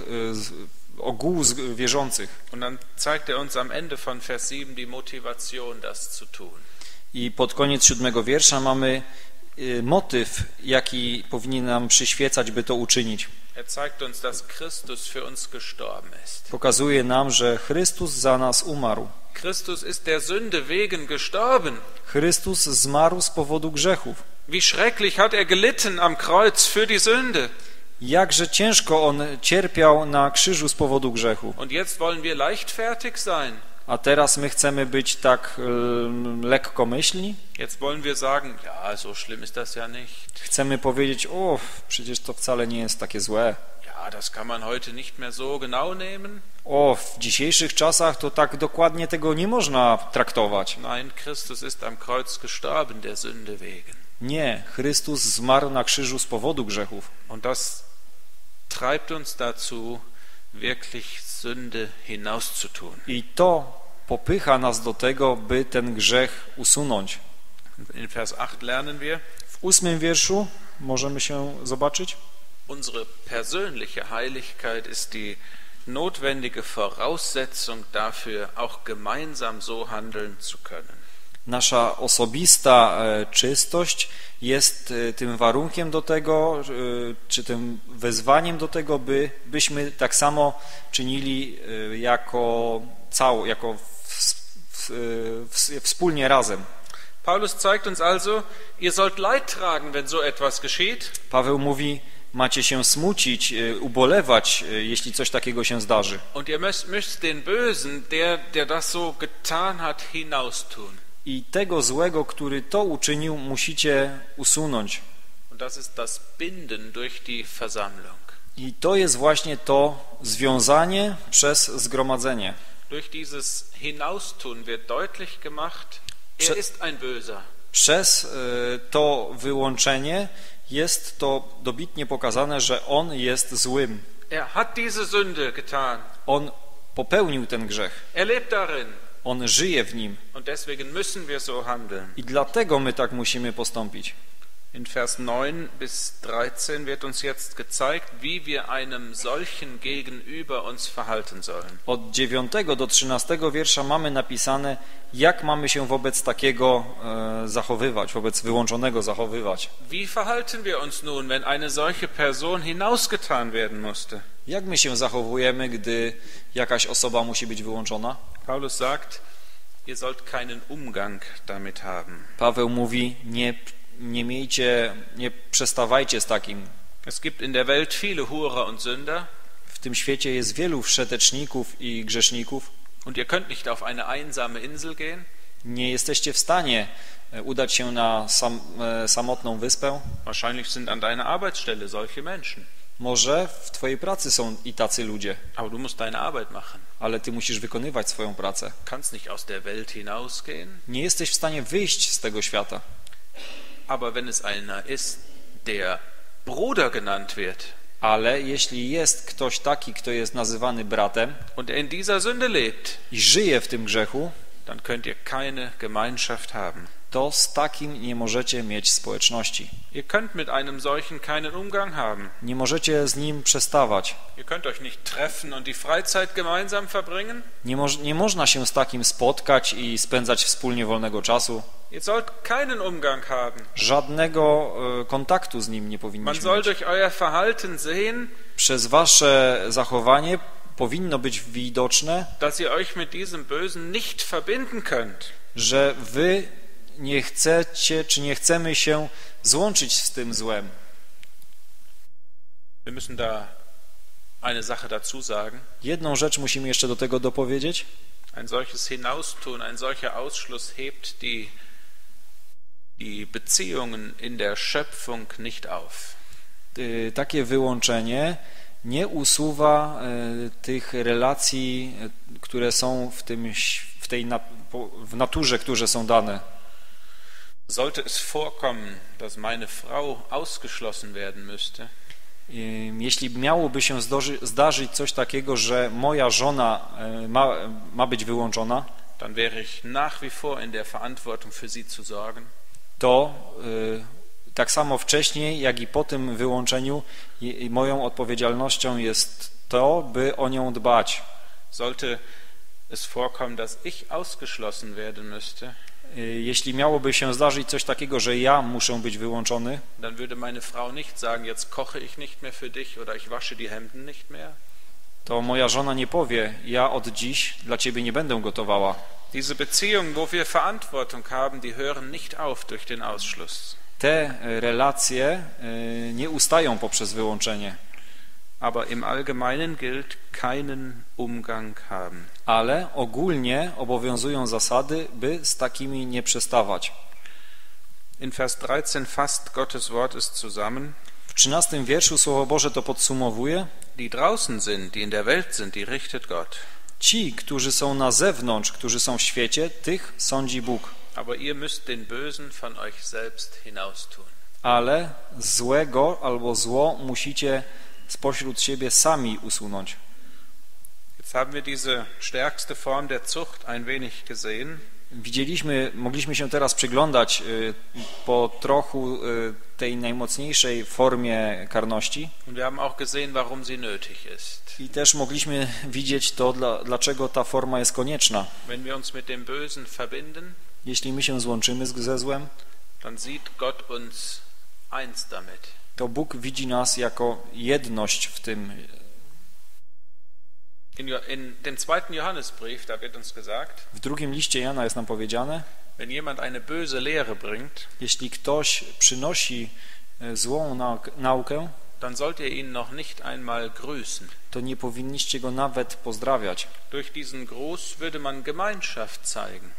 ogółu wierzących. Und dann zeigt er uns am Ende von Vers 7 die Motivation, das zu tun. I pod koniec 7 wiersza mamy motyw, jaki powinien nam przyświecać, by to uczynić. Er zeigt uns, dass Christus für uns gestorben ist. Pokazuje nam, że Chrystus za nas umarł. Christus ist der Sünde wegen gestorben. Chrystus zmarł z powodu grzechów. Wie schrecklich hat er gelitten am Kreuz für die Sünde. Jakże ciężko on cierpiał na krzyżu z powodu grzechu. Und jetzt wollen wir leichtfertig sein. A teraz my chcemy być tak lekkomyślni? Jetzt wollen wir sagen, ja, so schlimm ist das ja nicht. Chcemy powiedzieć, o, przecież to wcale nie jest takie złe. Ja, das kann man heute nicht mehr so genau nehmen. O, w dzisiejszych czasach to tak dokładnie tego nie można traktować. Nein, Christus ist am Kreuz gestorben, der Sünde wegen. Nie, Chrystus zmarł na krzyżu z powodu grzechów. Und das treibt uns dazu, wirklich Sünde hinauszutun. I to popycha nas do tego, by ten grzech usunąć. In Vers 8 lernen wir, W 8 wierszu możemy się zobaczyć. unsere persönliche Heiligkeit ist die notwendige Voraussetzung dafür, auch gemeinsam so handeln zu können. Nasza osobista czystość jest tym warunkiem do tego, czy tym wezwaniem do tego, byśmy tak samo czynili jako wspólnie razem. Paulus zeigt uns also, ihr sollt Leid tragen, wenn so etwas geschieht. Paweł mówi, macie się smucić, ubolewać, jeśli coś takiego się zdarzy. Und ihr müsst den Bösen, der das so getan hat, hinaustun. I tego złego, który to uczynił, musicie usunąć. Und das ist das Binden durch die Versammlung. I to jest właśnie to związanie przez zgromadzenie. Durch dieses Hinaustun wird deutlich gemacht, ist ein Böser. Przez to wyłączenie jest to dobitnie pokazane, że on jest złym. Hat diese Sünde getan. On popełnił ten grzech. Lebt darin. On żyje w nim. Und deswegen müssen wir so handeln. I dlatego my tak musimy postąpić. In Vers 9 bis 13 wird uns jetzt gezeigt, wie wir einem solchen gegenüber uns verhalten sollen. Od 9 do 13 wiersza mamy napisane, jak mamy się wobec takiego zachowywać, wobec wyłączonego zachowywać. Wie verhalten wir uns nun, wenn eine solche Person hinausgetan werden musste? Jak my się zachowujemy, gdy jakaś osoba musi być wyłączona? Paulus sagt, ihr sollt keinen Umgang damit haben. Paweł mówi, nie przestawajcie z takim. Es gibt in der Welt viele Hurer und Sünder. W tym świecie jest wielu wszeteczników i grzeszników. Und ihr könnt nicht auf eine einsame Insel gehen. Nie jesteście w stanie udać się na samotną wyspę. Wahrscheinlich sind an deiner Arbeitsstelle solche Menschen. Może w twojej pracy są i tacy ludzie. Aber du musst deine Arbeit machen. Ale ty musisz wykonywać swoją pracę. Kannst nicht aus der Welt hinausgehen. Nie jesteś w stanie wyjść z tego świata. Aber wenn es einer ist, der Bruder genannt wird, ale jeśli jest ktoś taki, kto jest nazywany bratem und er in dieser Sünde lebt, i żyje w tym grzechu, dann könnt ihr keine Gemeinschaft haben. To z takim nie możecie mieć społeczności. Ihr könnt mit einem solchen keinen Umgang haben. Nie możecie z nim przestawać. Ihr könnt euch nicht treffen und die Freizeit gemeinsam verbringen. Nie można się z takim spotkać i spędzać wspólnie wolnego czasu. Ihr sollt keinen Umgang haben. Żadnego kontaktu z nim nie powinniście Man mieć. soll durch euer Verhalten sehen, przez wasze zachowanie powinno być widoczne, dass ihr euch mit diesem Bösen nicht verbinden könnt. że wy nie chcecie, czy nie chcemy się złączyć z tym złem. Wir müssen da eine Sache dazu sagen. Jedną rzecz musimy jeszcze do tego dopowiedzieć. Ein solches Hinaustun, ein solcher Ausschluss hebt die Beziehungen in der Schöpfung nicht auf. Takie wyłączenie nie usuwa tych relacji, które są w naturze, które są dane. Sollte es vorkommen, dass meine Frau ausgeschlossen werden müsste, jeśli miałoby się zdarzyć coś takiego, że moja żona ma być wyłączona, dann wäre ich nach wie vor in der Verantwortung für sie zu sorgen. To tak samo wcześniej, jak i po tym wyłączeniu moją odpowiedzialnością jest to, by o nią dbać. Sollte es vorkommen, dass ich ausgeschlossen werden müsste, jeśli miałoby się zdarzyć coś takiego, że ja muszę być wyłączony, dann würde meine Frau nicht sagen, jetzt koche ich nicht mehr für dich oder ich wasche die Hemden nicht mehr. To moja żona nie powie, ja od dziś dla ciebie nie będę gotowała. Diese Beziehungen, wo wir Verantwortung haben, die hören nicht auf durch den Ausschluss. Te relacje nie ustają poprzez wyłączenie. Aber im Allgemeinen gilt, keinen Umgang haben. Ale ogólnie obowiązują zasady, by z takimi nie przestawać. In Vers 13 fasst Gottes Wort es zusammen. W 13 wierszu Słowo Boże to podsumowuje. Die draußen sind, die in der Welt sind, die richtet Gott. Ci, którzy są na zewnątrz, którzy są w świecie, tych sądzi Bóg. Aber ihr müsst den Bösen von euch selbst hinaustun. Ale złego albo zło musicie spośród siebie sami usunąć. Jetzt haben wir diese stärkste Form der Zucht ein wenig gesehen. Mogliśmy się teraz przyglądać po trochu tej najmocniejszej formie karności. Und wir haben auch gesehen, warum sie nötig ist. I też mogliśmy widzieć to, dlaczego ta forma jest konieczna. Wenn wir uns mit dem Bösen verbinden, Jeśli my się złączymy ze złem, dann sieht Gott uns eins damit. to Bóg widzi nas jako jedność w tym. In dem 2. Johannesbrief, da wird uns gesagt, W drugim liście Jana jest nam powiedziane, wenn jemand eine böse Lehre bringt, jeśli ktoś przynosi złą naukę, dann sollt ihr ihn noch nicht einmal grüßen. to nie powinniście go nawet pozdrawiać. Durch diesen Gruß würde man Gemeinschaft zeigen.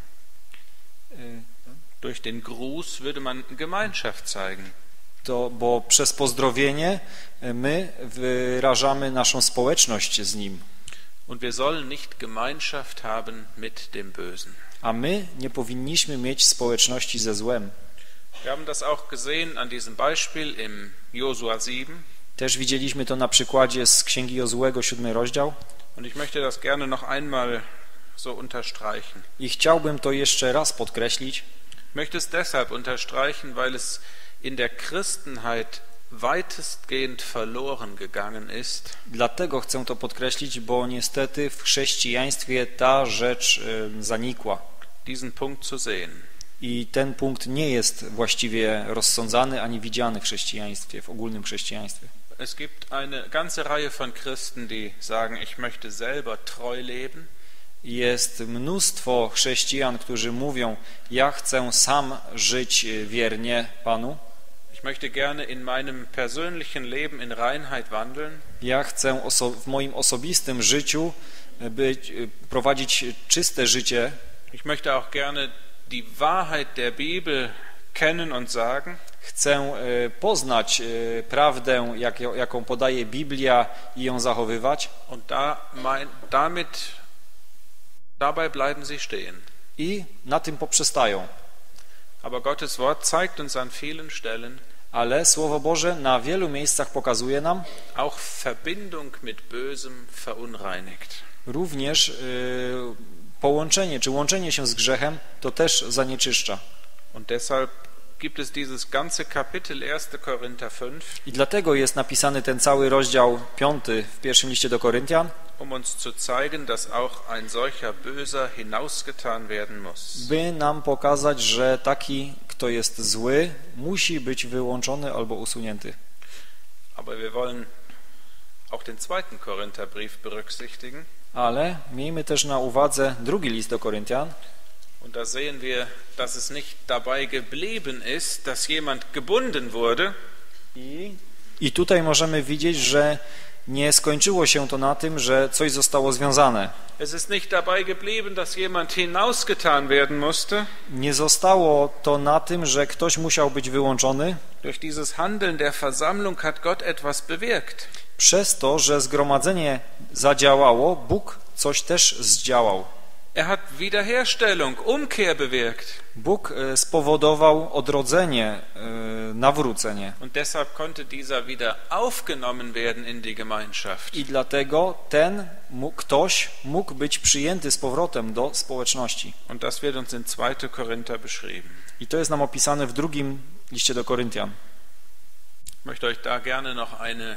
Durch den Gruß würde man Gemeinschaft zeigen. Bo przez pozdrowienie my wyrażamy naszą społeczność z Nim. Und wir sollen nicht Gemeinschaft haben mit dem Bösen. A my nie powinniśmy mieć społeczności ze złem. Wir haben das auch gesehen an diesem Beispiel im Josua 7. Też widzieliśmy to na przykładzie z Księgi Jozuego, 7 rozdział. Und ich möchte das gerne noch einmal so unterstreichen. I chciałbym to jeszcze raz podkreślić. Ich möchte es deshalb unterstreichen, weil es in der Christenheit weitestgehend verloren gegangen ist. Dlatego chcę to podkreślić, bo niestety w chrześcijaństwie ta rzecz zanikła. Diesen Punkt zu sehen. I ten punkt nie jest właściwie rozsądzany ani widziany w chrześcijaństwie, w ogólnym chrześcijaństwie. Es gibt eine ganze Reihe von Christen, die sagen, ich möchte selber treu leben. Jest mnóstwo chrześcijan, którzy mówią, ja chcę sam żyć wiernie Panu. Ich möchte gerne in meinem persönlichen Leben in Reinheit wandeln. Ja chcę w moim osobistym życiu prowadzić czyste życie. Ich möchte auch gerne die Wahrheit der Bibel kennen und sagen. Chcę poznać prawdę, jaką podaje Biblia i ją zachowywać. Und dabei bleiben sie stehen. I na tym poprzestają. Aber Gottes Wort zeigt uns an vielen Stellen, ale Słowo Boże na wielu miejscach pokazuje nam, auch Verbindung mit Bösem verunreinigt. Również połączenie czy łączenie się z grzechem to też zanieczyszcza. Und deshalb gibt es dieses ganze Kapitel 1. Korinther 5. I dlatego jest napisany ten cały rozdział 5 w pierwszym liście do Koryntian, um uns zu zeigen, dass auch ein solcher Böser hinausgetan werden muss. By nam pokazać, że taki, kto jest zły, musi być wyłączony albo usunięty. Aber wir wollen auch den 2. Korintherbrief berücksichtigen. Ale miejmy też na uwadze drugi list do Koryntian. Und da sehen wir, dass es nicht dabei geblieben ist, dass jemand gebunden wurde. I tutaj możemy widzieć, że nie skończyło się to na tym, że coś zostało związane. Es ist nicht dabei geblieben, dass jemand hinausgetan werden musste. Nie zostało to na tym, że ktoś musiał być wyłączony. Durch dieses Handeln der Versammlung hat Gott etwas bewirkt. Przez to, że zgromadzenie zadziałało, Bóg coś też zdziałał. Er hat Wiederherstellung, Umkehr bewirkt. Bóg spowodował odrodzenie, nawrócenie. Und deshalb konnte dieser wieder aufgenommen werden in die Gemeinschaft. I dlatego ktoś mógł być przyjęty z powrotem do społeczności. Und das wird uns in 2. Korinther beschrieben. I to jest nam opisane w drugim liście do Koryntian. Ich möchte euch da gerne noch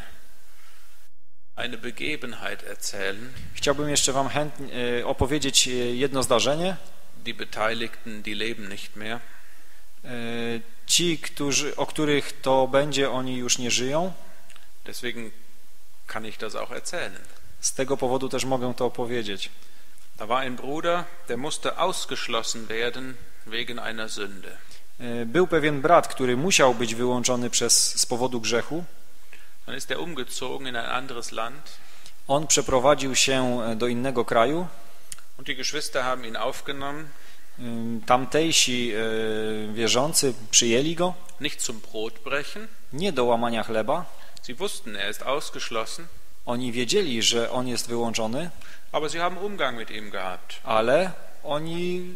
eine Begebenheit erzählen. Chciałbym jeszcze wam opowiedzieć jedno zdarzenie. Die Beteiligten, die leben nicht mehr. Ci, o których to będzie, oni już nie żyją. Deswegen kann ich das auch erzählen. Z tego powodu też mogę to opowiedzieć. Da war ein Bruder, der musste ausgeschlossen werden wegen einer Sünde. Był pewien brat, który musiał być wyłączony z powodu grzechu. Dann ist er umgezogen in ein anderes Land. On przeprowadził się do innego kraju. Und die Geschwister haben ihn aufgenommen. Tamtejsi wierzący przyjęli go. Nicht zum Brotbrechen. Nie do łamania chleba. Sie wussten, er ist ausgeschlossen. Oni wiedzieli, że on jest wyłączony. Aber sie haben Umgang mit ihm gehabt. Ale oni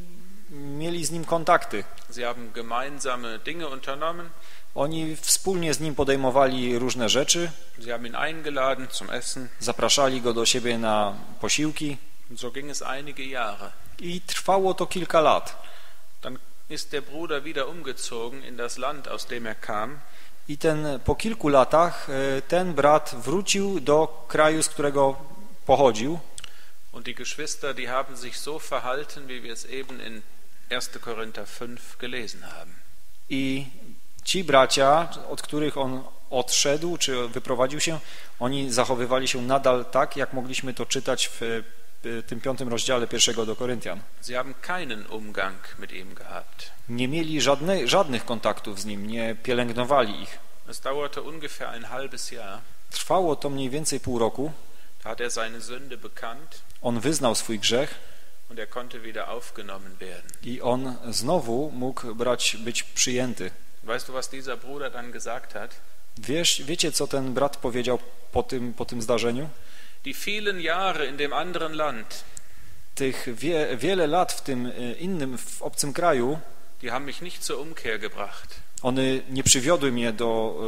mieli z nim kontakty. Sie haben gemeinsame Dinge unternommen. Oni wspólnie z nim podejmowali różne rzeczy, Sie haben ihn eingeladen zum Essen. zapraszali go do siebie na posiłki Und so ging es einige Jahre. i trwało to kilka lat. Dann ist der Bruder wieder umgezogen in das Land, aus dem kam. I po kilku latach ten brat wrócił do kraju, z którego pochodził. Und die Geschwister, die haben sich so verhalten, wie wir es eben in 1. Korinther 5 gelesen haben. I ci bracia, od których on odszedł, czy wyprowadził się, oni zachowywali się nadal tak, jak mogliśmy to czytać w tym 5 rozdziale 1 do Koryntian. Sie haben keinen Umgang mit ihm gehabt. Nie mieli żadnych kontaktów z nim, nie pielęgnowali ich. Es dauerte ungefähr ein halbes Jahr. Trwało to mniej więcej pół roku. Da hat er seine Sünde bekannt On wyznał swój grzech und er konnte wieder aufgenommen werden. i on znowu mógł być przyjęty. Weißt du, was dieser Bruder dann gesagt hat? Wiecie, co ten brat powiedział po tym zdarzeniu? Die vielen Jahre in dem anderen Land, Tych wiele lat w tym innym, w obcym kraju, die haben mich nicht zur Umkehr gebracht. one nie przywiodły mnie do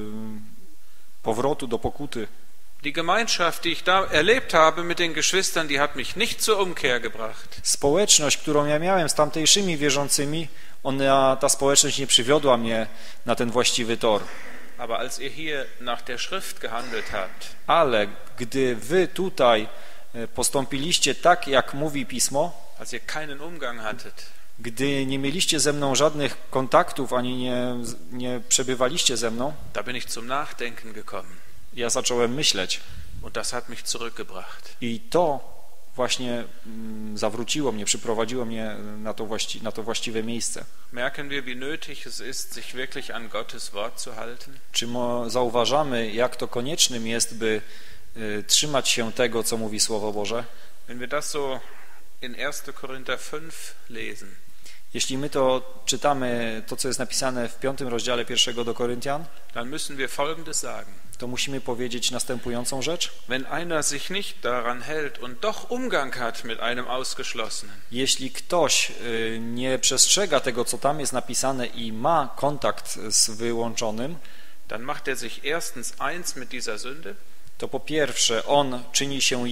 powrotu, do pokuty. Die Gemeinschaft, die ich da erlebt habe mit den Geschwistern, die hat mich nicht zur Umkehr gebracht. Społeczność, którą ja miałem z tamtejszymi wierzącymi, ta społeczność nie przywiodła mnie na ten właściwy tor. Aber als ihr hier nach der Schrift gehandelt habt, Ale gdy wy tutaj postąpiliście tak, jak mówi Pismo, als ihr keinen Umgang hattet, gdy nie mieliście ze mną żadnych kontaktów, ani nie przebywaliście ze mną, da bin ich zum Nachdenken gekommen. ja zacząłem myśleć. Und das hat mich zurückgebracht. I to właśnie zawróciło mnie, przyprowadziło mnie na to właściwe miejsce. Merken wir, wie nötig es ist, sich wirklich an Gottes Wort zu halten? Czy zauważamy, jak to koniecznym jest, by trzymać się tego, co mówi Słowo Boże? Wenn wir das so in 1. Korinther 5 lesen, Jeśli my to czytamy, to co jest napisane w 5 rozdziale 1 do Koryntian, dann müssen wir Folgendes sagen. to musimy powiedzieć następującą rzecz. Wenn einer sich nicht daran hält und doch Umgang hat mit einem Ausgeschlossenen, Jeśli ktoś nie przestrzega tego, co tam jest napisane i ma kontakt z wyłączonym, dann macht er sich erstens eins mit dieser Sünde, to po pierwsze on czyni się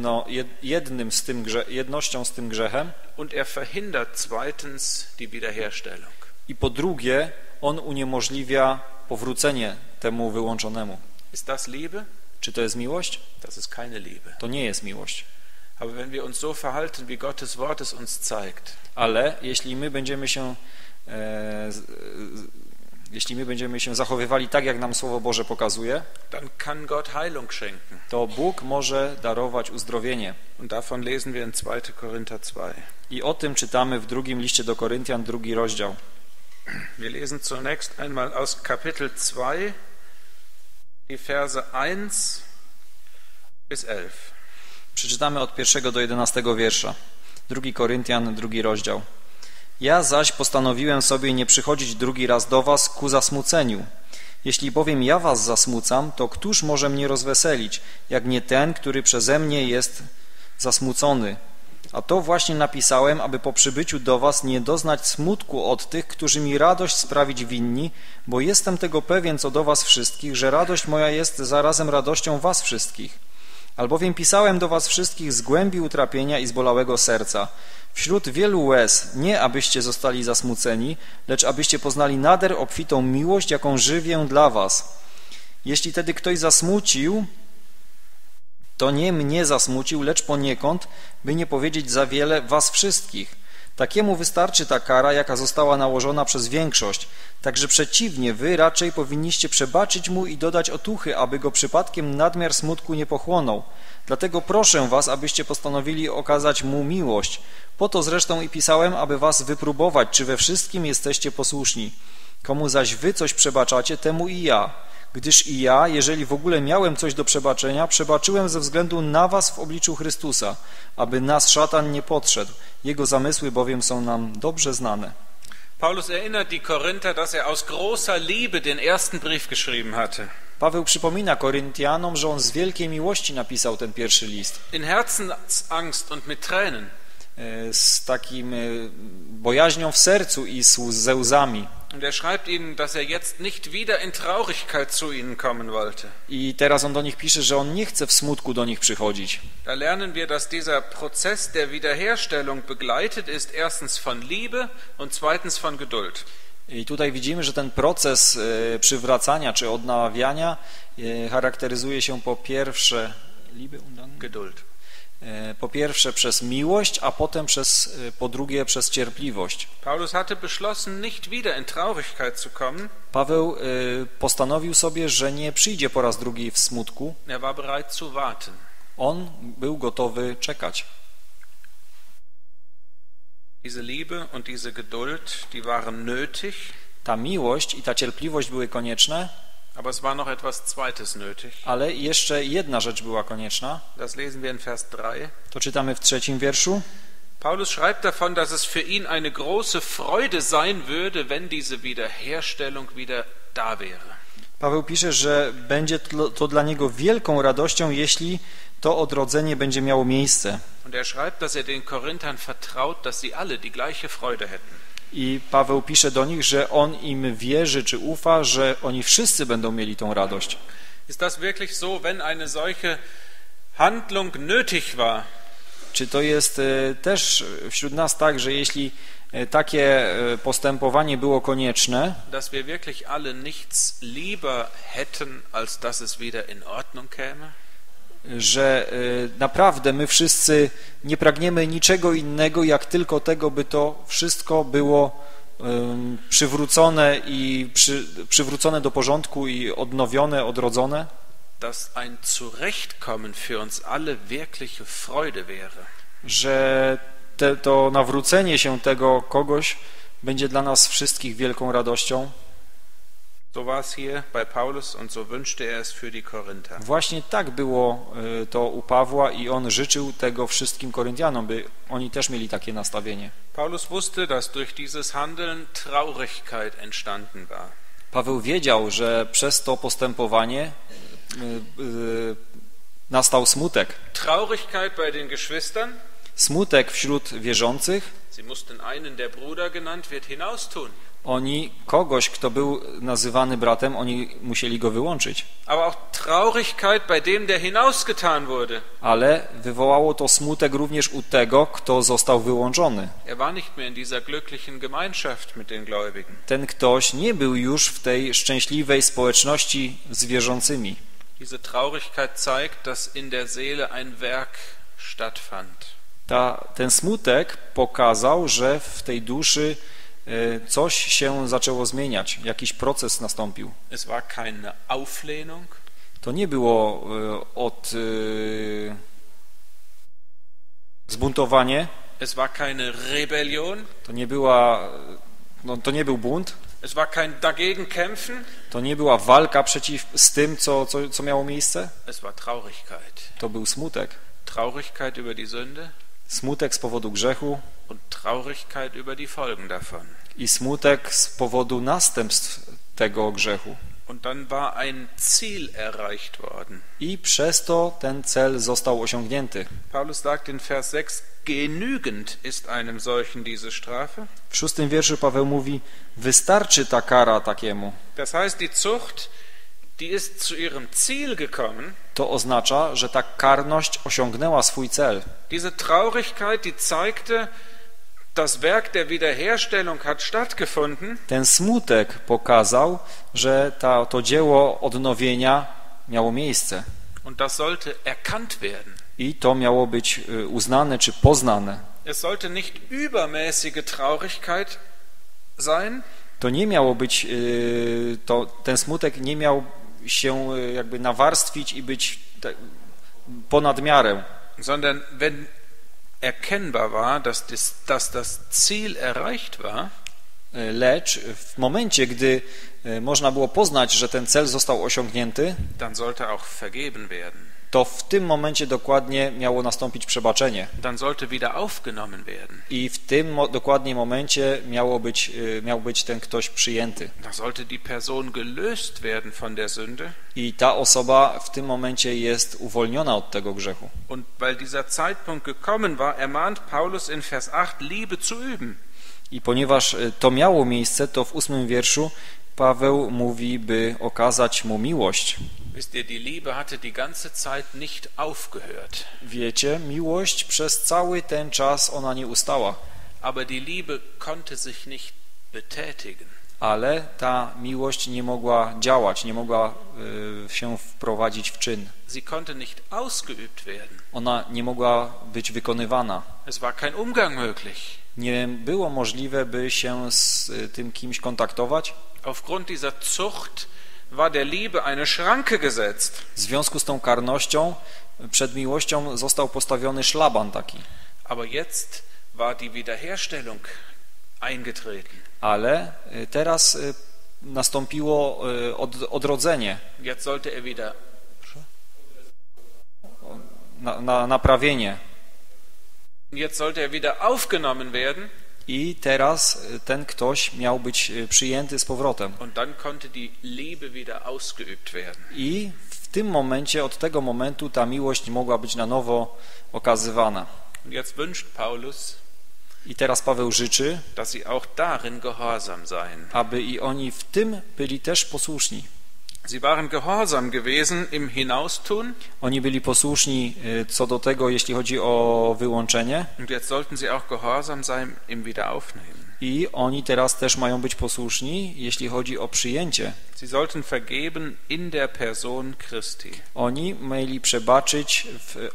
jednością z tym grzechem und er verhindert zweitens die Wiederherstellung. i po drugie on uniemożliwia powrócenie temu wyłączonemu. Ist das Liebe? Czy to jest miłość? Das ist keine Liebe. To nie jest miłość. Aber wenn wir uns so verhalten, wie Gottes Wort es uns zeigt, Ale jeśli my będziemy się zachowywali tak, jak nam Słowo Boże pokazuje, dann kann Gott Heilung schenken. to Bóg może darować uzdrowienie. Und davon lesen wir in 2. Korinther 2. I o tym czytamy w drugim liście do Koryntian, 2 rozdział. Wir lesen zunächst einmal aus Kapitel 2 die Verse 1 bis 11. Przeczytamy od 1 do 11 wiersza. 2 Koryntian, 2 rozdział. Ja zaś postanowiłem sobie nie przychodzić drugi raz do was ku zasmuceniu. Jeśli bowiem ja was zasmucam, to któż może mnie rozweselić, jak nie ten, który przeze mnie jest zasmucony? A to właśnie napisałem, aby po przybyciu do was nie doznać smutku od tych, którzy mi radość sprawić winni, bo jestem tego pewien co do was wszystkich, że radość moja jest zarazem radością was wszystkich. Albowiem pisałem do was wszystkich z głębi utrapienia i zbolałego serca, wśród wielu łez, nie abyście zostali zasmuceni, lecz abyście poznali nader obfitą miłość, jaką żywię dla was. Jeśli tedy ktoś zasmucił, to nie mnie zasmucił, lecz poniekąd, by nie powiedzieć za wiele, was wszystkich. Takiemu wystarczy ta kara, jaka została nałożona przez większość. Także przeciwnie, wy raczej powinniście przebaczyć mu i dodać otuchy, aby go przypadkiem nadmiar smutku nie pochłonął. Dlatego proszę was, abyście postanowili okazać mu miłość. Po to zresztą i pisałem, aby was wypróbować, czy we wszystkim jesteście posłuszni. Komu zaś wy coś przebaczacie, temu i ja. Gdyż i ja, jeżeli w ogóle miałem coś do przebaczenia, przebaczyłem ze względu na was w obliczu Chrystusa, aby nas szatan nie podszedł. Jego zamysły bowiem są nam dobrze znane. Paulus erinnert die Korinther, dass er aus großer Liebe den ersten Brief geschrieben hatte. Paweł przypomina Koryntianom, że on z wielkiej miłości napisał ten pierwszy list. In Herzensangst und mit Tränen. z takim bojaźnią w sercu i ze łzami. Und er schreibt ihnen, dass er jetzt nicht wieder in Traurigkeit zu ihnen kommen wollte. I teraz on do nich pisze, że on nie chce w smutku do nich przychodzić. Da lernen wir, dass dieser Prozess der Wiederherstellung begleitet ist, erstens von Liebe und zweitens von Geduld. I tutaj widzimy, że ten proces przywracania czy odnawiania charakteryzuje się po pierwsze Geduld. Po pierwsze przez miłość, a potem po drugie przez cierpliwość. Paulus hatte beschlossen, nicht wieder in Traurigkeit zu kommen. Paweł postanowił sobie, że nie przyjdzie po raz drugi w smutku. Er war bereit zu warten. On był gotowy czekać. Diese Liebe und diese Geduld, die waren nötig. Ta miłość i ta cierpliwość były konieczne. Aber es war noch etwas Zweites nötig. Ale jeszcze jedna rzecz była konieczna. Das lesen wir in Vers 3. To czytamy w 3 wierszu. Paulus schreibt davon, dass es für ihn eine große Freude sein würde, wenn diese Wiederherstellung wieder da wäre. Paweł pisze, że będzie to dla niego wielką radością, jeśli to odrodzenie będzie miało miejsce. Und er schreibt, dass er den Korinthern vertraut, dass sie alle die gleiche Freude hätten. I Paweł pisze do nich, że on im wierzy czy ufa, że oni wszyscy będą mieli tą radość. Ist das wirklich so, wenn eine solche Handlung nötig war? Czy to jest też wśród nas tak, że jeśli takie postępowanie było konieczne, dass wir wirklich alle nichts lieber hätten, als dass es wieder in Ordnung käme? Że naprawdę my wszyscy nie pragniemy niczego innego, jak tylko tego, by to wszystko było przywrócone i przywrócone do porządku i odnowione, odrodzone? Dass ein Zurechtkommen für uns alle wirkliche Freude wäre. Że to nawrócenie się tego kogoś będzie dla nas wszystkich wielką radością. So war es hier bei Paulus und so wünschte er es für die Korinther. Właśnie tak było to u Pawła i on życzył tego wszystkim Koryntianom, by oni też mieli takie nastawienie. Paulus wusste, dass durch dieses Handeln Traurigkeit entstanden war. Paweł wiedział, że przez to postępowanie nastał smutek. Traurigkeit bei den Geschwistern. Smutek wśród wierzących. Sie mussten einen, der Bruder genannt wird, hinaustun. Oni, kogoś, kto był nazywany bratem, oni musieli go wyłączyć. Aber auch Traurigkeit bei dem, der hinausgetan wurde. Ale wywołało to smutek również u tego, kto został wyłączony. Er war nicht mehr in dieser glücklichen Gemeinschaft mit den Gläubigen. Ten ktoś nie był już w tej szczęśliwej społeczności z wierzącymi. Diese Traurigkeit zeigt, dass in der Seele ein Werk stattfand. Ten smutek pokazał, że w tej duszy coś się zaczęło zmieniać, jakiś proces nastąpił. Es war keine Auflehnung. To nie było zbuntowanie. Es war keine Rebellion. To nie był bunt. Es war kein Dagegenkämpfen. To nie była walka z tym, co miało miejsce. Es war Traurigkeit. To był smutek. Traurigkeit über die Sünde. Smutek z powodu grzechu. Und Traurigkeit über die Folgen davon. I smutek z powodu następstw tego grzechu. Und dann war ein Ziel erreicht worden. I przez to ten cel został osiągnięty. Paulus sagt in Vers 6, genügend ist einem solchen diese Strafe. W 6 wierszu Paweł mówi, wystarczy ta kara takiemu. Das heißt, die Zucht, die ist zu ihrem Ziel gekommen. To oznacza, że ta karność osiągnęła swój cel. Diese Traurigkeit, die zeigte, das Werk der Wiederherstellung hat stattgefunden. Ten smutek pokazał, że to dzieło odnowienia miało miejsce. Und das sollte erkannt werden. I to miało być uznane czy poznane. Es sollte nicht übermäßige Traurigkeit sein. To nie miało być, ten smutek nie miał się jakby nawarstwić i być ponad miarę. Sondern wenn erkennbar war, dass das Ziel erreicht war, lecz w momencie, gdy można było poznać, że ten cel został osiągnięty, dann sollte auch vergeben werden. to w tym momencie dokładnie miało nastąpić przebaczenie. Dann sollte wieder aufgenommen werden. I w tym dokładnie momencie miał być ten ktoś przyjęty. Da sollte die Person gelöst werden von der Sünde. I ta osoba w tym momencie jest uwolniona od tego grzechu. Und weil dieser Zeitpunkt gekommen war, ermahnt Paulus in Vers 8, Liebe zu üben. I ponieważ to miało miejsce, to w 8 wierszu Paweł mówi, by okazać mu miłość. Wisst ihr, die Liebe hatte die ganze Zeit nicht aufgehört. Wiecie, miłość przez cały ten czas ona nie ustała. Aber die Liebe konnte sich nicht betätigen. Ale ta miłość nie mogła działać, nie mogła się wprowadzić w czyn. Sie konnte nicht ausgeübt werden. Ona nie mogła być wykonywana. Es war kein Umgang möglich. Nie było możliwe, by się z tym kimś kontaktować. Aufgrund dieser Zucht war der Liebe eine Schranke gesetzt. W związku z tą karnością przed miłością został postawiony szlaban taki. Aber jetzt war die Wiederherstellung eingetreten. Ale teraz nastąpiło odrodzenie. Jetzt sollte er wieder naprawienie. Jetzt sollte er wieder aufgenommen werden. I teraz ten ktoś miał być przyjęty z powrotem. Und dann konnte die Liebe wieder ausgeübt werden. I w tym momencie, od tego momentu ta miłość mogła być na nowo okazywana. Und jetzt wünscht Paulus, I teraz Paweł życzy, dass sie auch darin gehorsam seien. aby i oni w tym byli też posłuszni. Sie waren gehorsam gewesen im Hinaustun. Oni byli posłuszni co do tego, jeśli chodzi o wyłączenie. Und jetzt sollten sie auch gehorsam sein im Wiederaufnehmen. I oni teraz też mają być posłuszni, jeśli chodzi o przyjęcie. Sie sollten vergeben in der Person Christi. Oni mieli przebaczyć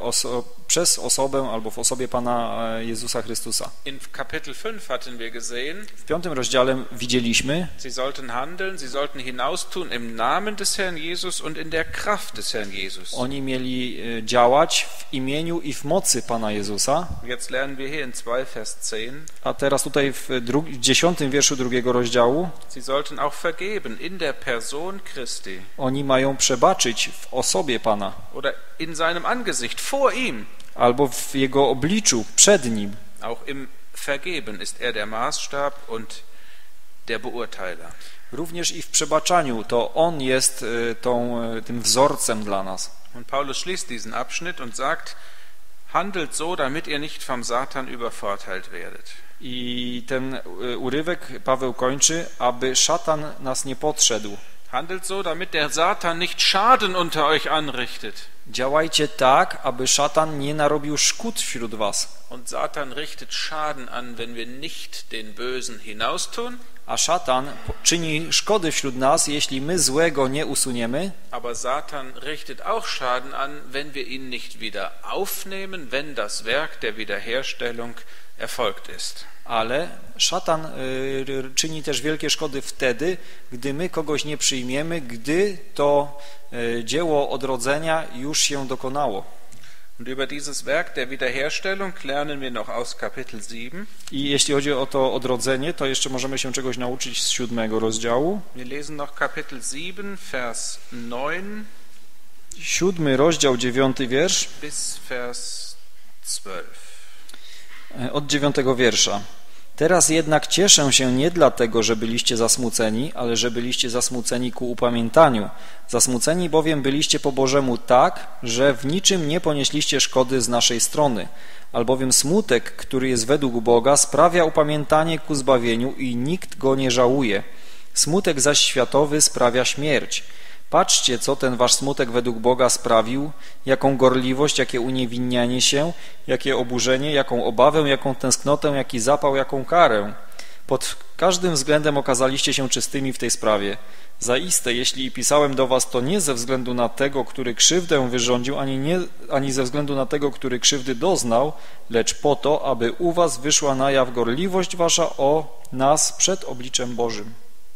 przez osobę albo w osobie Pana Jezusa Chrystusa. In Kapitel 5 hatten wir gesehen, W 5 rozdziale widzieliśmy, sie sollten handeln, sie sollten hinaustun im Namen des Herrn Jesus und in der Kraft des Herrn Jesus. oni mieli działać w imieniu i w mocy Pana Jezusa. Jetzt lernen wir hier in 2 Vers 10, A teraz tutaj w 10 wierszu 2 rozdziału sie sollten auch vergeben in der Person Christi. oni mają przebaczyć w osobie Pana Oder in seinem Angesicht, vor ihm. albo w Jego obliczu, przed Nim. Auch im Vergeben ist er der Maßstab und der Beurteiler. Również i w przebaczaniu to On jest tym wzorcem dla nas. Und Paulus schließt diesen Abschnitt und sagt, handelt so, damit ihr nicht vom Satan übervorteilt werdet. I ten urywek Paweł kończy, aby szatan nas nie podszedł. Handelt so, damit der Satan nicht Schaden unter euch anrichtet. Działajcie tak, aby szatan nie narobił szkód wśród was. Und Satan richtet Schaden an, wenn wir nicht den Bösen hinaustun. A szatan czyni szkody wśród nas, jeśli my złego nie usuniemy. Aber Satan richtet auch Schaden an, wenn wir ihn nicht wieder aufnehmen, wenn das Werk der Wiederherstellung erfolgt ist. Ale szatan czyni też wielkie szkody wtedy, gdy my kogoś nie przyjmiemy, gdy to dzieło odrodzenia już się dokonało. Und über dieses Werk der Wiederherstellung lernen wir noch aus Kapitel 7. I jeśli chodzi o to odrodzenie, to jeszcze możemy się czegoś nauczyć z 7 rozdziału. Wir lesen noch Kapitel 7, Vers 9 7 rozdział, 9 wiersz, bis Vers 12. od 9 wiersza. Teraz jednak cieszę się nie dlatego, że byliście zasmuceni, ale że byliście zasmuceni ku upamiętaniu. Zasmuceni bowiem byliście po Bożemu tak, że w niczym nie ponieśliście szkody z naszej strony. Albowiem smutek, który jest według Boga, sprawia upamiętanie ku zbawieniu i nikt go nie żałuje. Smutek zaś światowy sprawia śmierć. Patrzcie, co ten wasz smutek według Boga sprawił, jaką gorliwość, jakie uniewinnianie się, jakie oburzenie, jaką obawę, jaką tęsknotę, jaki zapał, jaką karę. Pod każdym względem okazaliście się czystymi w tej sprawie. Zaiste, jeśli pisałem do was, to nie ze względu na tego, który krzywdę wyrządził, ani ze względu na tego, który krzywdy doznał, lecz po to, aby u was wyszła na jaw gorliwość wasza o nas przed obliczem Bożym.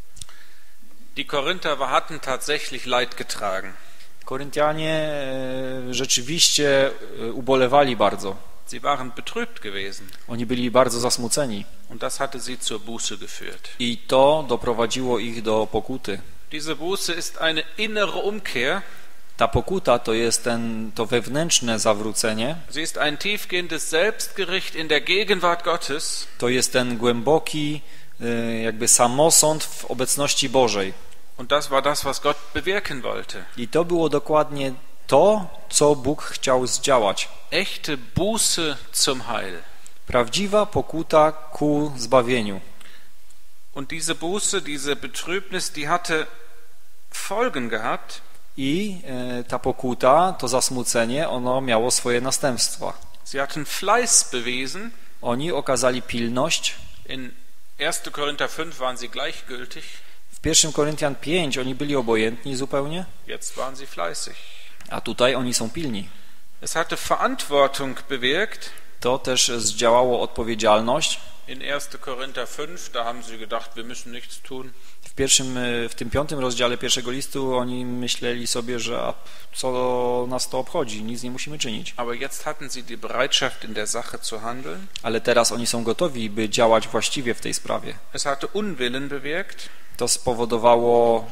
Die Korinther hatten tatsächlich Leid getragen. Koryntianie rzeczywiście ubolewali bardzo. Sie waren betrübt gewesen. Oni byli bardzo zasmuceni. Und das hatte sie zur Buße geführt. I to doprowadziło ich do pokuty. Diese Buße ist eine innere Umkehr. Ta pokuta to jest to wewnętrzne zawrócenie, Sie ist ein tiefgehendes Selbstgericht in der Gegenwart Gottes. to jest ten głęboki jakby samosąd w obecności Bożej. Und das war das, was Gott bewirken wollte. I to było dokładnie to, co Bóg chciał zdziałać. Echte Buße zum Heil. Prawdziwa pokuta ku zbawieniu. Und diese Buße, diese Betrübnis, die hatte Folgen gehabt. I ta pokuta, to zasmucenie, ono miało swoje następstwa. Sie hatten Fleiß bewiesen. Oni okazali pilność. In 1. Korinther 5 waren sie gleichgültig. W 1 Koryntian 5 oni byli obojętni zupełnie, Jetzt waren sie fleißig. a tutaj oni są pilni. Es hatte Verantwortung bewirkt. To też zdziałało odpowiedzialność. In 1. Korinther 5, da haben sie gedacht, wir müssen nichts tun. W tym 5 rozdziale pierwszego listu oni myśleli sobie, że co nas to obchodzi, nic nie musimy czynić. Aber jetzt hatten sie die Bereitschaft, in der Sache zu handeln. Ale teraz oni są gotowi, by działać właściwie w tej sprawie. Es hatte Unwillen bewirkt. To spowodowało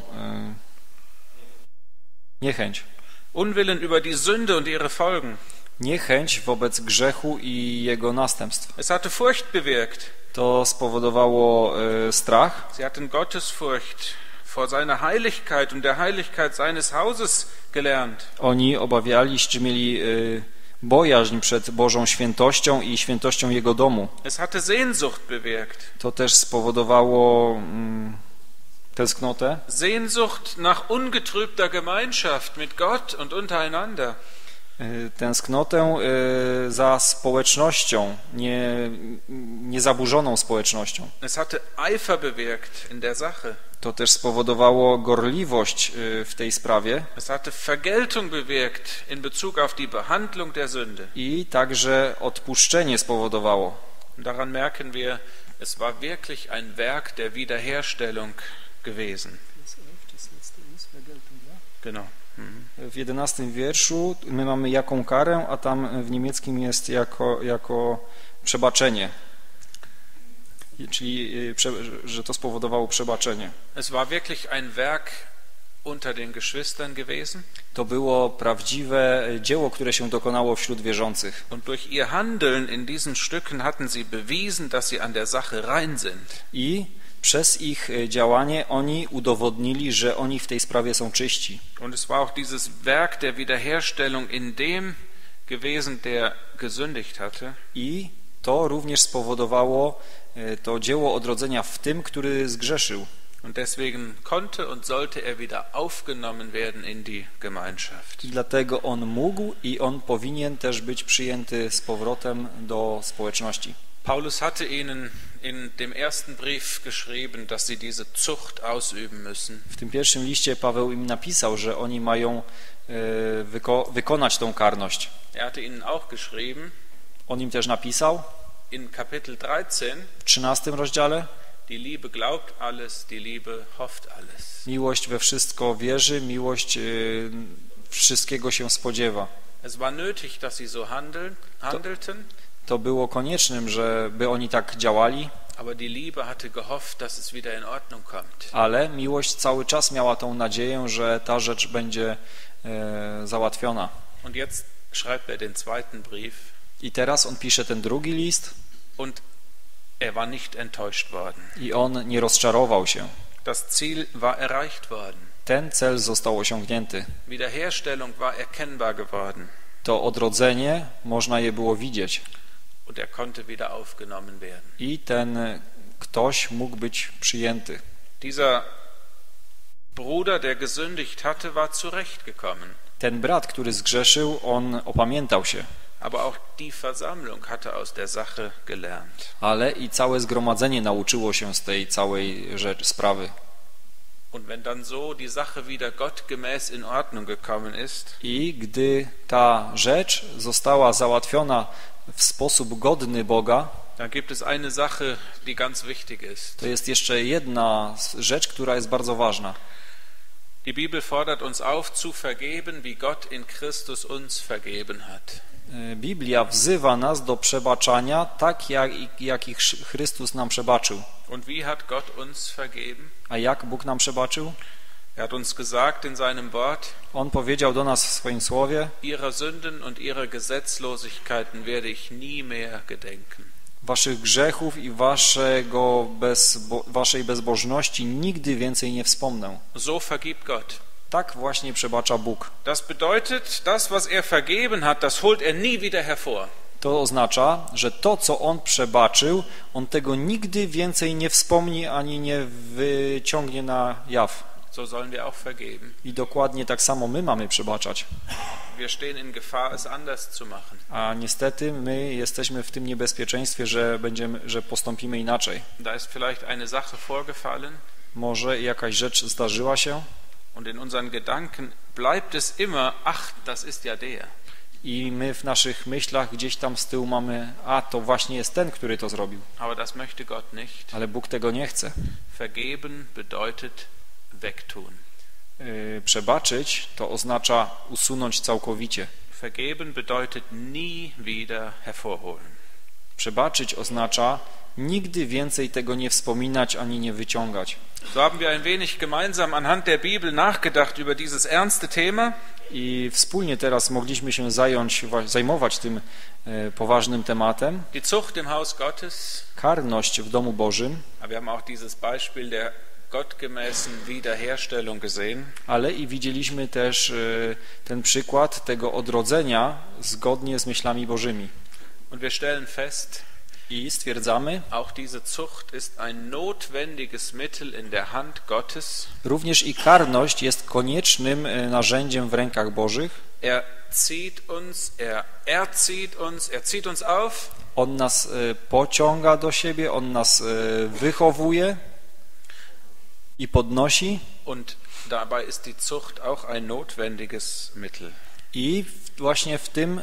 niechęć. Unwillen über die Sünde und ihre Folgen. Niechęć wobec grzechu i jego następstw. Es hatte Furcht bewirkt. To spowodowało strach. Sie hatten Gottesfurcht vor seiner Heiligkeit und der Heiligkeit seines Hauses gelernt. Oni mieli bojaźń przed Bożą świętością i świętością Jego domu. Es hatte Sehnsucht bewirkt. To też spowodowało tęsknotę. Sehnsucht nach ungetrübter Gemeinschaft mit Gott und untereinander. Tęsknotę za społecznością, niezaburzoną społecznością. Es hatte Eifer bewirkt in der Sache. To też spowodowało gorliwość w tej sprawie. Es hatte Vergeltung bewirkt in Bezug auf die Behandlung der Sünde. I także odpuszczenie spowodowało. Daran merken wir, es war wirklich ein Werk der Wiederherstellung gewesen. Genau. W 11 wierszu my mamy jaką karę, a tam w niemieckim jest jako przebaczenie. Czyli, że to spowodowało przebaczenie. Es war wirklich ein Werk unter den Geschwistern gewesen. To było prawdziwe dzieło, które się dokonało wśród wierzących. Und durch ihr Handeln in diesen Stücken hatten sie bewiesen, dass sie an der Sache rein sind. I przez ich działanie oni udowodnili, że oni w tej sprawie są czyści. Und es war auch dieses Werk der Wiederherstellung in dem gewesen, der gesündigt hatte. I to również spowodowało to dzieło odrodzenia w tym, który zgrzeszył. Und deswegen konnte und sollte er wieder aufgenommen werden in die Gemeinschaft. I dlatego on mógł i on powinien też być przyjęty z powrotem do społeczności. Paulus hatte ihnen in dem ersten Brief geschrieben, dass sie diese Zucht ausüben müssen. W tym pierwszym liście Paweł im napisał, że oni mają wykonać tą karność. Er hatte ihnen auch geschrieben, On im też napisał in Kapitel 13, w 13 rozdziale: die Liebe glaubt alles, die Liebe hofft alles. Miłość we wszystko wierzy, miłość wszystkiego się spodziewa. Es war nötig, dass sie so handelten. To było koniecznym, żeby oni tak działali, Aber die Liebe hatte gehofft, dass es wieder in Ordnung kommt. ale miłość cały czas miała tą nadzieję, że ta rzecz będzie załatwiona. Und jetzt schreibt er den zweiten Brief. I teraz on pisze ten drugi list. Und er war nicht enttäuscht worden. I on nie rozczarował się. Das Ziel war erreicht worden. Ten cel został osiągnięty. Wiederherstellung war erkennbar geworden. To odrodzenie można je było widzieć. Und er konnte wieder aufgenommen werden. I ten ktoś mógł być przyjęty. Dieser Bruder, der gesündigt hatte, war zurechtgekommen. Ten brat, który zgrzeszył, on opamiętał się. Aber auch die Versammlung hatte aus der Sache gelernt. Ale i całe zgromadzenie nauczyło się z tej całej sprawy. Und wenn dann so die Sache wieder gottgemäß in Ordnung gekommen ist, I gdy ta rzecz została załatwiona w sposób godny Boga, dann gibt es eine Sache, die ganz wichtig ist. to jest jeszcze jedna rzecz, która jest bardzo ważna. Die Bibel fordert uns auf, zu vergeben, wie Gott in Christus uns vergeben hat. Biblia wzywa nas do przebaczania, tak jak i Chrystus nam przebaczył. Und wie hat Gott uns vergeben? A jak Bóg nam przebaczył? Er hat uns gesagt in seinem Wort, On powiedział do nas w swoim słowie: ihrer Sünden und ihrer Gesetzlosigkeiten werde ich nie mehr gedenken. waszych grzechów i waszej bezbożności nigdy więcej nie wspomnę. So vergibt Gott. Tak właśnie przebacza Bóg. Das bedeutet, das, was er vergeben hat, das holt er nie wieder hervor. To oznacza, że to, co On przebaczył, On tego nigdy więcej nie wspomni ani nie wyciągnie na jaw. So sollen wir auch vergeben. I dokładnie tak samo my mamy przebaczać. Wir stehen in Gefahr, es anders zu machen. A niestety my jesteśmy w tym niebezpieczeństwie, że postąpimy inaczej. Da ist vielleicht eine Sache vorgefallen Może jakaś rzecz zdarzyła się und in unseren Gedanken bleibt es immer, ach, das ist ja der. i my w naszych myślach gdzieś tam z tyłu mamy, a to właśnie jest ten, który to zrobił. Aber das möchte Gott nicht. Ale Bóg tego nie chce. Vergeben bedeutet wegtun. Przebaczyć to oznacza usunąć całkowicie. Vergeben bedeutet nie wieder hervorholen. Przebaczyć oznacza nigdy więcej tego nie wspominać ani nie wyciągać. So haben wir ein wenig gemeinsam anhand der Bibel nachgedacht über dieses ernste Thema. I wspólnie teraz mogliśmy się zajmować tym poważnym tematem. Die Zucht im Haus Gottes. Karność w domu Bożym. Wir haben auch dieses Beispiel der gottgemäßen Wiederherstellung gesehen. Ale i widzieliśmy też ten przykład tego odrodzenia zgodnie z myślami Bożymi. Und wir stellen fest, I stwierdzamy, auch diese Zucht ist ein notwendiges Mittel in der Hand Gottes. również i karność jest koniecznym narzędziem w rękach Bożych. Er zieht uns auf. On nas pociąga do siebie, on nas wychowuje i podnosi. Und dabei ist die Zucht auch ein notwendiges Mittel. I właśnie w tym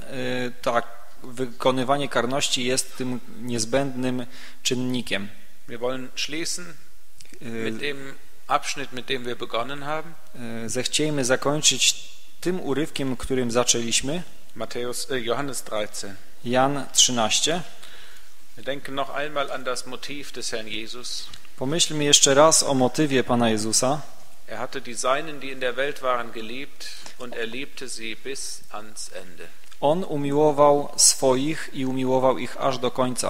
wykonywanie karności jest tym niezbędnym czynnikiem. Wir wollen schließen mit dem Abschnitt, mit dem wir begonnen haben. Zechciejmy zakończyć tym urywkiem, którym zaczęliśmy. Johannes 13. Jan 13. Wir denken noch einmal an das Motiv des Herrn Jesus. Pomyślmy jeszcze raz o motywie Pana Jezusa. Er hatte die Seinen, die in der Welt waren, geliebt und er liebte sie bis ans Ende. On umiłował swoich i umiłował ich aż do końca.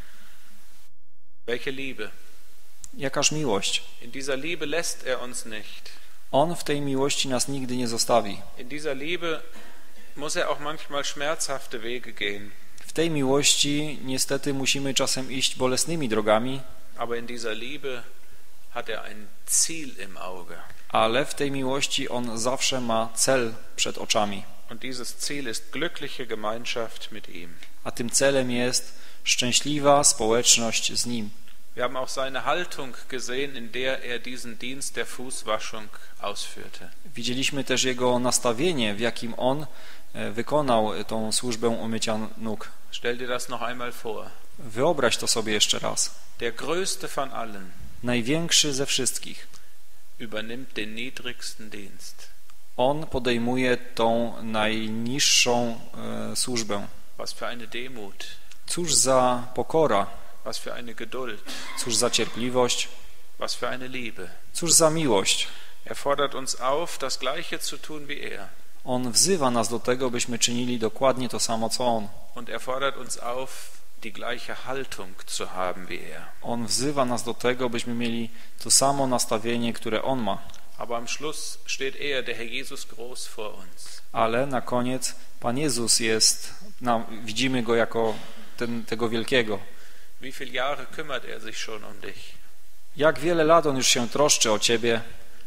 Welche Liebe? Jakaż miłość? In dieser Liebe lässt er uns nicht. On w tej miłości nas nigdy nie zostawi. In dieser Liebe muss er auch manchmal schmerzhafte Wege gehen. W tej miłości niestety musimy czasem iść bolesnymi drogami. Aber in dieser Liebe hat er ein Ziel im Auge. Ale w tej miłości on zawsze ma cel przed oczami. Und dieses Ziel ist glückliche Gemeinschaft mit ihm. A tym celem jest szczęśliwa społeczność z nim. Wir haben auch seine Haltung gesehen, in der er diesen Dienst der Fußwaschung ausführte. Widzieliśmy też jego nastawienie, w jakim on wykonał tą służbę umycia nóg. Stell dir das noch einmal vor. Wyobraź to sobie jeszcze raz. Der größte von allen Największy ze wszystkich. Übernimmt den niedrigsten Dienst. On podejmuje tą najniższą służbę. Was für eine Demut. Cóż za pokora. Was für eine Geduld. Cóż za cierpliwość. Was für eine Liebe. Cóż za miłość. Er fordert uns auf, das Gleiche zu tun wie er. On wzywa nas do tego, byśmy czynili dokładnie to samo, co on. Und er fordert uns auf, die gleiche Haltung zu haben wie er. On wzywa nas do tego, byśmy mieli to samo nastawienie, które on ma. Aber am Schluss steht er, der Herr Jesus, groß vor uns. Ale na koniec Pan Jezus jest, widzimy Go jako tego wielkiego. Wie viele Jahre kümmert er sich schon um dich? Jak wiele lat On już się troszczy o Ciebie.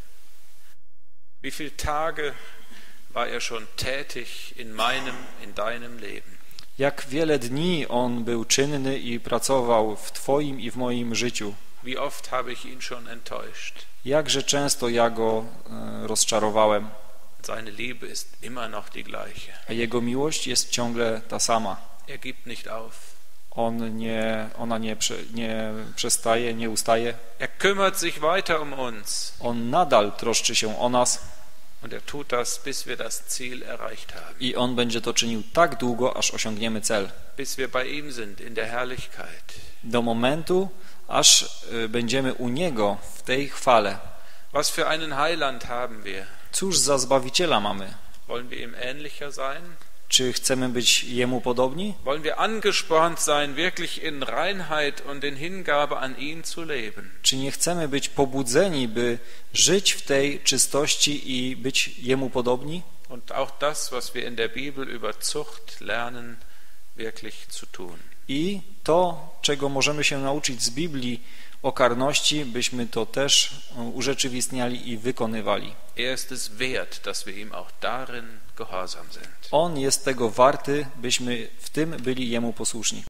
Wie viele Tage war er schon tätig in meinem, in deinem Leben? Jak wiele dni On był czynny i pracował w Twoim i w moim życiu. Wie oft habe ich ihn schon enttäuscht? Jakże często ja Go rozczarowałem. Seine Liebe ist immer noch die gleiche. A Jego miłość jest ciągle ta sama. Er gibt nicht auf. Ona nie przestaje, nie ustaje. Er kümmert sich weiter um uns. On nadal troszczy się o nas. Und er tut das, bis wir das Ziel erreicht haben. I On będzie to czynił tak długo, aż osiągniemy cel. Bis wir bei ihm sind in der Herrlichkeit. Do momentu, aż będziemy u Niego w tej chwale. Was für einen Heiland haben wir? Cóż za Zbawiciela mamy? Wollen wir ihm ähnlicher sein? Czy chcemy być Jemu podobni? Wollen wir angespornt sein, wirklich in Reinheit und in Hingabe an ihn zu leben? Czy nie chcemy być pobudzeni, by żyć w tej czystości i być Jemu podobni? Und auch das, was wir in der Bibel über Zucht lernen, wirklich zu tun. I to, czego możemy się nauczyć z Biblii o karności, byśmy to też urzeczywistniali i wykonywali. Er ist es wert, dass wir ihm auch darin gehorsam sind. On jest tego warty, byśmy w tym byli Jemu posłuszni.